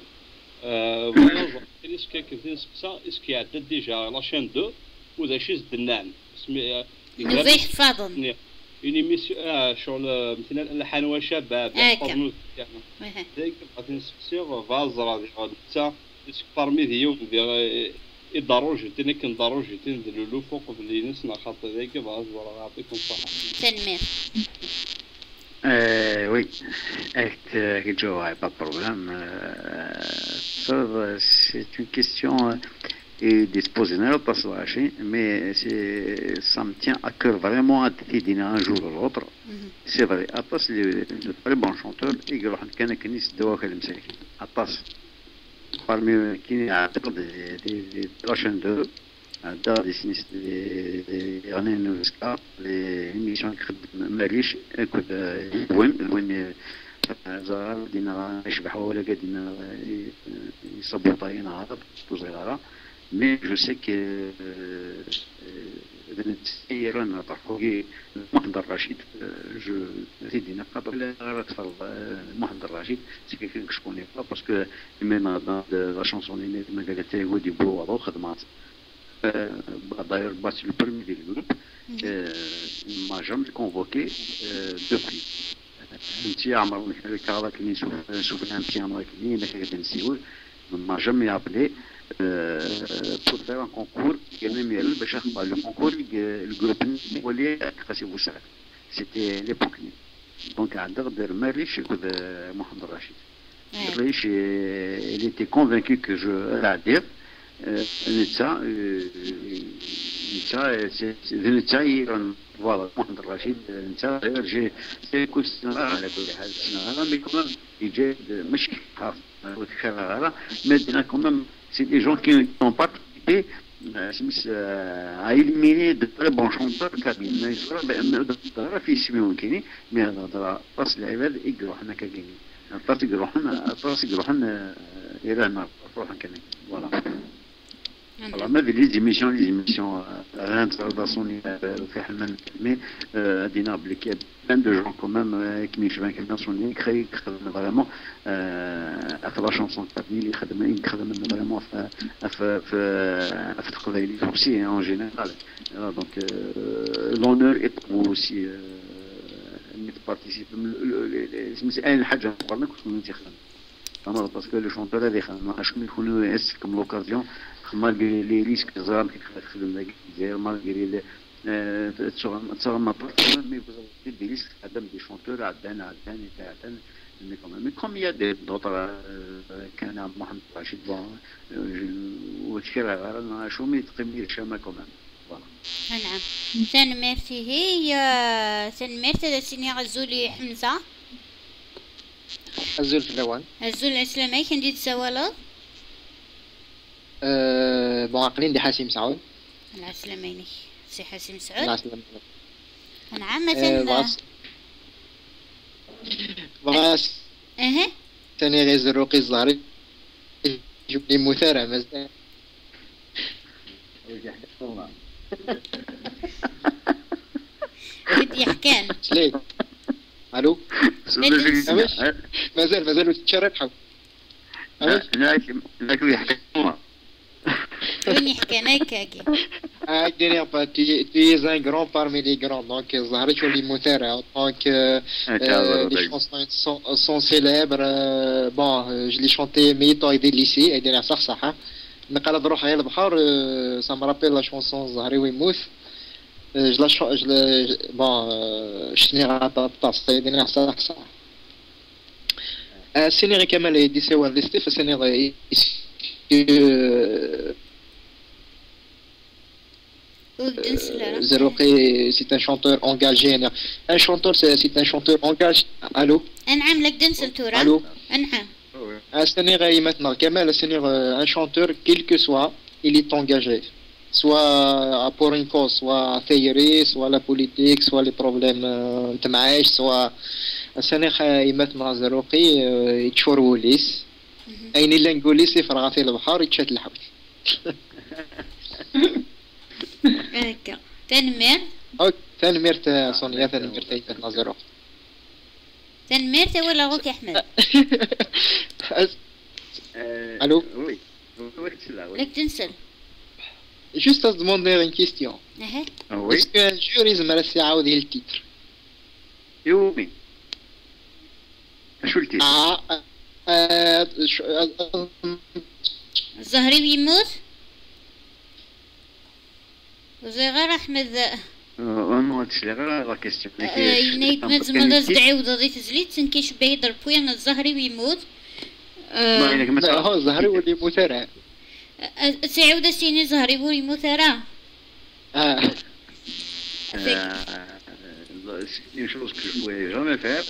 اسكي كيفين سقسا اسكي عدد ديجا لاشين 2 وذا شي زدنان اسمي نزيح فاضل اون ايميسيون شغل مثلا الحانوه شابه بحفظ ديك غادي نسقسيو فازرا ديال حتى بارمي ديال يضروا جوتين كنضروا جوتين نديروا فوق في الناس خاطر ديك فازرا يعطيكم الصحه تنمير Oui, Joe, pas de problème. C'est une question disposée pas mais ça me tient à cœur vraiment à décider un jour ou l'autre. C'est vrai, Atas, le très bon chanteur, il y a un qui se doit faire le musique. Atas, parmi qui a des prochaines deux. دار دي سينيس يعني نوسكا لي ميسيون ماليش كنت وين زار دينا يشبحوا ولا قادين يصبوا طاينا هذا صغيره مي جو سي كي انا طرحوكي محمد الرشيد جو زيدنا قبل لا تفرض محمد الرشيد سي كيفين كشكوني باسكو ميم لا شونسون اللي ما قالتها هو دي بو خدمات d'ailleurs battu le premier du groupe, il m'a jamais convoqué depuis. Un petit Amar, le Karabakh, il souffle un petit Amar, il ne m'a jamais appelé pour faire un concours. Le concours, le groupe, c'était l'époque. Donc, à l'heure de Marish, de Mohamed Rachid. Marish, il était convaincu que je allais dire. نتا فوالا محمد الرشيد نتا جي كل سنه على كل حال السنه مي كمان يجي مش خاف وتكرر مدينا كمان سي دي جون كي نون با بارتيسيبي à éliminer de très bons chanteurs كابين ما يصير بان في سيمون كيني مي هذا راس العباد يقولوا حنا كاينين طاس يقولوا حنا الى هنا روحنا كاينين فوالا Alors, mais les émissions d'intervention في حلمان mais دينا بلي كاين plein de gens quand même qui m'écrivent كلمة سوني créé vraiment la chanson اللي خدم vraiment في القبائل aussi en général. Donc l'honneur est pour vous aussi de participer. C'est une حاجة مقارنة كنت نتخدم. parce que le chanteur هذا خدم يكونوا يحس comme l'occasion. malgré les risques زرام كي تخدم داك الجزائر malgré تصغر mais vous avez des risques عدم des chanteurs عدان mais quand même comme il y a d'autres كان عبد محمد رشيد وتشكر شو مي تقيم شامة quand même voilà. نعم ثاني ميرتي هي ثاني ميرتي سيني غزولي حمزة الزول في الأوان الزول الإسلامي كان دي تساولا بون عقلين دي حاسم سعود العسلميني سي حاسم سعود العسلميني نعم مثلا باس ثاني غير الزروقي الزهري يجيب لي مثارع مزدان بدي يحكان سليك الو مازال تتشرب حو لكن يحكي وين يحكي هكاكي dernière pas tu es un grand parmi les grands donc Zahra tu es مثارع donc les chansons sont célèbres bon je les chantais militant des lycées et dernière صح نقال روح على البحر ça me rappelle la chanson Zahra ويموت شني غطاس dernière صح السينيغي كمال يديسيوان ليستي فالسينيغي Zerouki, c'est un chanteur engagé. Un chanteur, c'est un chanteur engagé. Allô? نعم لك دنسل تورا. Allô? نعم. السينيغي maintenant كمال السينيغ un chanteur quel que soit il est engagé. Soit pour une cause, soit théorie, soit la politique, soit les problèmes de معايش, soit السنيخ يمات مع زروقي يتشور وليس أين اللي نقول ليس يفرغ في البحر يتشات الحوت. هكا تنمير. تنمير صونيا تنمير تيمات مع زروقي. تنمير ولا غوك يا أحمد؟ ألو. لك تنسل. Juste à se demander une question. Est-ce qu'un jury يزمر يعاود التيتر؟ يومي. شو التيتر؟ الزهري بيموت؟ وزي غير أحمد. أنا غير لا كيستيون. ينايك مزمر تعاود غادي تزليت تنكيش بعيد البوين الزهري بيموت. لا هو الزهري واللي يموت راه. تعاود سيني زهري بوري مثارا c'est une chose que je pouvais jamais faire.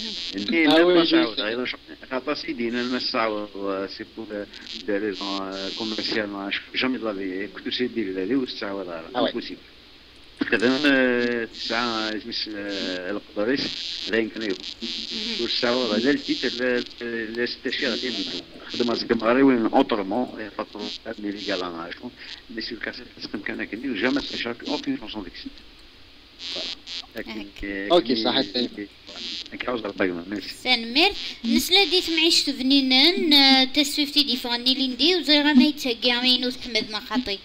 C'est pour des raisons commerciales. Je ne peux jamais de la vie. Écoute, c'est dire impossible. خدم تسعة اسمش القدريس غين كنيو والساعة هذا التيتر الاستشارة ديالو خدم الزكماري وين اوترومون فاطمة اللي قال انا عشون اللي سير كاسة تسقم كان كندير جامع تشارك اوكين شونسون ديكسي اوكي صحيح كاوز الباغنا سنمر نسلا ديت معيش تفنينن تسويفتي دي فاني ليندي وزي غا ما يتسقعين وتحمد ما خاطي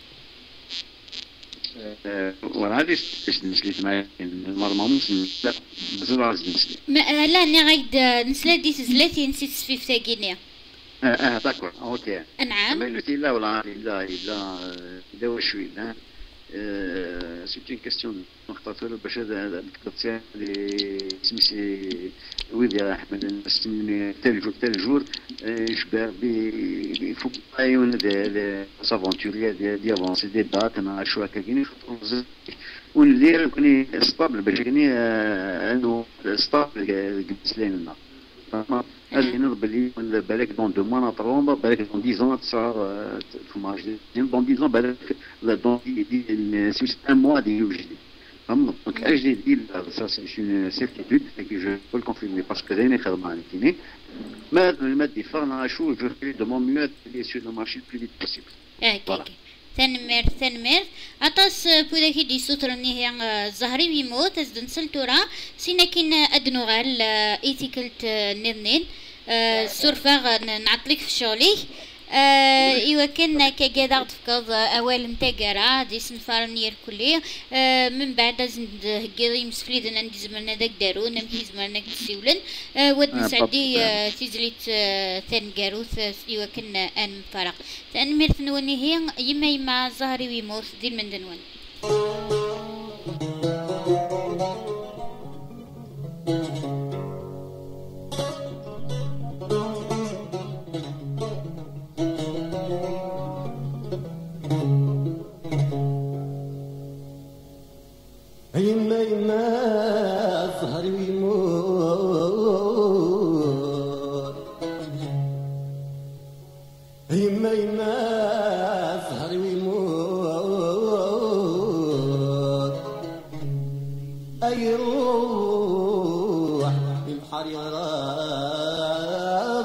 وهذه نسليت معايا المرمى لا مازال عايز نسلي لا انا غايد نسلا ديت زلاتي نسيت سفيف تاكينيا داكور اوكي نعم ما قلتي لا ولا لا وشوي لا سيت اون كاستيون نختار باش هذا الكتاب اللي سميتي ويدي احمد نستني تال جور جبر بي فوق ايون دي سافونتوريا دي افونسي دي دات انا شو هكا كاين ونلير كوني ستابل باش كاين انه ستابل جبت لنا فما هذه نضرب لي بالك دون دو موا نطرومب بالك دون 10 تصار في ماج دون 10 بالك دون دي سيس ان موا دي يوجد donc HDD, ça c'est une certitude et que je peux le confirmer parce que rien n'est خدماني mais le mettre des formes à chaud je fais de mon mieux à essayer de marcher le plus vite possible. Voilà. تنمر أطاس بودا كي دي سوترني هي زهري بيموت أزدن سلتورا سينا كين أدنوغال إيتيكلت نيرنين سورفا نعطلك في شغلي إيوا كان كجذا تفكض أول نتاجرة دي سنفارنير كلية من بعد زند هجري مسفليد عندي زمرنا داك دارو نمشي زمرنا كتسيولن ود نسعدي تيزليت ثان جاروث إيوا كان أن فرق ثان ميرث نوني هي يما زهري ويموت دي من دنوان يما زهري ويموت يما زهري ويموت أي روح البحر يغرق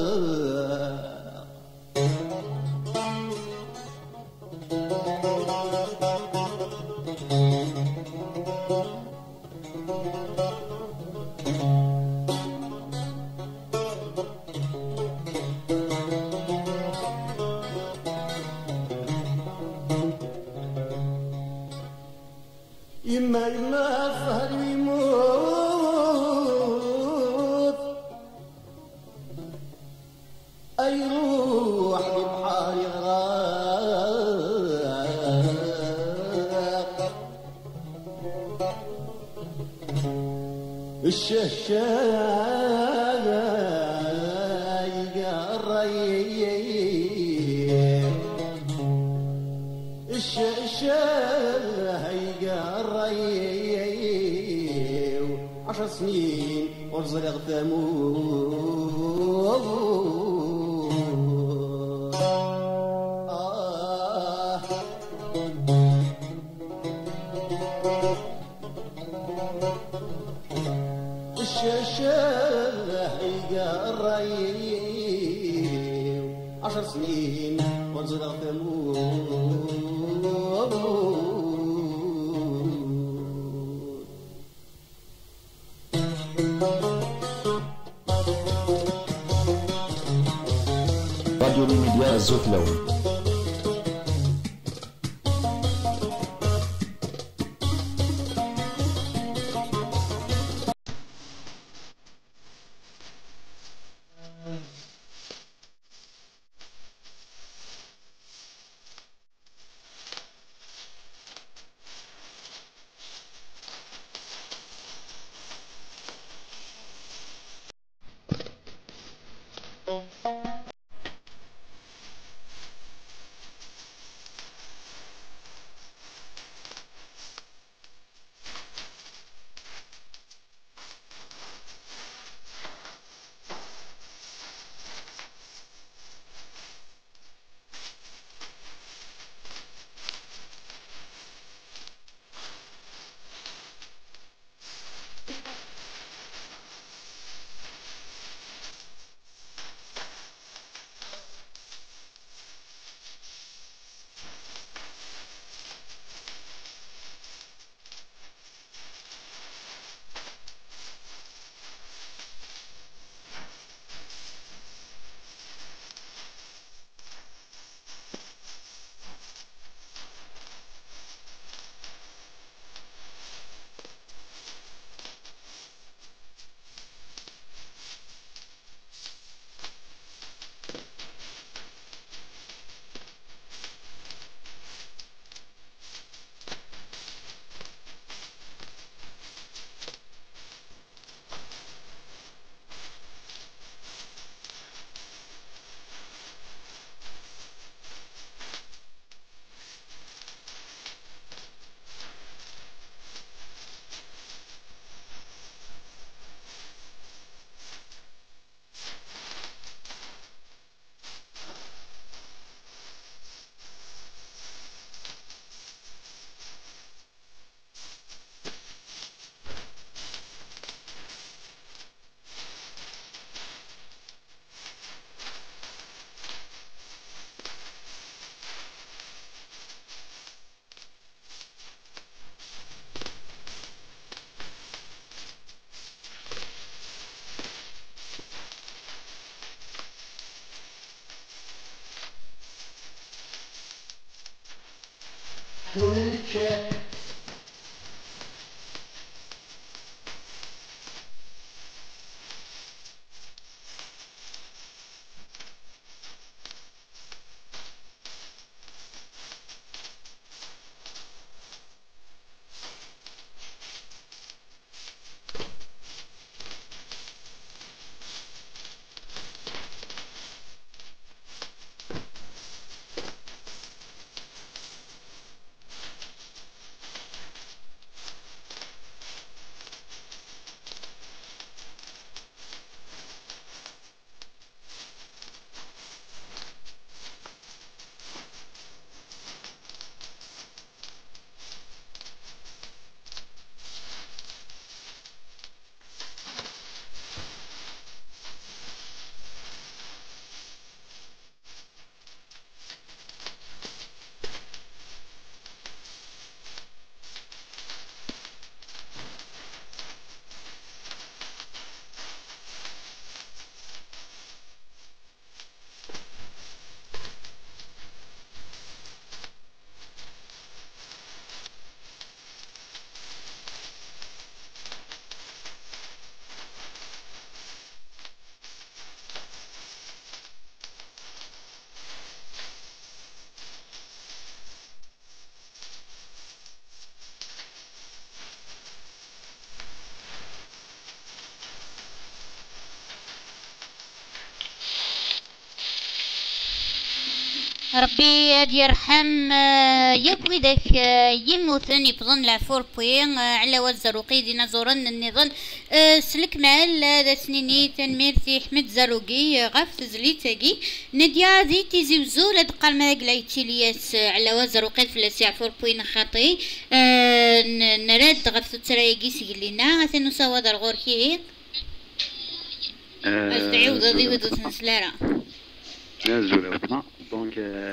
يما زهر يموت أي روح ببحر يغرق الشهشاي قريب الشهشاي قريب 10 سنين ورزق ثمود الشهشاي قريب 10 سنين ورزق ثمود راديو الميديا الزوتلو ربي يرحم يبغي ذاك يموتن يفضن العفور بوين على والزروقي دينا زورن النظام سلك معال ذا سنيني تنميرتي حمد زروقي غاف تزليتاكي نديا ذي تيزي وزول ادقال ما قلايتي لياس على والزروقي فلاسي عفور بوين خاطي نراد غاف تترايقي سيقلينا ثانو سوا دار غوركي استعيوض ذي ودو تنسلارا نازل وطنا دونك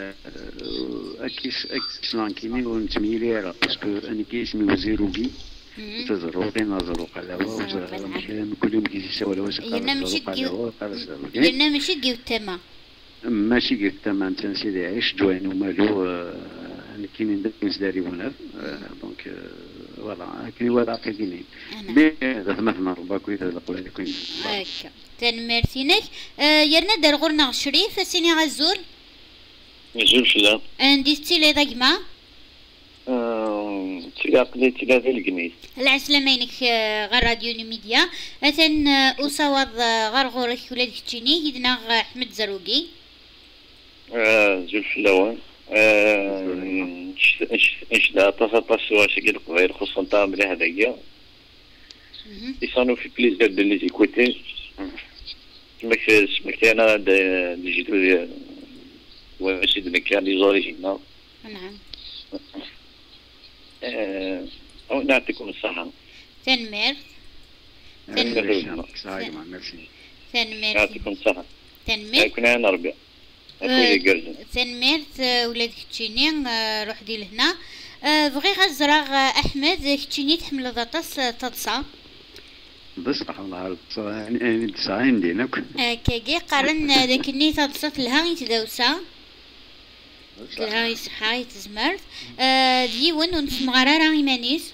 اكيس لانكيني ونتميلي راه باسكو انا كيسمي وزيروكي تزروقي نازروق على وزر كلهم كيساو على وسق لأن ماشي كيو التما ماشي كيو التما انت سيدي عيش جوين ومالو انا كاينين داكنس داري وناف دونك فوالا كاين ورقه كاينين مي مثلا رباكويت هذا القول هذا كاين هكا تنمرتينك يرنا دار غورنا شريف سيني غزول نزول فلا عندي ستيلي ضيما تلاقي ثلاثة الجنيه العسلامينك غير راديو ميديا اثن اصاوض غير غورك ولادك تشيني يدنا احمد زروقي زول فلاوان ايش لا تصطش واش قال غير خصوصا طعم لي هذايا يصانو في بليزير دو لي زيكوتي سمعت انا اللي جيتو وماشي دمكان لي زوريجينال نعم أو نعطيكم الصحة. تنمر. تنمر. يعطيكم الصحة. تنمر. كنا أنا ربيع. تنمر ولادك تشيني روح دي لهنا بغي غزراغ أحمد كتشيني تحمل ضطاس تضصى. بصح والله يعني تسعين دينك. كاكي قارن داك الني تضصت لها يتداوسا. لها يصحى يتزمرت ديون ونسمع راه إيمانيس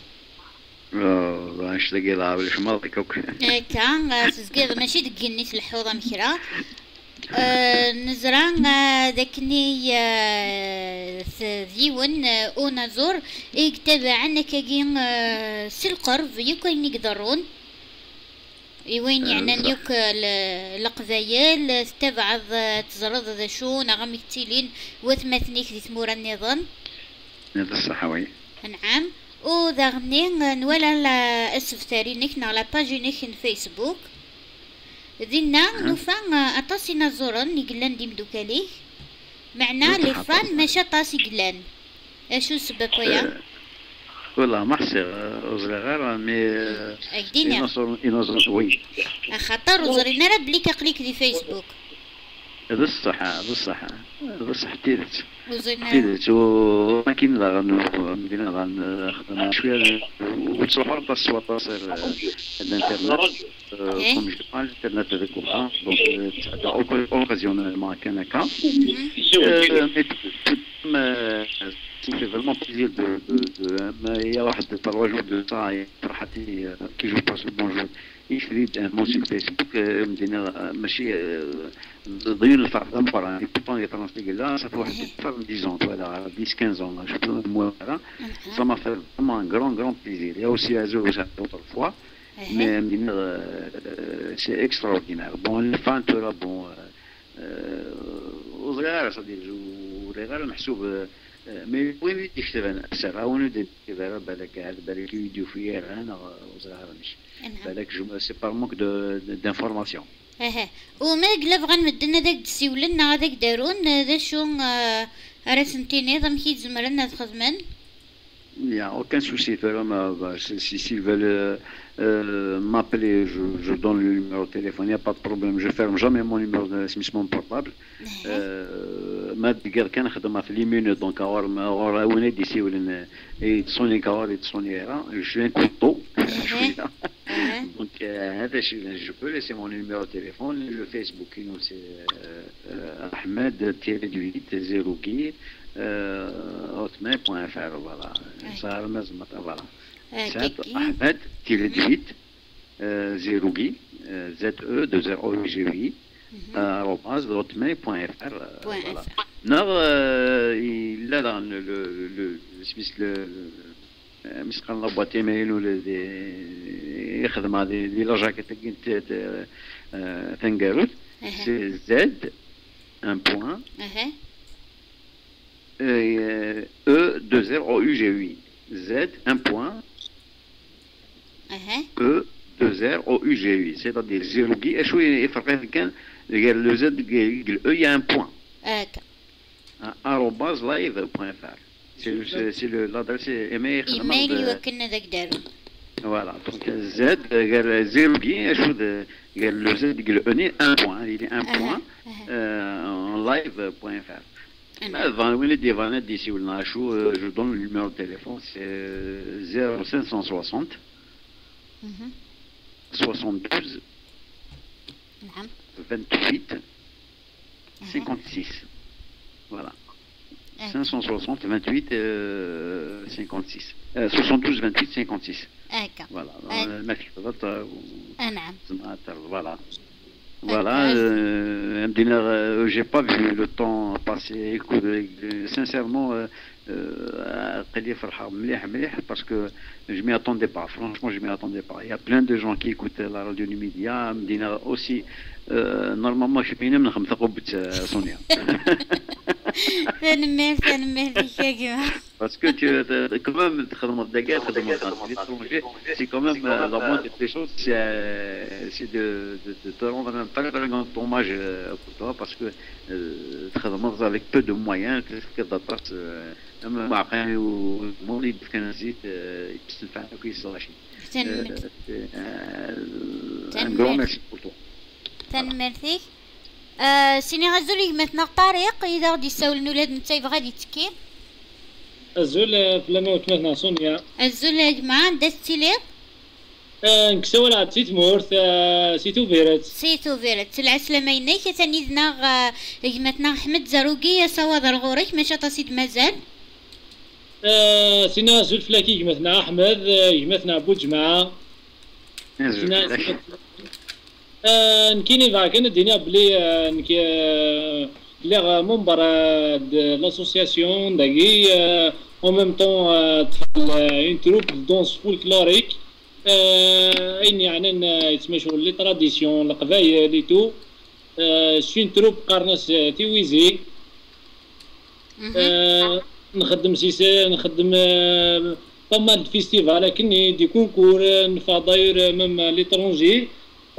واش دقي لعب الشمال كوك هكا تزقيض ماشي دقيني في الحوضة مكرا نزران داكني ديون ونزور يكتبع عنا كاين سلقرب يكون يقدرون وين يعني نيوك القبايل تبعض تزرد ذا شو نغم يتيلين وثمثنيك ذي ثمورة النظام هذا الصحوي نعم وذا غنين نولا السفتارينك نغلا باجينك فيسبوك ذينا نوفا أطاسينا زورن يقلان ديم دوكاليه معنا لي فان ماشا طاسي قلان اشو السبب ويا والله ما حسي غير مي ينظر وي خاطر وزرينا راه بليك قليك دي فيسبوك هذا الصح هذا الصح هذا الصح تيدت وما كاين لا مدينه غنخدم شويه وتصور تصوير الانترنت كوم جو الانترنت هذاك واخا دونك اوكازيون ما كان هكا fait vraiment plaisir il y a واحد 3 jours de ça فرحتي كي جو باس بونجور يشريد مون سي فيسبوك مدينا ماشي ضيون الفرق مباراه بوطون يترانسلي لا صافي واحد فرق 10 ans voilà 10 15 ans je peux moi ça m'a fait vraiment un grand plaisir il y a aussi Azul d'autres fois mais c'est extraordinaire bon le fan là bon وصغير صديق وصغير محسوب مي وين يكتب انا السر وين يكتب بالك هذا بالك فيديو فيه انا وصغير مش بالك جو سي بار مونك دانفورماسيون وما قلب غنمدنا داك تسيول لنا هذاك دارون ذا شو رسمتيني ضم كي تزمرنا تخدمن Il n'y a aucun souci, vraiment. S'ils veulent m'appeler, je donne le numéro de téléphone, il n'y a pas de problème. Je ne ferme jamais mon numéro de mon portable. ما تقدر كان خدمة في ليمين دونك اور وين ديسي ولا يتصوني كوار يتصوني راه جو كوطو دونك هذا الشيء اللي جو بو ليسي مون نيميرو تليفون لو فيسبوك كاين سي احمد تيري 8 0 hotmail.fr voilà صار لازم فوالا احمد تيري 8 0 ZE 2 hotmail.fr voilà. Non, il a dans مسكن لا بوات ايميل ولا يخدم هذه اللي لا كنت تنقالوت سي زد ان بوان E 2 R O U G U Z 1 point E 2 R O U G U c'est-à-dire 0 كي شوي يفرق كان قال لو زد قال او يا ان بوان arobase live.fr c'est l'adresse email يوكلنا ذاك دارو voilà donc Z قال 0 كي شو قال لو زد قال اني 1 point il est 1 point en live.fr je donne le numéro de téléphone, c'est 0560 72 28 56. Voilà. 560 28 56. 72 28 56. Voilà. Voilà. Voilà, j'ai pas vu le temps passer. Écoute, sincèrement, parce que je m'y attendais pas. Franchement, je m'y attendais pas. Il y a plein de gens qui écoutent la radio du Média. Aussi, normalement, je suis venu من 5 قبة سونيا. Parce que quand même, c'est quand même la moindre des choses, c'est de te rendre un très grand hommage pour toi, parce que avec peu de moyens, que un grand merci pour toi. merci. سيني غزولي مثنا طريق إذا غادي يساولنو ولاد نتايب غادي تكي الزول فلما وتمثنا سونيا الزول يا جماعة دا ستيليق نكسول عاد سيت مورث سيتو فيرت العسلامة يناي كتانيدنا جمتنا أحمد زروقي سوا ضرغوريك ماشا تصيد مازال سينا زول فلاكي جمتنا أحمد جمتنا أبو جماعة نكيني فاكن الدنيا بلي نكي لي ممبر لاسوسياسيون داكي او ميم طون تفعل اون تروب دونس فولكلوريك اين يعني يتسمى لي تراديسيون القبايل لي تو سي تروب قرناس تيويزي نخدم نخدم بامال فيستيفال لكن دي كونكور نفضاير ميم ليترونجي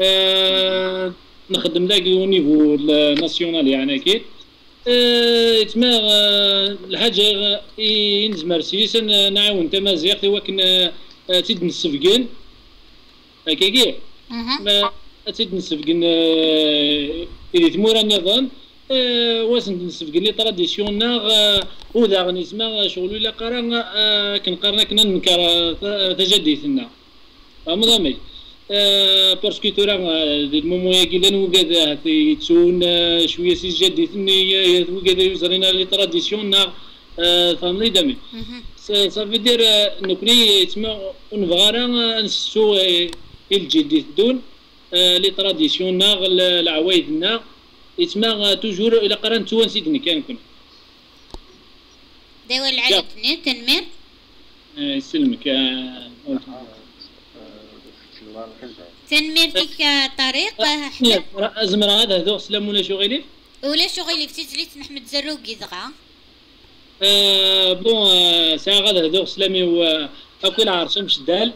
نخدم داك او نيفو ناسيونال يعني اكيد تما الحاجه نزمر سيس نعاون تمازيغ توكن تيد نسفقن هكاكي ما تيد نسفقن اللي تمور النظام واسن نسفقن لي تراديسيونال وذا غنسمى شغل الا قرا كنقرنا كنا ننكر تجديثنا مضامي باسكو ترى دي المومون ياكي نوقاد يتسون شويه سي جديثني وقاد يوزرينا لي تراديسيون فهمني دامي صافي دير نكوني تما ونبغى راه نسو الجديد دون لي تراديسيونال العوايدنا يتما توجور الى قران توانسي دني كان كون داول العيدني تنمير يسلمك تنمير فيك طريق احمد زمر هذا هذو سلام ولا شغيلي في تيزليت نحمد زروقي دغا بون ساعه غدا هذو سلامي واكل عرسهم شدال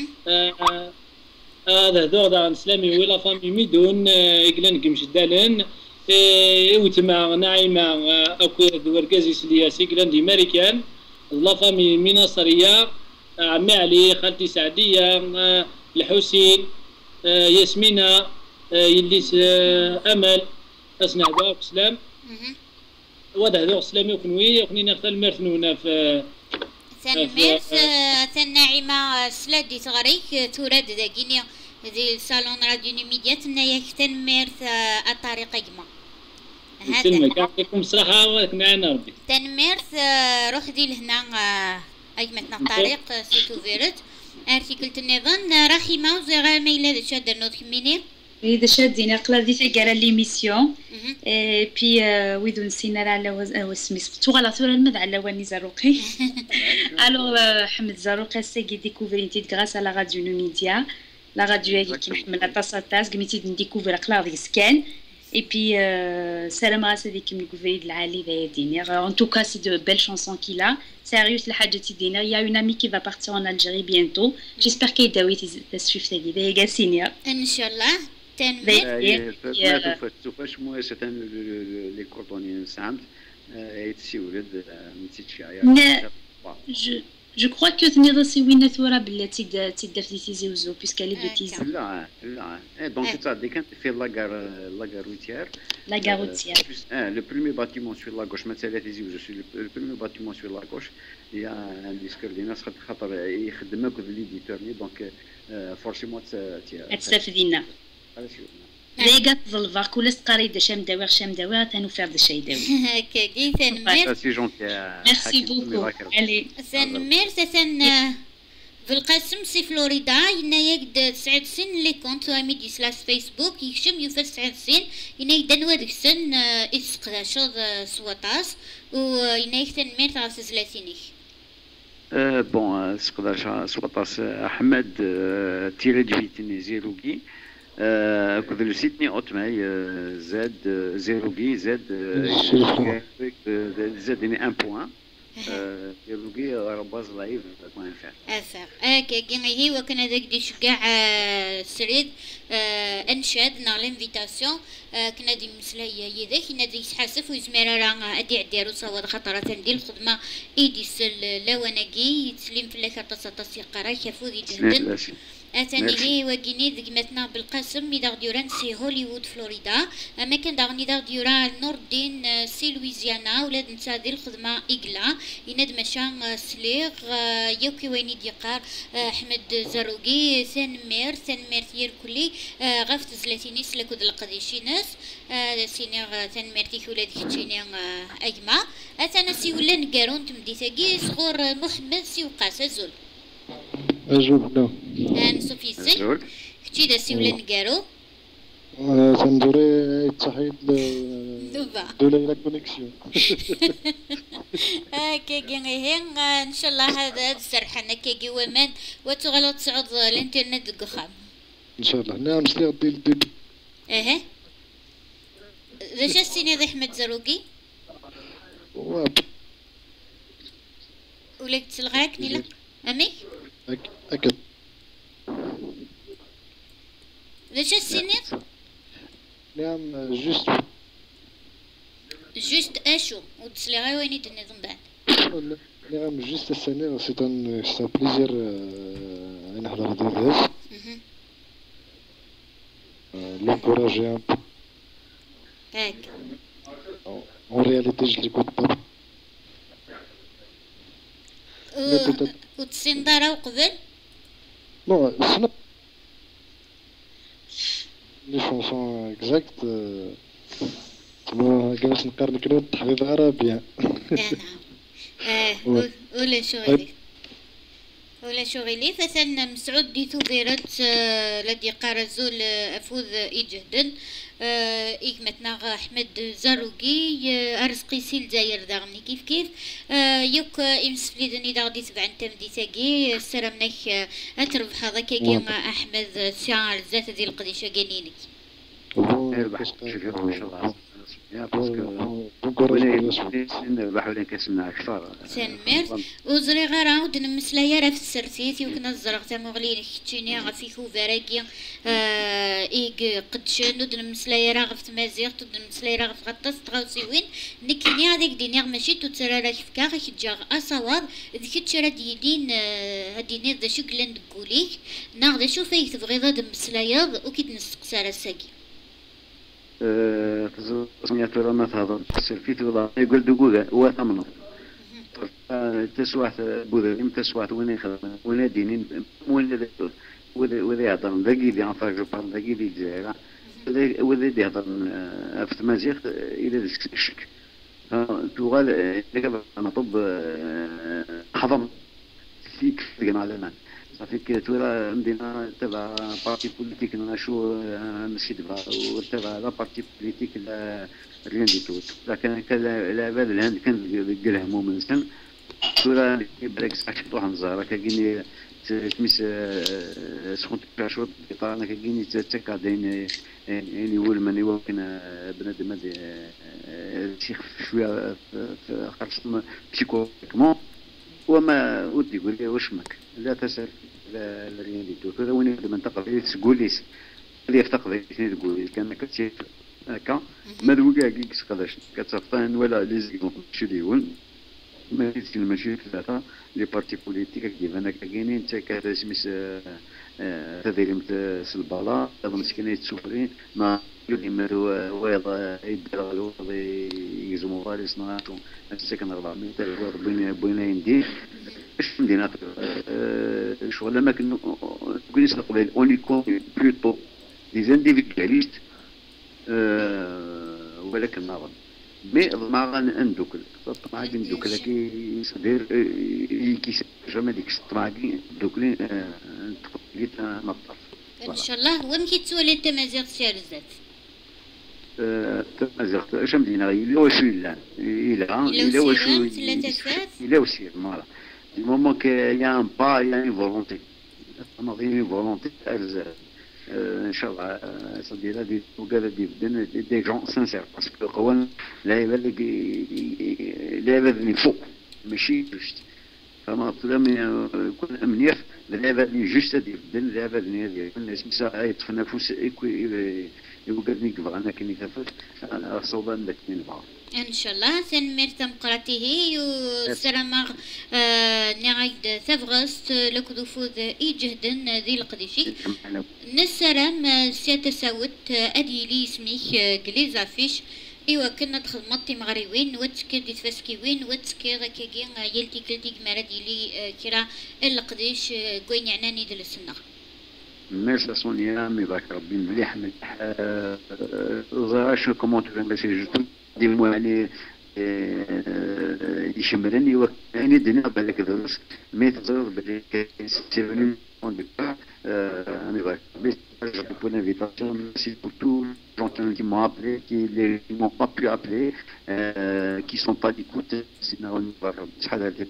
هذا هذو غدا سلامي ولا فامي ميدون يقلن كم شدالن وتما نعيمه اكو وركازي سلياسي قلن دي ماريكان لا فامي ميناصريه عمي علي خالتي سعديه الحسين ياسمينة يليس امل اسنا هذا سلام وهذا هذا سلامي وكنوي وكني نختار المرثنونا في ثان نعيمه سلادي صغريك تورد داكيني دي صالون راديو ميديا تنايا تنميرث الطريق يما هذا يعطيكم الصحه وراك معنا ربي تنميرث روح دي لهنا ايمتنا الطريق سيتو فيرت ارتيكل النظام رحيمه وزغا ميلا شاد نوض كميني إذا شادين أقلا دي تجارة ليميسيون بي ويدو نسينا على واسمي تغلا ثورة المد على واني زاروقي ألو حمد زاروقي سيجي ديكوفري انتي غراس على راديو ميديا لا راديو هي كي محمد طاسطاس قمتي نديكوفر أقلا ديك سكان et puis سلام راسي ديك ميكوفري العالي ذا دينير en tout cas c'est de belles chansons qu'il a sérieux الحاجة تدينير il y a une amie qui va partir en Algérie bientôt j'espère qu'elle داوي تسويف تدي ذا يقاسينيا إن شاء الله فاش مؤسسة لي كوردوني سامت يتسولد نتيجة Je crois que tu n'es pas si bien toi بلا تدفيتيزي وزو puisqu'elle est de Tizi. لا donc ça dès quand tu fais la gare routière. La gare routière. Le premier bâtiment sur la gauche مثلا Tizi وزو le premier bâtiment sur la gauche il y a un disque ديال الناس خاطر يخدمك ليديتور donc forcément تستفيدينا. ليقات ظلفا كل سقاري دشام داوي شام داوي تنوفر دشي داوي هكاكي تنمير ميرسي بوكو علي تنمير في القسم سي فلوريدا ينايا 9 سن لي كونت ميدي سلاش فيسبوك يكشم يوفر 9 سن ينايا دنوا ديك سن اسقداشوض سواطاس وينايا تنمير تاع سلاتينيك بون سقداشا سواطاس احمد تيري ديفيتيني زيروكي كذا لسيتني اوتماي زاد زيروغي زاد زادني 1 بوان زيروغي رباز لايف بوان افر كاين هي وكان هذاك دي شكاع سريد انشاد نا لانفيتاسيون كنا دي مسلايه يداك كنا دي يتحاسف ويزمر راه ادي عديرو صواد خطره تندير الخدمه ايدي سل لواناكي يتسلم في لاكارطه تصيقرا كفودي جهدن أتاني هي وجيني ذقمتنا بالقسم ميدار ديوران سي هوليوود فلوريدا أما كان دارني دار ديوران نوردين سي لويزيانا ولاد نتادي الخدمة إقلا يند مشان سليغ يوكي ويني ديقار أحمد زروقي ثنمير ثير كلي غفت زلاتيني سلكود القديشينس سينيغ ثنمير تيك ولاد كتشيني أجمع أتانا سي ولا نقارون تمديتاقي صغور محمد سي وقاس زول أجول لا نصوفيسي كتشي دا سي ولا نقارو تندوري تحيد دو ليلة كونيكسيون كاكي غيهين ان شاء الله هذا السرحانة كاكي ومان وتغلط تصعد الانترنت دقخام ان شاء الله نعم سليغ ديل ذا شاسيني ذا احمد زروقي ولك تسلغاك نيلا امي أكيد ليش السنة؟ نعم جوست اشو وتسلغي ويني تنظم بعد نعم جوست السنة سي ان بليزير نحضر ديالها لونكوراجي ان بو هاك اون رياليتي جو ليكوت با وتسين دارا وقبل Non, c'est les chansons exactes. جالس نقارن كلمة تحفيظ عربي. ولا شغلي ولا شغلي فثن مسعود دي ثوبيرت الذي قارزول أفوذ إيجهدن إيكمتنا أحمد زاروقي أرزقي سيل زاير داغني كيف يوك إمسفليدني داغدي تبع تمدي ثاقي سرمنك أتربح هذاك مع أحمد سعر ذات ذي القديشة جنينك بحاول نكسبنا أكثر. سنمر وزري غير ودنا مسلايا راه في السرتيت يمكن الزرق تاع مغلين كتشيني غفيكو فراكي إيج قدشن ودنا مسلايا راه في تمازيغ ودنا مسلايا راه في غطاس تغاوسي وين نكني هذيك دينيغ ماشي تترى راه في كاغ كتجا أصواب ذيك تشرا ديدين هديني ذا شو قلن تقوليك ناخذ شو فيك تبغي ذا مسلايا وكيد نسقسا راساكي. سميتو ما هذا السلفيت ولا يقول دقوقة هو ثمنه تسوات بوذيم تسوات وين يخدم وين دينين وين يهضر ذاكي دي انفاق جبان ذاكي دي جزيرة وين يهضر في تمازيغ إلى الشك تقال لك أنا طب حضم فيك في على صافي كي تورا مدينة تبع بارتي بوليتيك نشو ماشي دابا وتبع لا بارتي بوليتيك لا ريان دي توت لكن العباد الهند كان قلهمو من سن تورا بريك ساكت روح نزار كايني تميس سخونت كاشوط بطانا كايني تكادين يعني ول من يمكن بنادم شيخ شويه خاصة بسيكولوجيكمون وما ودي يقول لي واش ماك لا تسال لا ريان دي تو هذا وين المنطقه اللي تقول لي اللي يفتقد تقول كان كتشي هكا ما دوكا كيكس قداش كتصفان ولا ليزيكون شديون ما ماشي ثلاثه لي بارتي بوليتيك كيف انا كاينين حتى كذا سميس تدريم البلا اظن كاين تسوفرين ما يمرو ويض يدير يزمو غالي صناعته السكن 400 بين يندي اش مدينه شغل ما كنا كويس قبل اوني كون بلوتو دي انديفيدواليست ولكن نظن مي ما غندوكل الطمع ندوكل كي يصدر كي جامي ديك الطمع دوكلي لقيت نطف ان شاء الله وين كيتسولي التمازيغ سير الزات التمازيغ اش مدينه الا واش الا واش الا وسير مالا du moment qu'il y a un pas il y a une volonté on a une volonté ان شاء الله صديرا دي وقال دي جون سانسير باسكو قوان لعيبه اللي فوق ماشي جوست فما طلع يكون منيح اللعيبه اللي جوست دي اللعيبه اللي الناس مسا يتفنفس يوقف نيك انا كني تفت انا صوبان داك من بعض ان شاء الله سنمرتم قراته وسلامغ نعيد ثفغست لكدوفوذ إيجهدن ذي القديشي نسرم سيتساوت أدي لي اسمي قليزا فيش إيوا كنا دخل مطي مغريوين واتسكي دي تفسكيوين واتسكي غاكاكين يلتي كلتي كماردي لي كرا القديش كوين يعناني دل السنة ميرسي سونيا ميباك ربي مليح زراش كومون تو ميساج دي موالي يشمرني وكاني الدنيا بالك درس مي تزور بالك سيفني اون دي با امي باك بس pour l'invitation merci pour tous les gens qui m'ont appelé qui m'ont pas pu appeler qui sont pas d'écoute sinon شحال هذه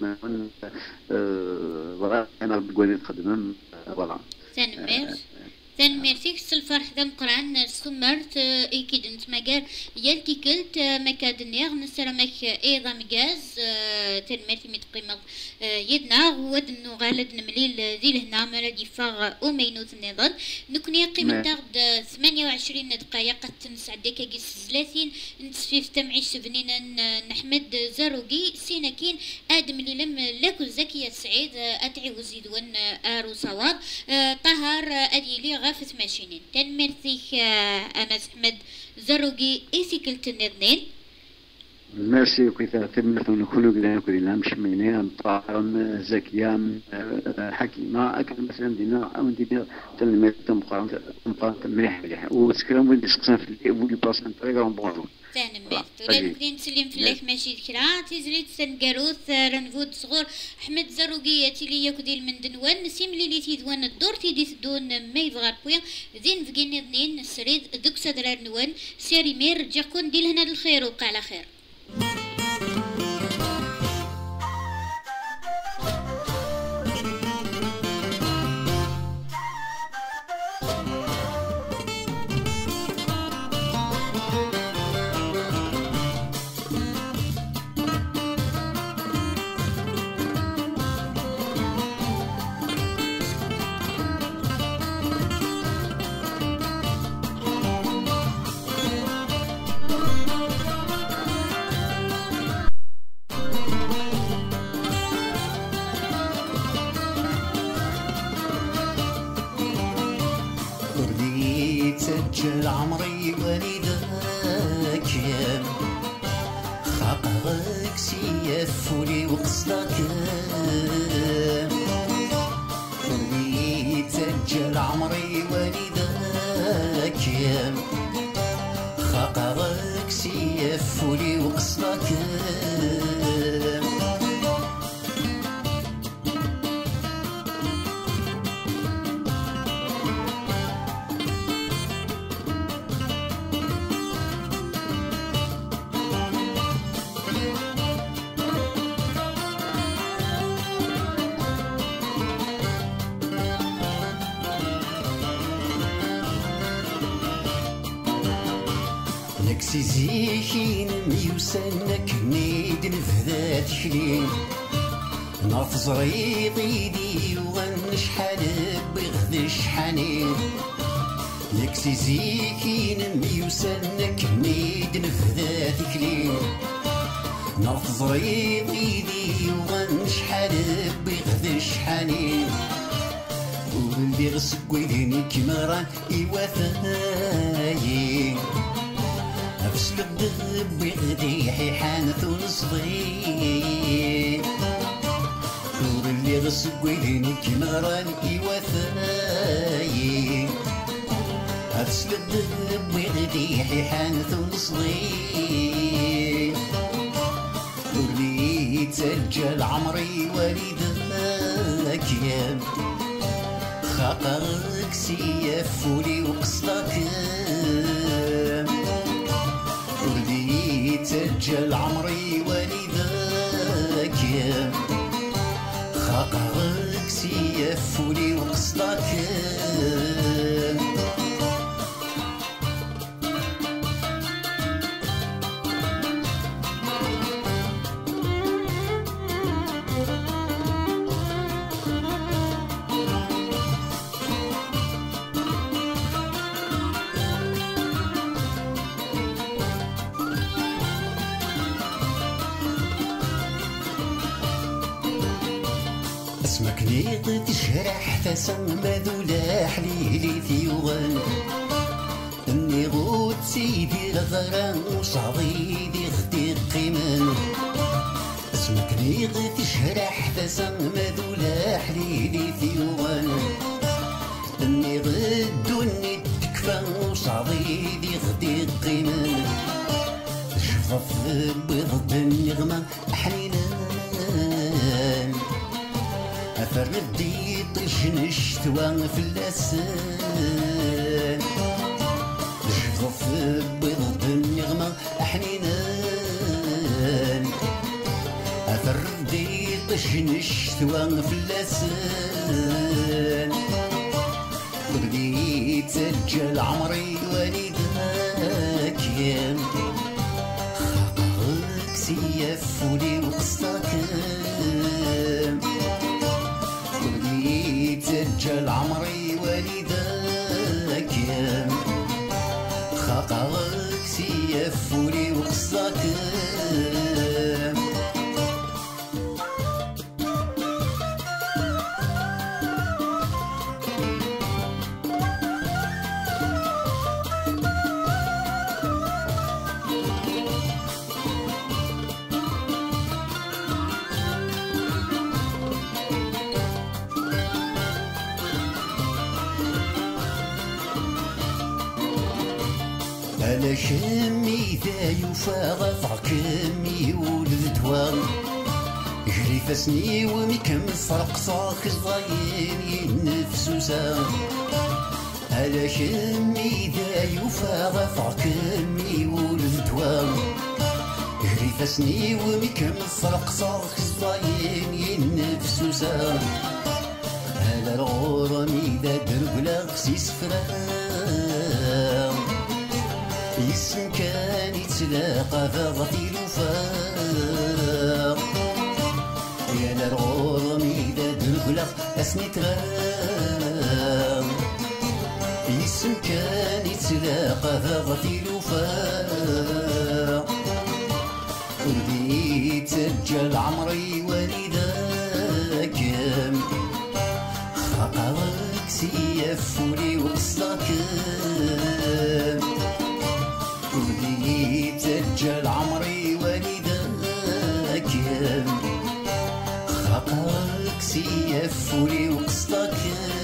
voilà انا بقول نخدم voilà تنميرتيك الفرح ذا مقران سمرت اكيد انت مقال يلتي كلت مكادنيغ نسرمك ايضا مقاز تنميرتي متقيمة يدنا ودنو غالد نمليل ذي لهنا مرادي فاغ ومينوث النظام نكوني قيمة تاغد 28 دقايق قد تنسع ديكا قيس 30 نتسفيف تمعيش سبنينا نحمد زاروقي سيناكين ادم اللي لم لاكل زكية سعيد اتعي وزيدون ارو صواب طهر ادي لي غافت ماشينين تنمرتيك أنس أحمد زروقي إيسيكلت النظنين ميرسي وكذا خدمة كل كذا كذا مش منين طاهرة زكية حكيمة أكل مثلا دينا أو دينا تلميذ مقارنة مليح وتكلم ولد سقسان في اللي ولد بلاصة طريقة بونجور تنميت ولا نقدر نسلم في الله ماشي كرا تيزريت سنقاروث رنفود صغور أحمد زروقية تيلي يكديل من دنوان نسيم لي تيدوان الدور تيدي تدون ما يبغى بويا زين فقيني اثنين السريد دوك سدرار نوان سيري مير جاكون ديل هنا الخير وقع على خير. سجل عمري وليدك خاقك سيفولي وقصدك سجل عمري وليدك خاقك سيفولي وقصدك سيزيكين ميوسنك نيد نفذات شلين ناف زريطي دي وغنش حالب بغدش حنين لك سيزيكين ميوسنك نيد نفذات كلين ناف زريطي دي وغنش حالب بغدش حنين واللي غسق ويديني كمران إيواثاين نفس الدب بغديحي حانث ونصبي دور اللي غسق ويديني كمران إيواثاين نفس الدب بغديحي حانث ونصبي دور اللي تسجل عمري وليدك يا خاقك سيفولي وقصدك سجل عمري وليدك خاقك سيفولي وقصدك اسمك نيق تشرح تسمى ذولا حليلي ثيوغن اني غود سيدي غغران وصعيدي غدي قيمن اسمك نيق تشرح تسمى ذولا حليلي ثيوغن اني غدوني تكفى وصعيدي غدي قيمن شفاف بيض النغمة حنينان فردي طشن الشتوى في اللسان شفاف بيض النغمة حنينان فردي طشن الشتوى في اللسان بدي تسجل عمري وليدك يا خاقك سيفولي وقصدك سجل عمري وليدك يا خاقك سيفولي وقصدك على شمي ذا يفاغ فعكمي ولدوان جري فاسني ومي كم فرق صاك الضايين نفسو سام على شمي ذا يفاغ فعكمي ولدوان جري فاسني ومي كم فرق صاك الضايين نفسو سام على الغرامي ذا دربلا خسيس فرام يسم كان يتلاقى فغطي الوفاق يا للغرامي ذا دربلا اسني ترام يسم كان يتلاقى فغطي الوفاق ودي تسجل عمري ولذاك خاقاوك سيفولي وقصدك ودي تسجل عمري ولذاك خاقاوك سيفولي وقصدك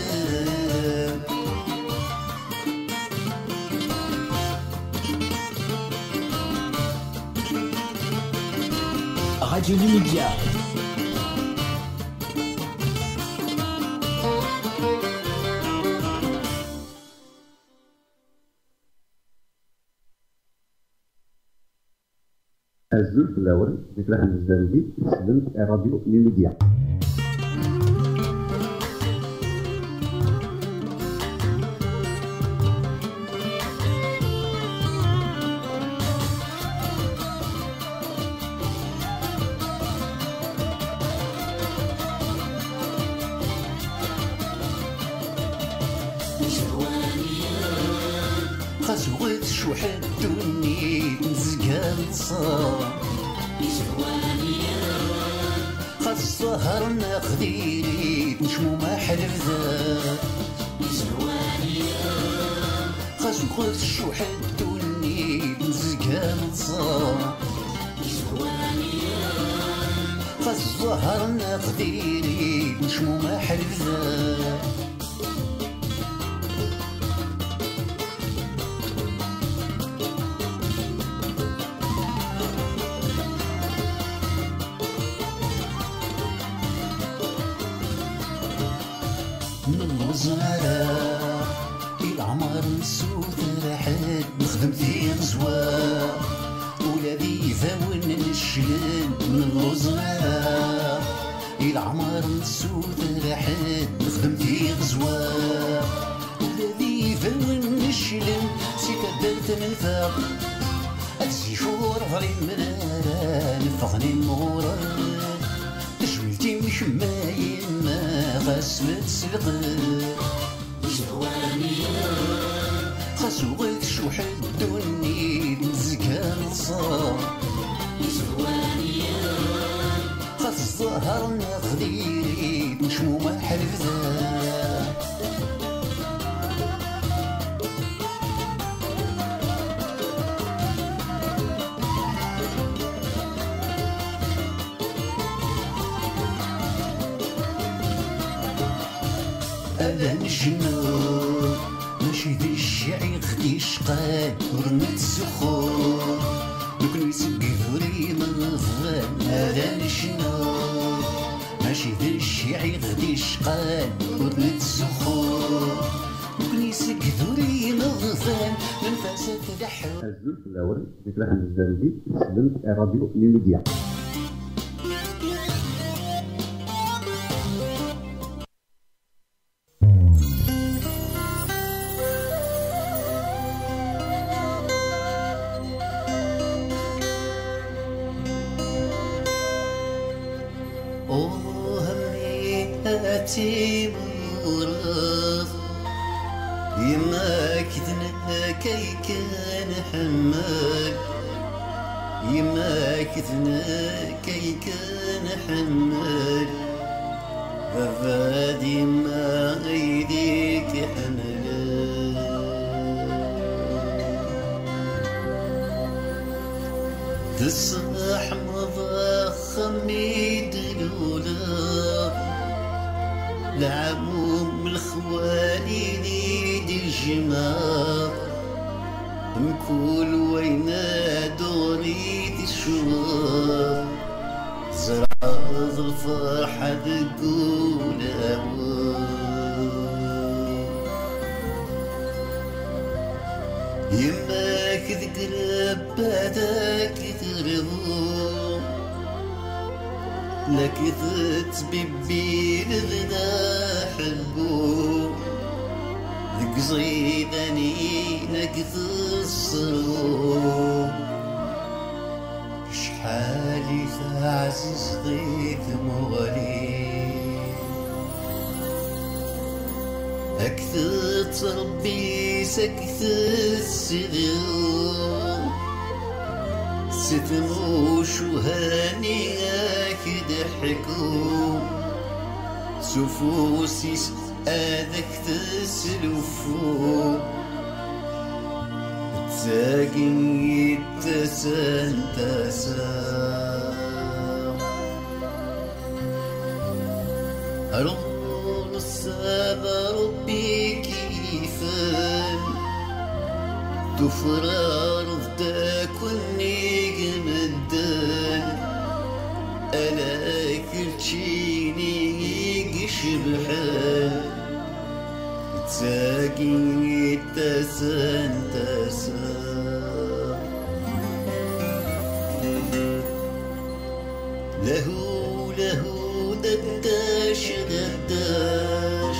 Radio Numidia. الزول في الأول ذكرى الزاوية سلمت راديو نيميديا. خزوت شوح الدنيا نزقان صار خز الظهر ناخذيني نشمو ما حلف ذا خزوت شوح الدنيا نزقان صار خز الظهر ناخذيني نشمو ما حلف ذا من الزهرة العمر نسوت رحد نخدم في غزوة ولادي فاون نشلن من الزهرة العمر نسوت رحد نخدم في غزوة ولادي فاون نشلن سيتا درت ننفاق أتسي شور غري منارا نفغني مورا تجملتي مش ماين ما غسمت سلقر خسوغت شوح الدنيا نزقان صار خس الظهر ناخذيري نشمو ما حلف ذا أنا نجنو ماشي ذي الشعي غدي شقاد ورمت السخور دوك يسقي ذوري من الظلام أنا نجنو ماشي ذي الشعي غدي شقاد ورمت السخور دوك يسقي ذوري من الظلام من فاسد دحو الزول في الأول ذكرى الزاوية سلمت راديو نيميديا. همي مرض يما كثنا كي كان حمال يما كثنا كي كان حمال ففادي ما ايديك حملال تصبح مضخمي دلولا العموم الخوالي دي الجماع كل وين دوري تشوف زرع الفرحة تقول يماك تقرب بعدك تغرضو لك تتببي لغدا حبو ذك زيداني لك تصرو شحالي عزيز ضيف مغالي أكثر تربي سكت السدر ستموش وهاني أكد حكو سفوسي هذاك تسلفو تاقي يتسان تسان أرون الساب ربي كيفان تفرار ذاكني جمدان ألا كرتشيني يشبحان تاقي تسان تسان له دداش دداش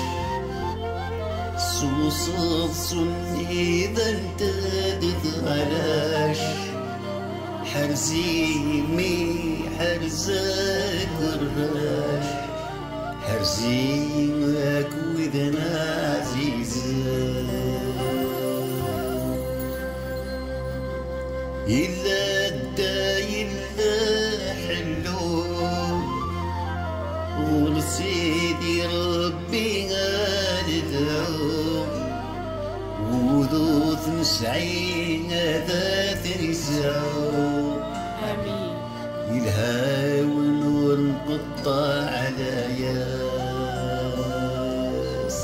صوصف سني ذنت ددغلاش حرزي مي حرزك الراش حرزينك وذنا عزيزة إلا الداي إلا حلو ولسيدي ربي ندعو وذوث نسعين ذات نسعو آمين الهاوي نور نقطع على ياس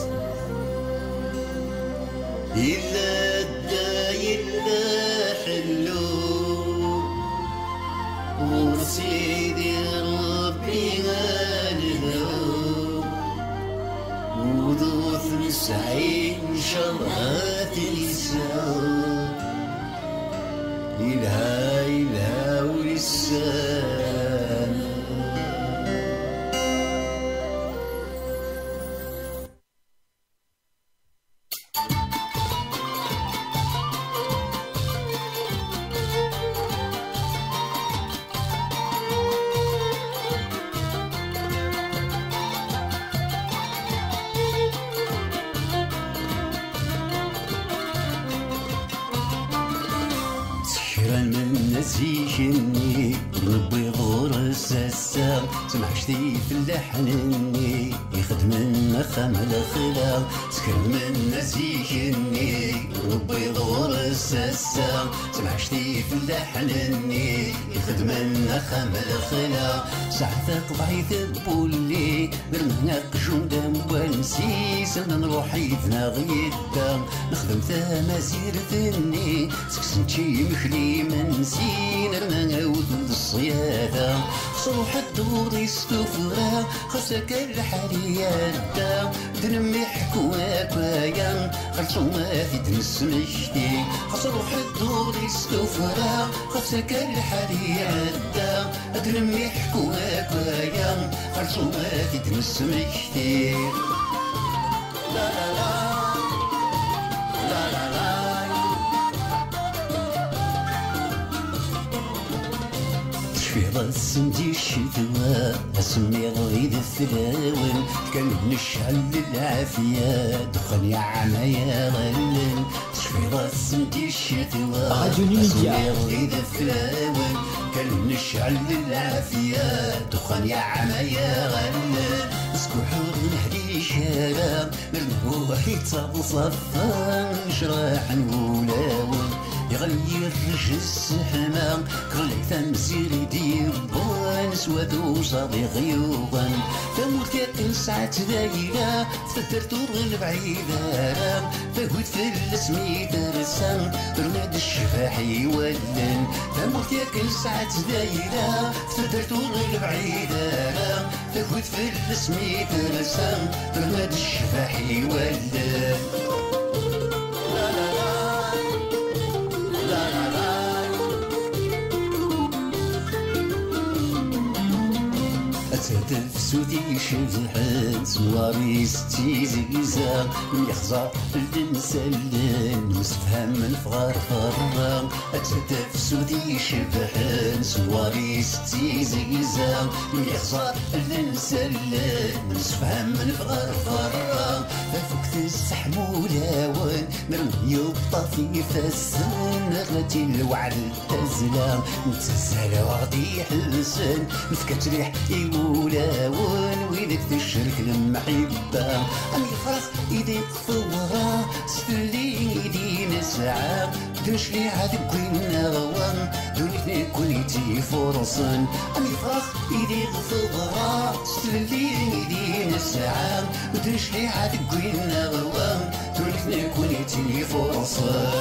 إلا الداي إلا حلو وسيدي ربي ندعو وذوث نسعين شرات نسعو إلها ولسان نسيشني ربي ضور الساسة سمحشتي في اللحنني يخدمنا خمل خلا سكر من نسيشني ربي ضور الساسة سمحشتي في اللحنني يخدمنا خمل خلا ساعتك ضعيف بولي برمنا قجون ونسي سلنا روحي ثناغيدا نخدم ثماسير ثني سكسنتي مخلي منسين المناوذ الصيادة صروح الدور يستفرا خسك الحريادة درمي حكواك ويا خلصوما في تنس مشتي صروح الدور يستفرا خسك الحريادة درمي حكواك ويا خلصوما في تنس مشتي لا لا لا لا لا لا في راس ندي الشتوى اسمي ضغيد الثلاون كان نشعل للعافية دخل يا عما يا غلن في راس ندي الشتوى اسمي ضغيد الثلاون كان نشعل للعافية دخل يا عما يا غلن اسكو حور نهدي شارع مرنوح يتصفى نشراح نولاون يغير رجس حما غلي تمزيري ديبان سوادو صادي غيوغا تموت ياكل ساعات دايرة تفدر طول البعيدة فهود في السمي درسان برناد الشفاحي ولن تموت ياكل ساعات دايرة تفدر طول البعيدة فهود في السمي درسان برناد الشفاحي ولن تفسودي شبحت سواري ستي زيزا يخزر الانسان مسفهم الفغار فرا تفسودي شبحت سواري ستي زيزا يخزر الانسان مسفهم الفغار فرا فوقت السحمولة وين مرمي الطفي فالسن غلتي الوعد تزلا نتسهل وغدي حسن نفكت ريح ولاون ويدك تشرك المحبة أم يفرح إيديك فورا سفلي إيدي نسعى تمشلي عادك وين غوان دوني كونيتي فرصا أم يفرح إيديك فورا سفلي إيدي نسعى تمشلي عادك وين غوان دوني كونيتي فرصا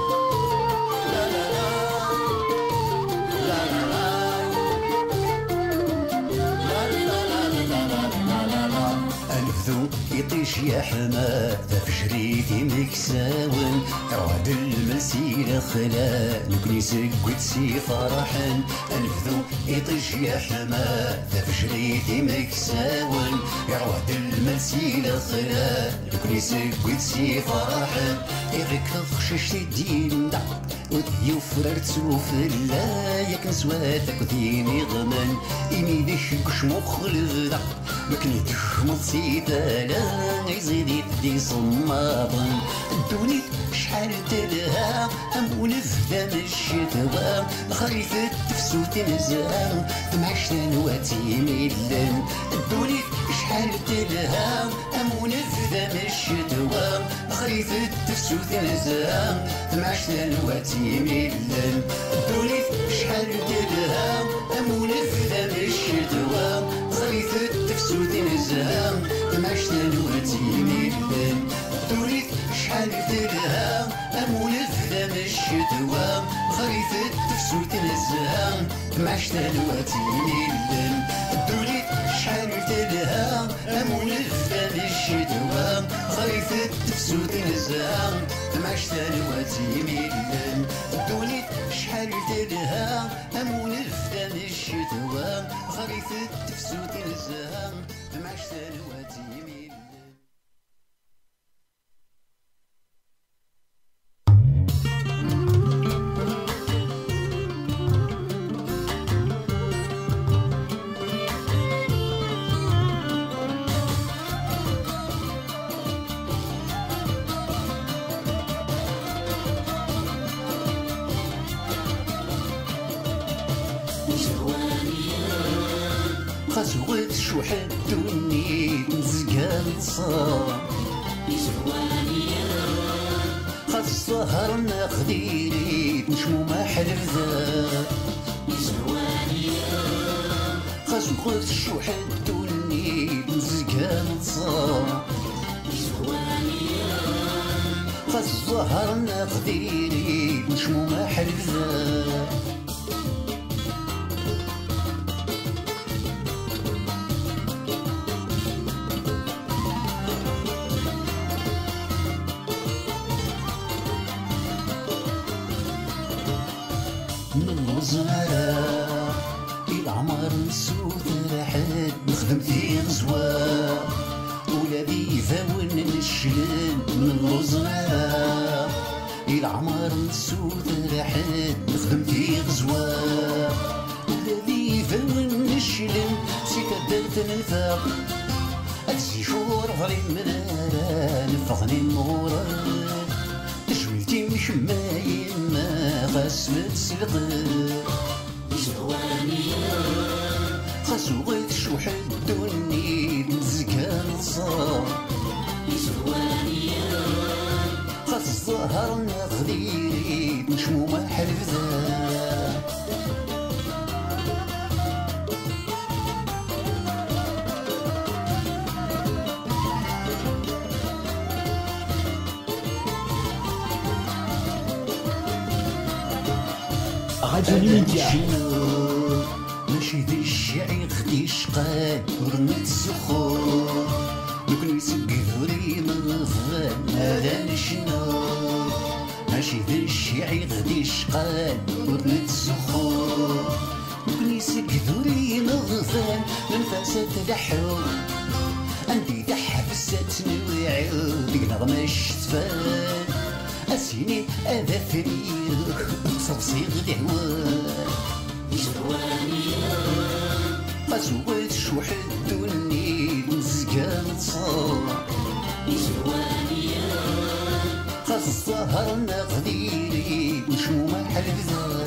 يطيش يا حما تفجريتي مكساون رواد المسيرة خلا نكني سقوت سي فرحا الفذو يطيش يا حما تفجريتي مكساون رواد المسيرة خلا نكني سقوت سي فرحا يغيك تخشش الدين دا وذيو فررت سوفلا ياك نسواتك ذيني غمان إني ديشك مخلدا مكني تشمط سيدالا يزيد يدي صماضا الدونيت شحال تلها أمون فدام الشتوى خريفة تفسوت نزام تمعش تنواتي ميلان الدونيت شحال تلها أمون فدام الشتوى خريفة تفسوت نزام تمعش تنواتي ميلان الدونيت شحال تلها أمون فدام الشتوى خريفة تفسوت نزام تمعش تنواتي ميلان الدونيت شحال تلها أمون فدام الشتوى خريفة تفسوت نزام تمعش تنواتي ميلان الدونيت شحال تلها أمون فدام الشتوى خريفة تفسوت نزام تمعش تنواتي ميلان الدونيت شحال تلها أمون فدام الشتوى خريفة تفسوت نزام تمعش تنواتي ميلان خزوت شو حدوني نزقى الصار خز السهر ناخديني نشمو ما حلف ذا خزوت شو حدوني نزقى الصار خز السهر ناخديني نشمو ما حلف ذا الزهراء العمر نسود راحت نخدم في غزوة ولادي فاون نشلن من الزهراء العمر نسود راحت نخدم في غزوة ولادي فاون نشلن سيتا درت ننفاق أتسي شور فالي منارا نفغني المغرب تجميلتي مش مايم ما خاص متسلقر زوانية خاصو غيت شو حدوني نزكى نصار زوانية خاص الظهر ناخديري مشمومة حلفذا Radio Numidia. ماشي ذي الشعي غدي شقان ورمت الزخور يكون يسقف ريم الغفان هذا نشنو ماشي ذي الشعي غدي شقان ورمت الزخور يكون يسقف ريم الغفان ننفاسة تلحو عندي دح بساتني ويعود نغمة الشتفان أسيني هذا فريق صرصيغ دعوان جروانيا ما زوجتش وحد وني مزكا نتصور جروانيا خاص الظهر نغديري مشمومة حلفذا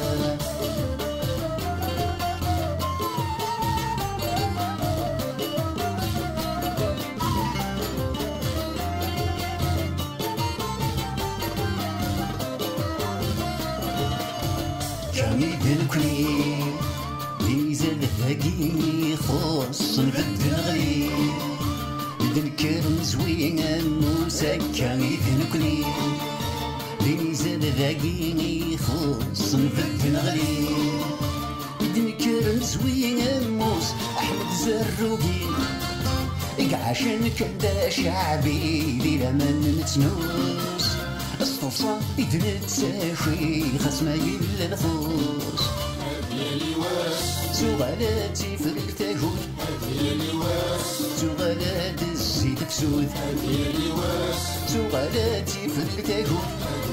جامي بالكلي ليزال ذاكي خص نبد نغلي ذنكر زوين موسى جامي بالكلي ليزال ذاكي خص نبد نغلي ذنكر زوين موس أحمد زروقي عشان كدا شعبي ليلة من نتنوس الصوصة إذن تساشي خصما يلا نفوس زغالاتي في التاجود زغالات الزيت كسود زغالاتي في التاجود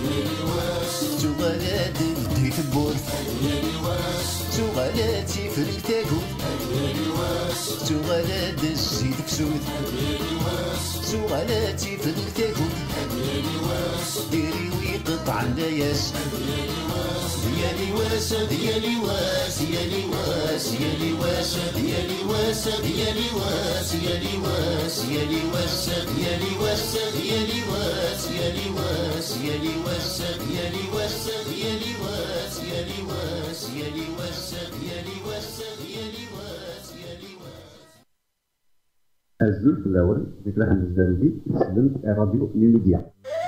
زغالات الديت بورث زغالاتي في التاجود زغالات الزيت كسود زغالاتي في التاجود ديري ويقطع الناس ديالي واس ديالي واس ديالي واس ديالي واس ديالي واس ديالي واس ديالي واس ديالي واس ديالي واس ديالي واس ديالي واس ديالي واس ديالي واس ديالي واس ديالي واس ديالي واس ديالي واس ديالي واس ديالي واس الزول في الأول ذكرى عن الزاوية سلمت راديو نيميديا.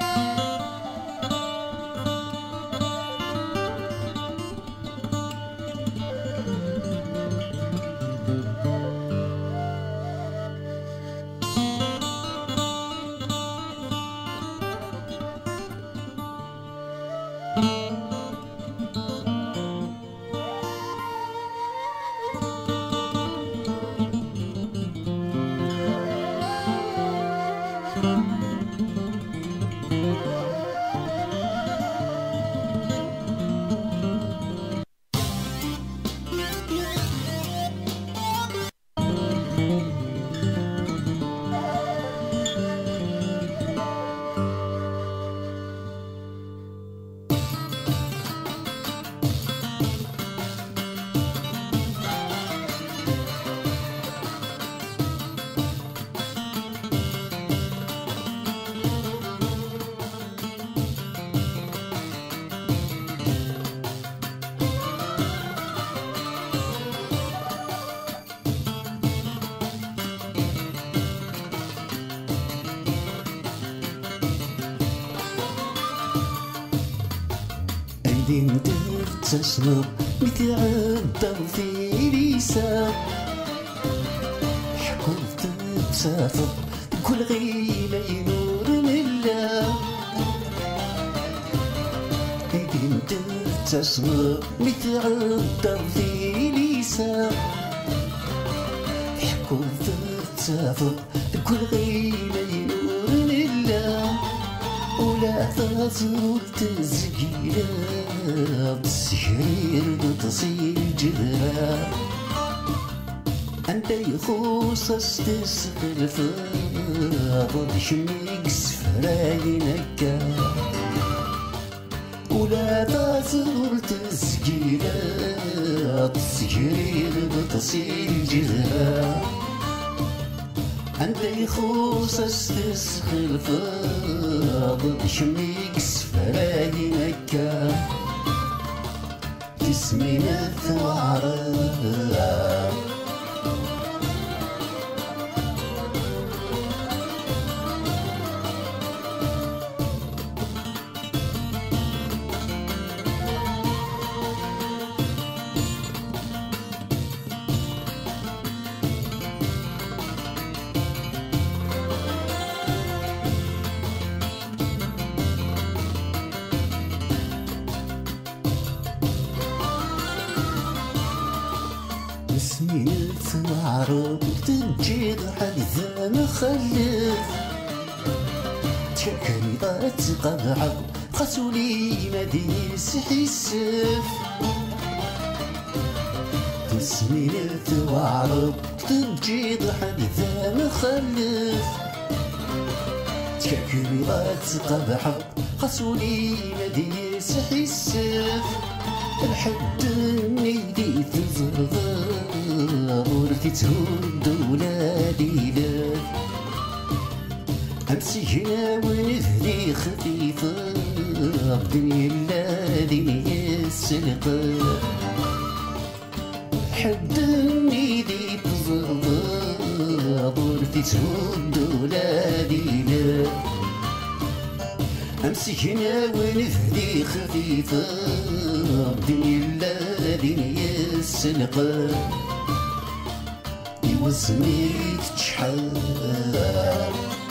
انت تصنع متعدى في لسان حكمت تسافر كل غيلة ينور لله انت تصنع متعدى في لسان حكمت تسافر كل غيلة ينور لله ولا تزول تزكيرة بالسحير تصير جذرة أنت يخوص استسغل فاض شميك سفراينك ولا تزول تزكيرة بالسحير تصير جذرة أنت يخوص استسخل فاض شميك سفراي مكة تسمين الثوارة سنين الثوار تجي حدث مخلف تشكني ضات قبعة قسولي مديس حسف سنين الثوار تجي حدث مخلف تشكني ضات قبعة قسولي مديس حسف الحد نيدي تزرغ ورثي تهد ولادي لك أمسي هنا ونذلي خفيفة الدنيا الذي يسلق الحد نيدي تزرغ ورثي تهد ولادي لك أمسي هنا ونذلي خفيفة الدنيا الذي يسلق يوزنيك تشحال